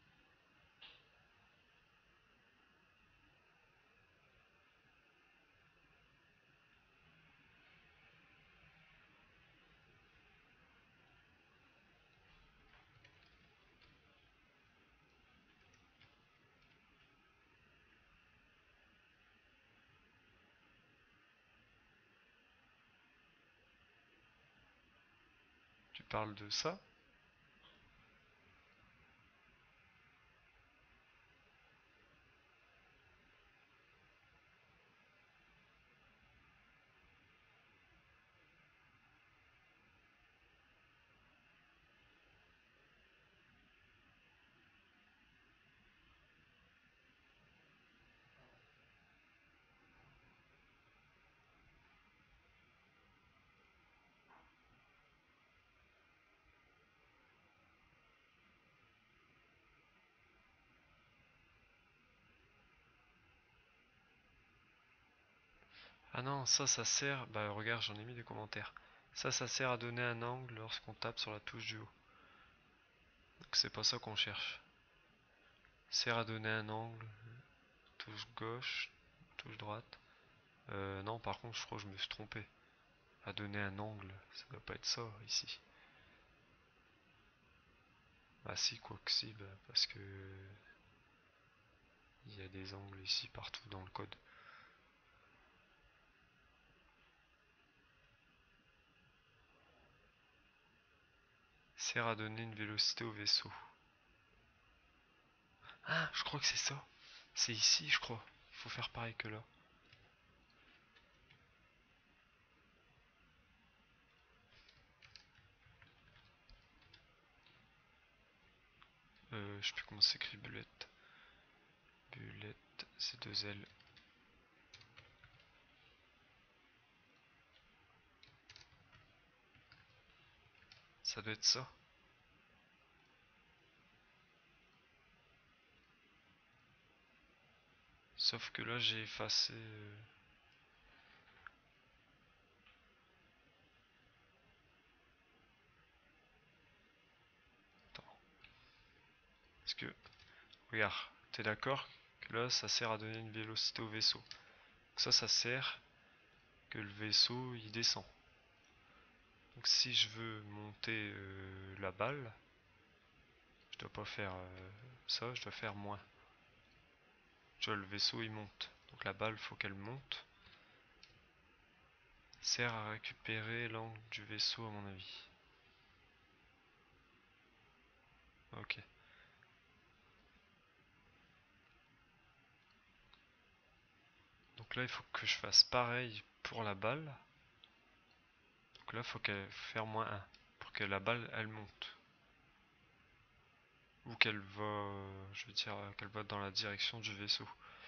Tu parles de ça? Ah non, ça sert. Bah regarde, j'en ai mis des commentaires. Ça sert à donner un angle lorsqu'on tape sur la touche du haut. Donc c'est pas ça qu'on cherche. Sert à donner un angle, touche gauche, touche droite. Non, par contre, je crois que je me suis trompé. À donner un angle, ça doit pas être ça ici. Ah si, quoi que si, bah, parce que il y a des angles ici partout dans le code. Sert à donner une vélocité au vaisseau. Ah, je crois que c'est ça. C'est ici, je crois. Il faut faire pareil que là. je sais plus comment s'écrit Bulette. Bulette, c'est 2 L. Ça doit être ça. Sauf que là j'ai effacé... Attends. Parce que, regarde, t'es d'accord que là ça sert à donner une vélocité au vaisseau. Donc ça sert que le vaisseau il descend. Donc si je veux monter la balle, je dois pas faire ça, je dois faire moins. Tu vois, le vaisseau il monte. Donc la balle faut qu'elle monte. Sert à récupérer l'angle du vaisseau à mon avis. Ok. Donc là il faut que je fasse pareil pour la balle. Donc là il faut qu'elle faire -1 pour que la balle elle monte. Ou qu'elle va, je veux dire, qu'elle va dans la direction du vaisseau.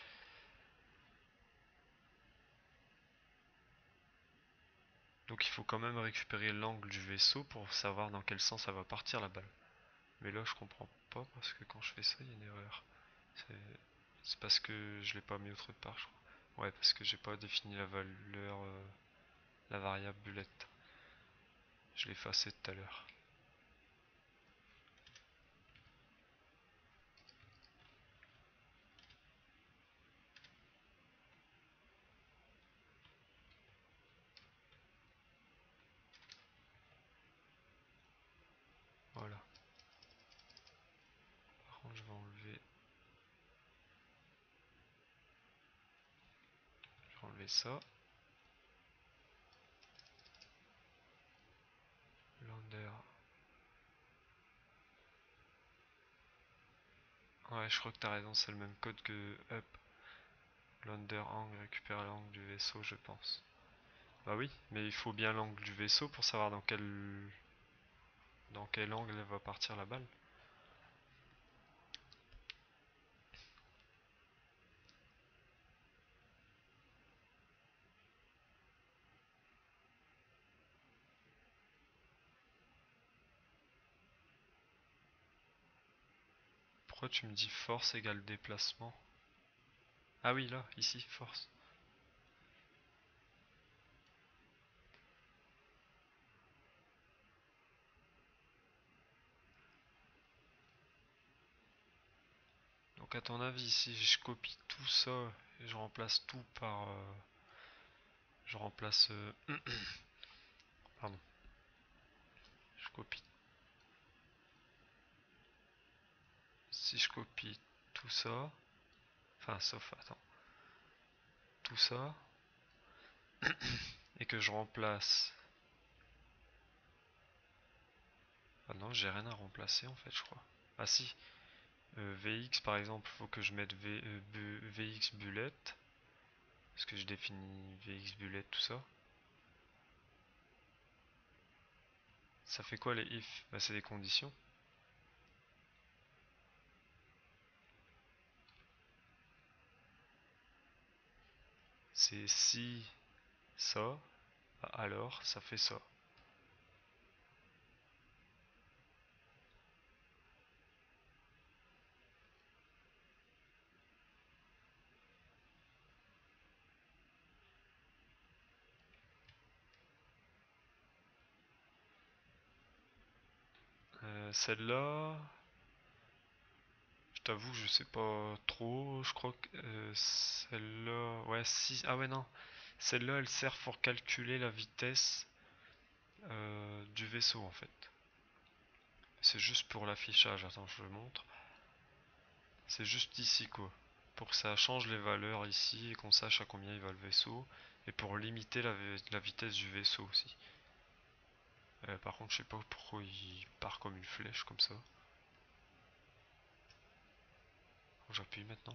Donc il faut quand même récupérer l'angle du vaisseau pour savoir dans quel sens ça va partir la balle. Mais là je comprends pas parce que quand je fais ça il y a une erreur. C'est parce que je l'ai pas mis autre part je crois. Ouais parce que j'ai pas défini la valeur, la variable bulette. Je l'ai effacé tout à l'heure. Voilà. Par contre je vais enlever ça. Lander. Ouais je crois que t'as raison, c'est le même code que up. Lander angle récupère l'angle du vaisseau je pense. Bah oui, mais il faut bien l'angle du vaisseau pour savoir dans quel angle va partir la balle. Pourquoi tu me dis force égale déplacement? Ah oui, là, ici, force. Donc à ton avis, si je copie tout ça et je remplace tout par... je remplace... pardon. Je copie... Si je copie tout ça... Enfin, sauf... Attends. Tout ça... et que je remplace... Ah non, j'ai rien à remplacer en fait, je crois. Ah si. VX par exemple, faut que je mette VX bullet. Parce que je définis VX bullet, tout ça. Ça fait quoi les if? Bah c'est des conditions. C'est si ça, bah alors ça fait ça. Celle-là, je t'avoue, je sais pas trop. Je crois que celle-là, ouais, si, ah ouais, non, celle-là, elle sert pour calculer la vitesse du vaisseau en fait. C'est juste pour l'affichage. Attends, je le montre. C'est juste ici quoi. Pour que ça change les valeurs ici et qu'on sache à combien il va le vaisseau. Et pour limiter la vitesse du vaisseau aussi. Par contre, je sais pas pourquoi il part comme une flèche comme ça. J'appuie maintenant.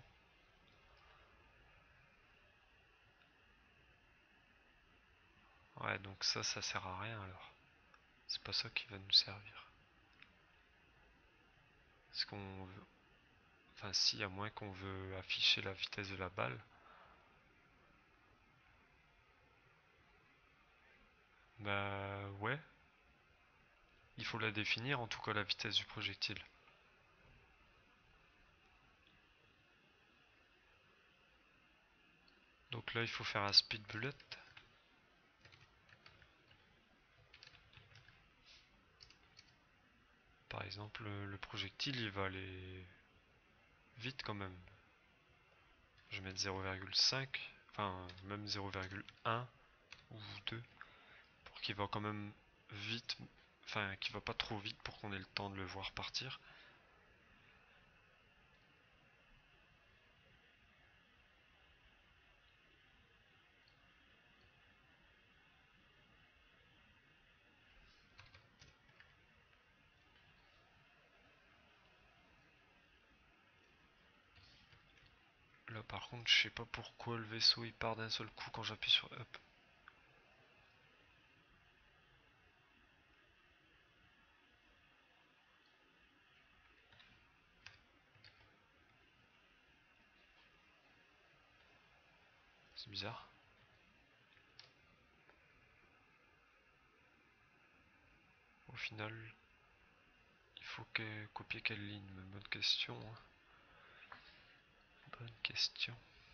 Ouais, donc ça sert à rien alors. C'est pas ça qui va nous servir. Est-ce qu'on veut... Enfin si, à moins qu'on veut afficher la vitesse de la balle. Bah ouais. Il faut la définir, en tout cas la vitesse du projectile. Donc là il faut faire un speed bullet. Par exemple, le projectile il va aller vite quand même. Je vais mettre 0,5, enfin même 0,1 ou 2 pour qu'il va quand même vite, enfin qu'il va pas trop vite pour qu'on ait le temps de le voir partir. Là par contre je sais pas pourquoi le vaisseau il part d'un seul coup quand j'appuie sur up. C'est bizarre. Au final, il faut copier quelle ligne? Bonne question. Bonne question.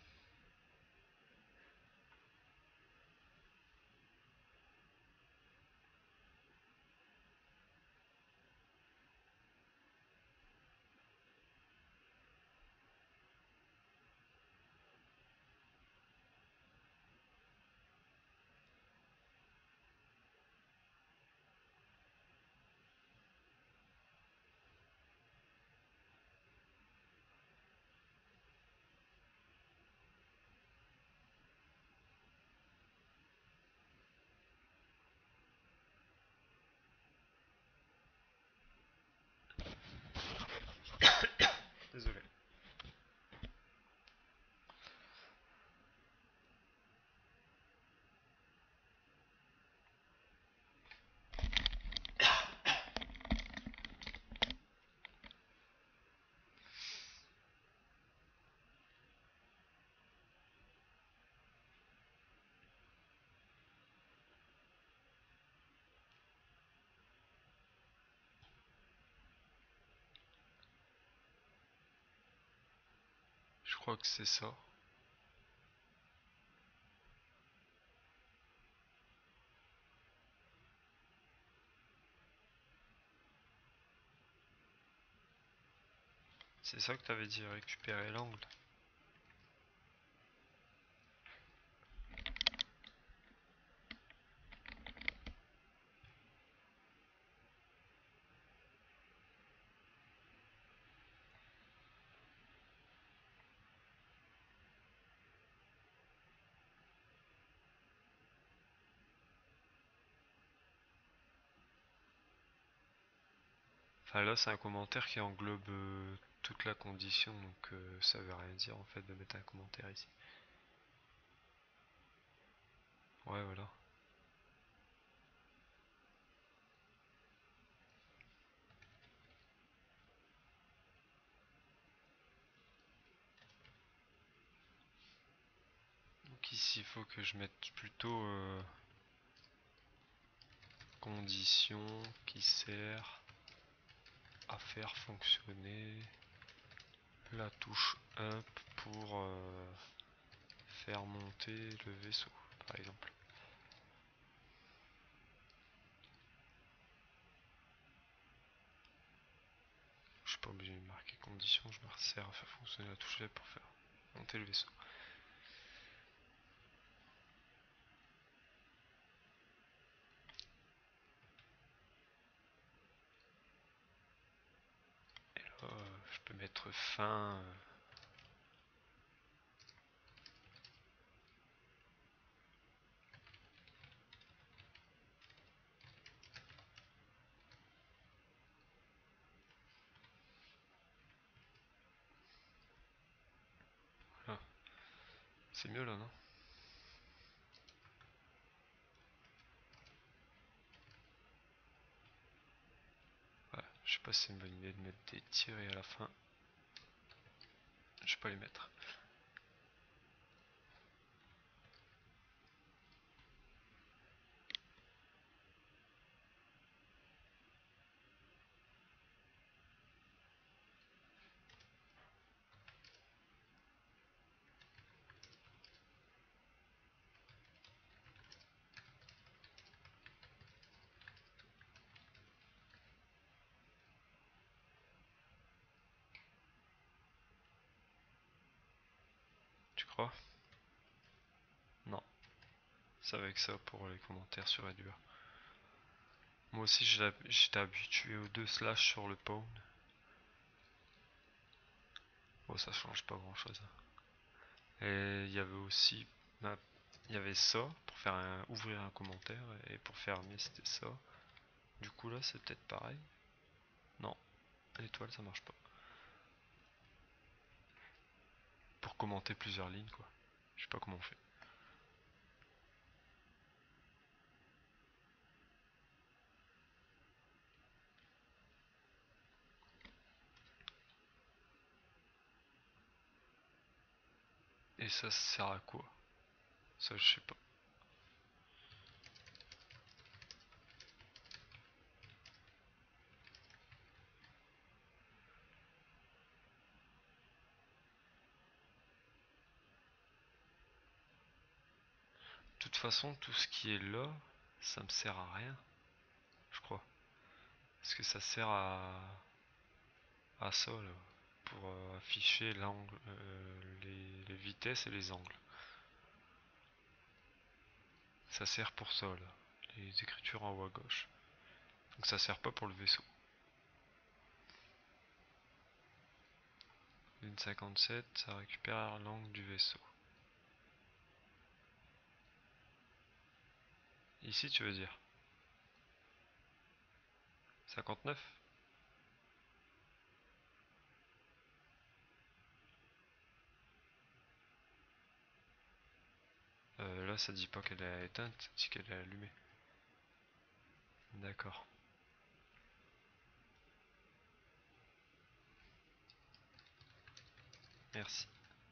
Désolé. Je crois que c'est ça. C'est ça que t'avais dit, récupérer l'angle. Enfin là c'est un commentaire qui englobe toute la condition, donc ça veut rien dire en fait de mettre un commentaire ici. Ouais voilà. Donc ici il faut que je mette plutôt condition qui sert à faire fonctionner la touche up pour faire monter le vaisseau par exemple. Je suis pas obligé de marquer condition, je me sers à faire fonctionner la touche up pour faire monter le vaisseau. Et là je peux mettre fin. Voilà. C'est mieux là non? Ouais, je Je sais pas si c'est une bonne idée de mettre des tirés à la fin. Je vais pas les mettre. Tu crois? Non. C'est avec ça pour les commentaires sur Edua. Moi aussi j'étais habitué aux 2 slash sur le pawn. Bon, ça change pas grand chose. Et il y avait aussi, il y avait ça pour faire ouvrir un commentaire, et pour fermer c'était ça. Du coup là c'est peut-être pareil. Non, l'étoile ça marche pas. Pour commenter plusieurs lignes quoi. Je sais pas comment on fait. Et ça sert à quoi? Ça je sais pas. De toute façon tout ce qui est là, ça me sert à rien, je crois. Parce que ça sert à ça là, pour afficher l'angle, les vitesses et les angles. Ça sert pour ça là, les écritures en haut à gauche. Donc ça sert pas pour le vaisseau. Ligne 57, ça récupère l'angle du vaisseau. Ici tu veux dire 59? Là ça dit pas qu'elle est éteinte, ça dit qu'elle est allumée. D'accord. Merci.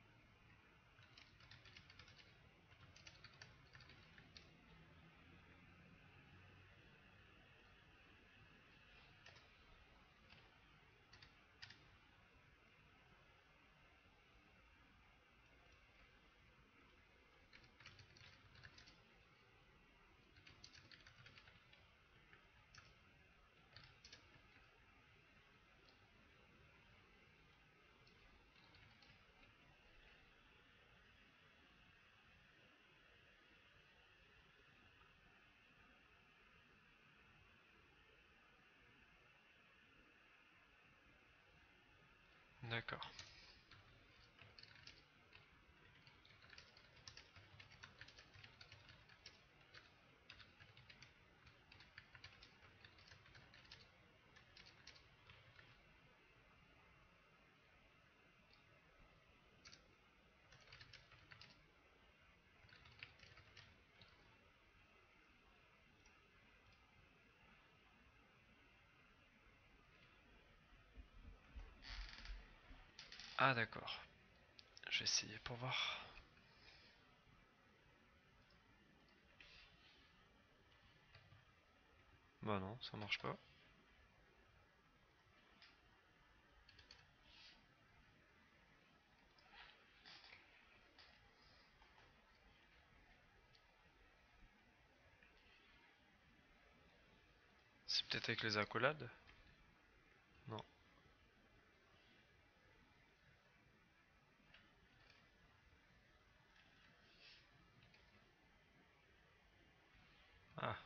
D'accord. Ah d'accord. Je vais essayer pour voir. Bah non, ça marche pas. C'est peut-être avec les accolades? Non. Ah.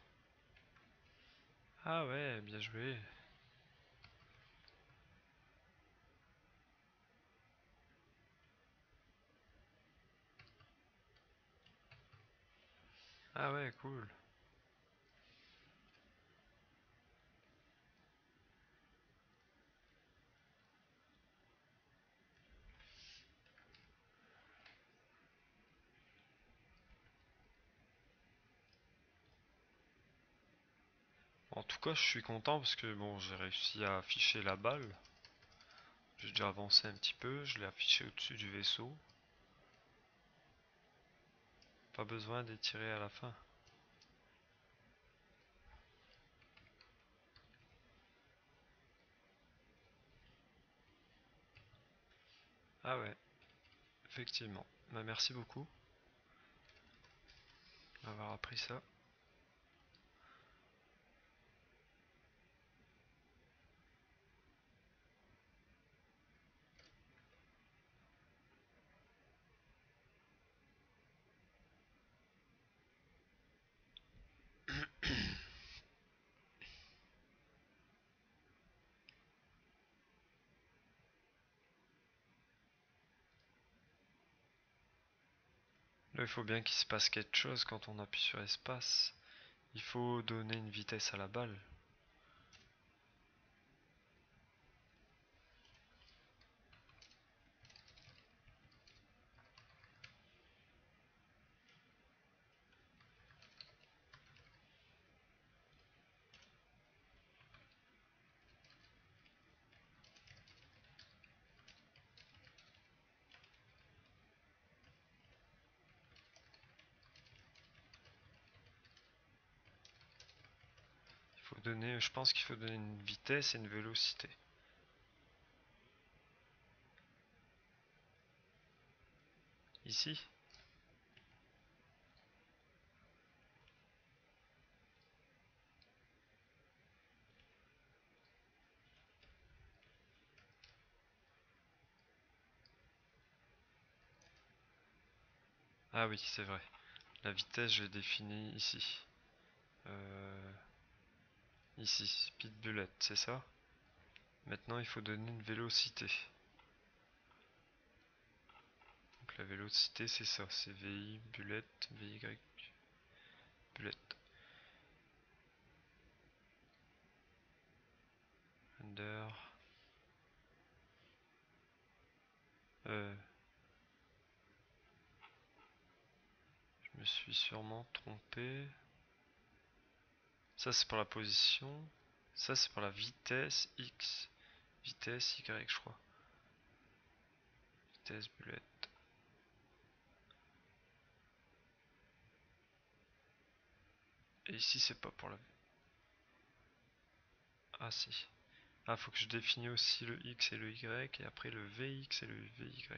Ah ouais, bien joué. Ah ouais, cool. Bon, tout cas, je suis content parce que bon, j'ai réussi à afficher la balle. J'ai déjà avancé un petit peu, je l'ai affiché au-dessus du vaisseau. Pas besoin d'étirer à la fin. Ah ouais, effectivement. Bah, merci beaucoup d'avoir appris ça. Là, il faut bien qu'il se passe quelque chose quand on appuie sur espace. Il faut donner une vitesse à la balle. Il faut donner, je pense qu'il faut donner une vitesse et une vélocité. Ici. Ah oui, c'est vrai. La vitesse, je l'ai définie ici. Ici, speed bullet, c'est ça? Maintenant, il faut donner une vélocité. Donc la vélocité, c'est ça. C'est VI, bullet, VY, bullet. Under. Euh, je me suis sûrement trompé. Ça, c'est pour la position. Ça, c'est pour la vitesse X. Vitesse Y, je crois. Vitesse bullet. Et ici, c'est pas pour la... Ah, si. Ah, faut que je définisse aussi le X et le Y, et après le VX et le VY.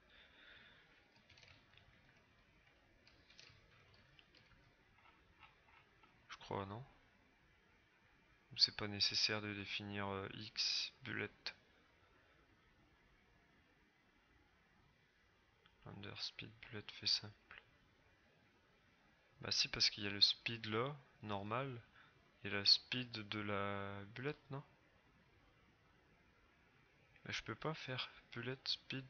Je crois, non? Ou c'est pas nécessaire de définir X bullet. Under speed bullet fait simple. Bah si, parce qu'il y a le speed là, normal, et la speed de la bullet, non? Mais je peux pas faire bullet speed.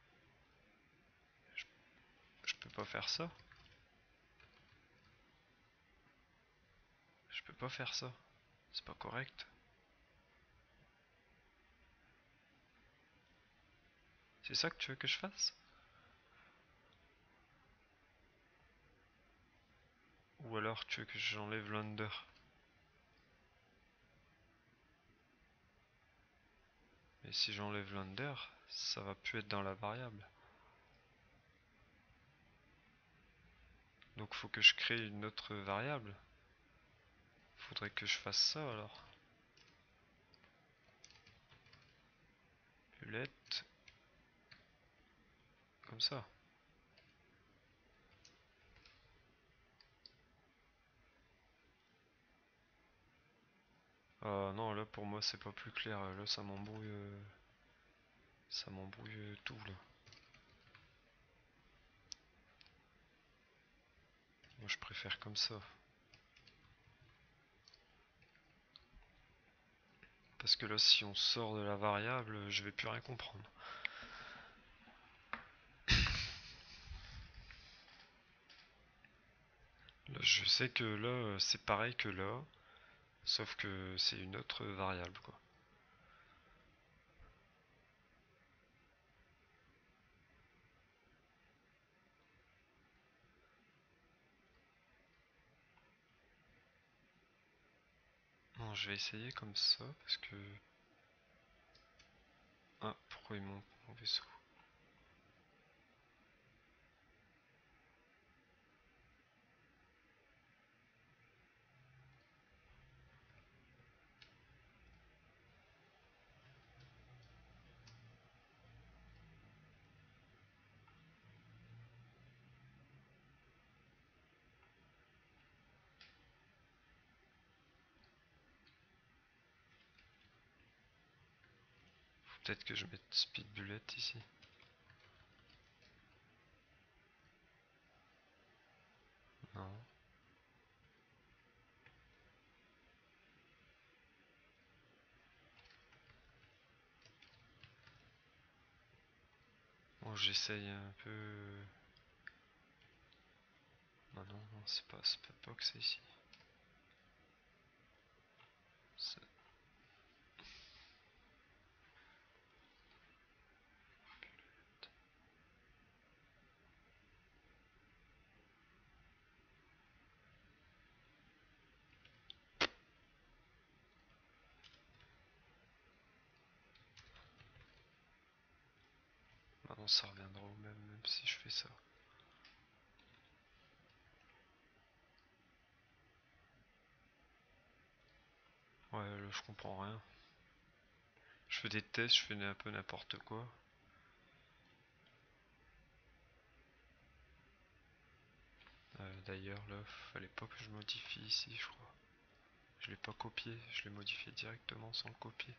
Je, je peux pas faire ça. Je peux pas faire ça. C'est pas correct. C'est ça que tu veux que je fasse? Ou alors tu veux que j'enlève l'under? Mais si j'enlève l'under, ça va plus être dans la variable. Donc faut que je crée une autre variable. Faudrait que je fasse ça alors. Bullet. Comme ça. Ah non, là pour moi c'est pas plus clair. Là ça m'embrouille. Ça m'embrouille tout là. Moi je préfère comme ça. Parce que là si on sort de la variable, je vais plus rien comprendre. Là, je sais que là c'est pareil que là. Sauf que c'est une autre variable quoi. Ouais. Attends, je vais essayer comme ça parce que... Ah, pourquoi il monte mon vaisseau? Faut peut-être que je mette Speed Bullet ici. Non. Bon, j'essaye un peu... Non, non, non, c'est pas que c'est ici. C'est- Maintenant, ça reviendra au même, même si je fais ça. Ouais, là, je comprends rien. Je fais des tests, je fais un peu n'importe quoi. D'ailleurs, là, fallait pas que je modifie ici, je crois. Je l'ai pas copié, je l'ai modifié directement sans le copier.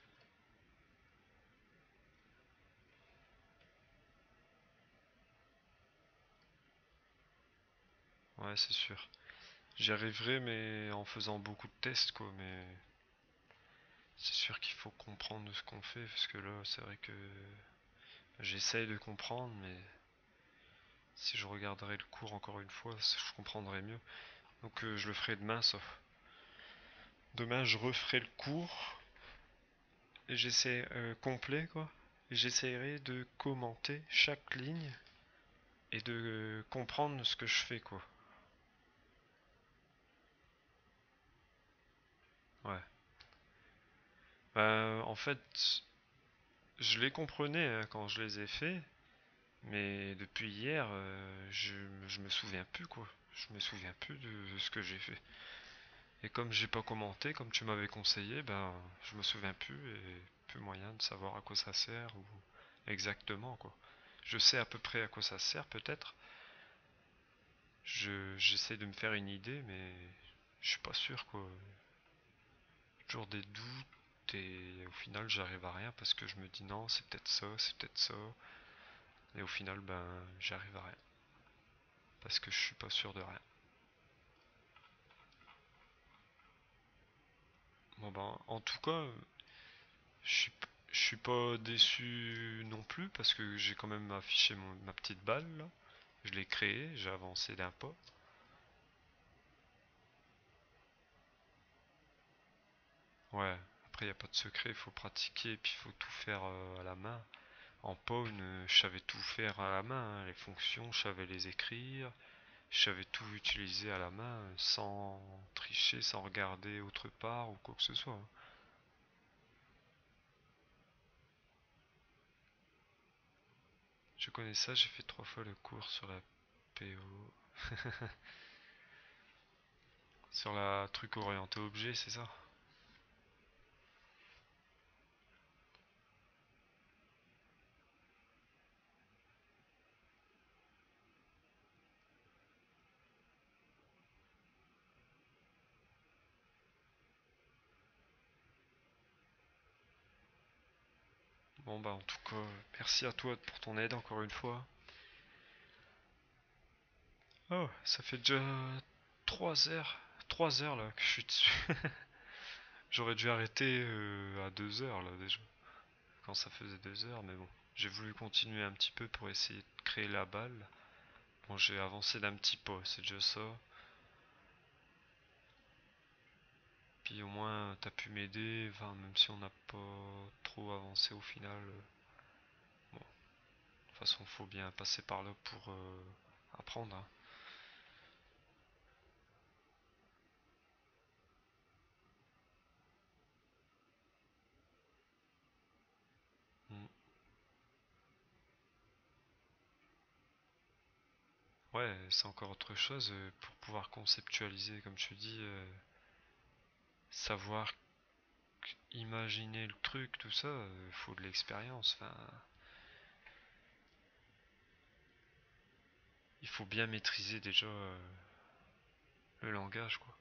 Ouais, c'est sûr. J'y arriverai, mais en faisant beaucoup de tests, quoi. Mais c'est sûr qu'il faut comprendre ce qu'on fait, parce que là, c'est vrai que j'essaye de comprendre, mais si je regarderais le cours encore une fois, je comprendrais mieux. Donc je le ferai demain, ça. Demain, je referai le cours et j'essaie complet, quoi. Et j'essaierai de commenter chaque ligne et de comprendre ce que je fais, quoi. Ouais. En fait, je les comprenais hein, quand je les ai faits, mais depuis hier, je me souviens plus, quoi. Je me souviens plus de ce que j'ai fait. Et comme j'ai pas commenté, comme tu m'avais conseillé, ben je me souviens plus et plus moyen de savoir à quoi ça sert ou exactement quoi. Je sais à peu près à quoi ça sert peut-être. J'essaie de me faire une idée mais je suis pas sûr quoi. Toujours des doutes et au final j'arrive à rien parce que je me dis non c'est peut-être ça, c'est peut-être ça. Et au final ben j'arrive à rien. Parce que je suis pas sûr de rien. Bon ben en tout cas Je suis, je suis pas déçu non plus parce que j'ai quand même affiché ma petite balle là. Je l'ai créée, j'ai avancé d'un pas. Ouais, après il n'y a pas de secret, il faut pratiquer et puis il faut tout faire à la main. En Pawn, je savais tout faire à la main, hein. Les fonctions, je savais les écrire, je savais tout utiliser à la main sans tricher, sans regarder autre part ou quoi que ce soit, hein. Je connais ça, j'ai fait 3 fois le cours sur la PO. Sur la truc orienté objet, c'est ça? Bon bah en tout cas, merci à toi pour ton aide encore une fois. Oh, ça fait déjà 3 heures, 3 heures là que je suis dessus. J'aurais dû arrêter à 2 heures là déjà, quand ça faisait 2 heures, mais bon. J'ai voulu continuer un petit peu pour essayer de créer la balle. Bon, j'ai avancé d'un petit pas, c'est déjà ça. Puis au moins t'as pu m'aider, enfin même si on n'a pas trop avancé au final. Bon, de toute façon faut bien passer par là pour apprendre, hein. Ouais, c'est encore autre chose pour pouvoir conceptualiser, comme tu dis, savoir imaginer le truc, tout ça, il faut de l'expérience. Enfin, il faut bien maîtriser déjà le langage, quoi.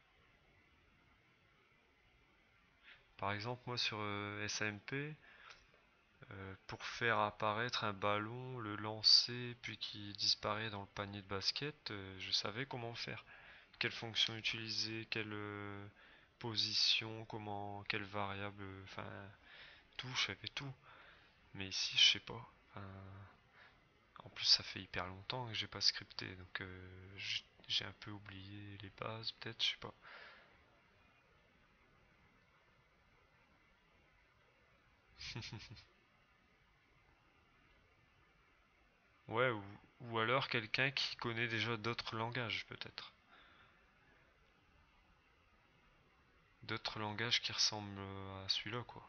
Par exemple, moi sur SAMP, pour faire apparaître un ballon, le lancer, puis qui disparaît dans le panier de basket, je savais comment faire. Quelle fonction utiliser, quelle position, comment, quelle variable, enfin tout, je savais tout. Mais ici, je sais pas. Enfin, en plus, ça fait hyper longtemps que j'ai pas scripté, donc j'ai un peu oublié les bases, peut-être, je sais pas. Ouais, ou alors quelqu'un qui connaît déjà d'autres langages, peut-être. D'autres langages qui ressemblent à celui-là, quoi.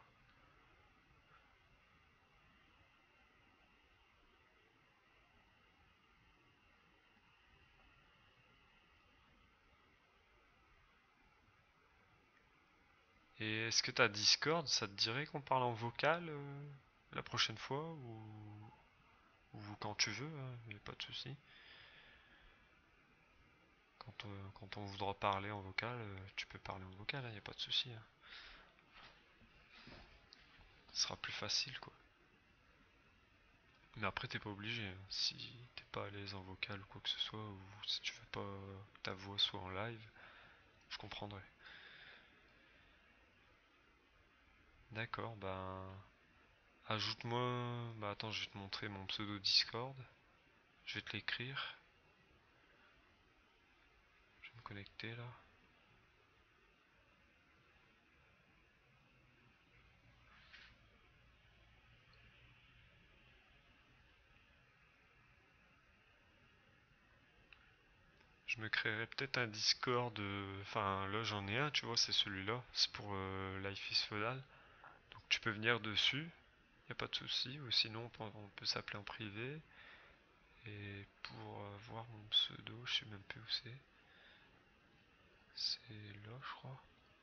Et est-ce que t'as Discord, ça te dirait qu'on parle en vocal la prochaine fois ou quand tu veux, hein, y a pas de souci. Quand on voudra parler en vocal, tu peux parler en vocal, y a pas de souci, hein. Ce sera plus facile, quoi. Mais après, t'es pas obligé, hein. Si t'es pas à l'aise en vocal ou quoi que ce soit, ou si tu veux pas que ta voix soit en live, je comprendrai. D'accord, ben ajoute-moi. Bah attends, je vais te montrer mon pseudo Discord. Je vais te l'écrire. Je vais me connecter là. Je me créerai peut-être un Discord. Enfin, là j'en ai un, tu vois, c'est celui-là. C'est pour Life is Feudal. Donc tu peux venir dessus, y a pas de souci. Ou sinon, on peut s'appeler en privé. Et pour voir mon pseudo, je sais même plus où c'est. C'est là, je crois.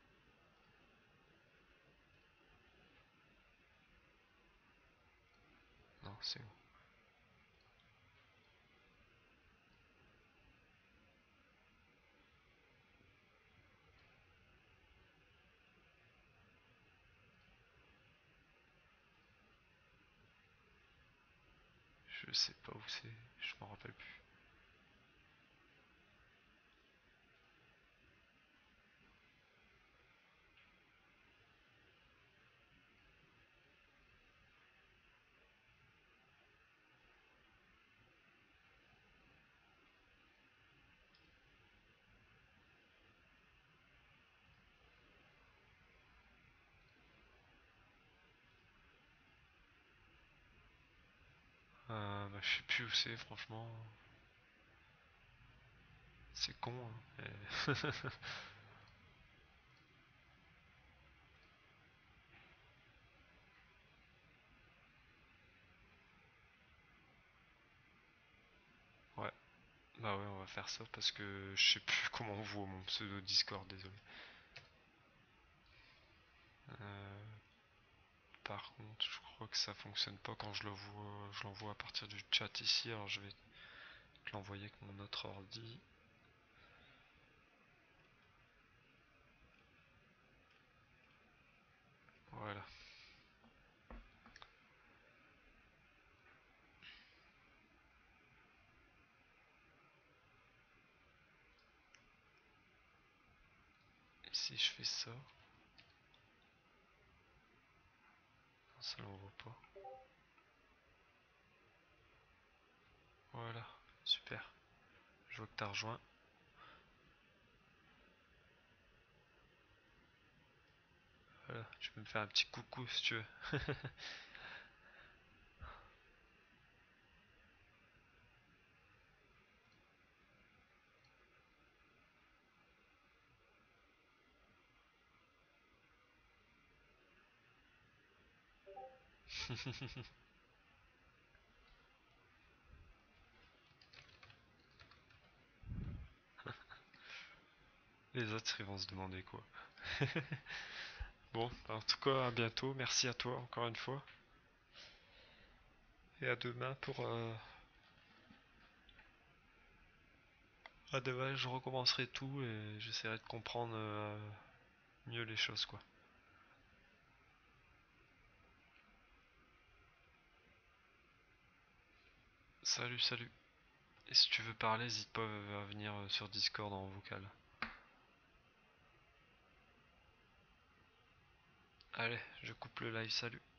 Non, c'est où? Je sais pas où c'est. Je m'en rappelle plus. Bah, je sais plus où c'est, franchement. C'est con, hein. Ouais, bah ouais, on va faire ça parce que je sais plus comment on voit mon pseudo Discord, désolé. Euh, Par contre, je crois que ça fonctionne pas quand je l'envoie à partir du chat ici, alors je vais te l'envoyer avec mon autre ordi. Voilà. Et si je fais ça, non, ça l'envoie pas. Voilà, super. Je vois que t'as rejoint. Voilà, tu peux me faire un petit coucou si tu veux. Les autres ils vont se demander quoi. Bon, en tout cas à bientôt, merci à toi encore une fois. Et à demain pour... À demain je recommencerai tout et j'essaierai de comprendre mieux les choses quoi. Salut, salut. Et si tu veux parler, n'hésite pas à venir sur Discord en vocal. Allez, je coupe le live, salut.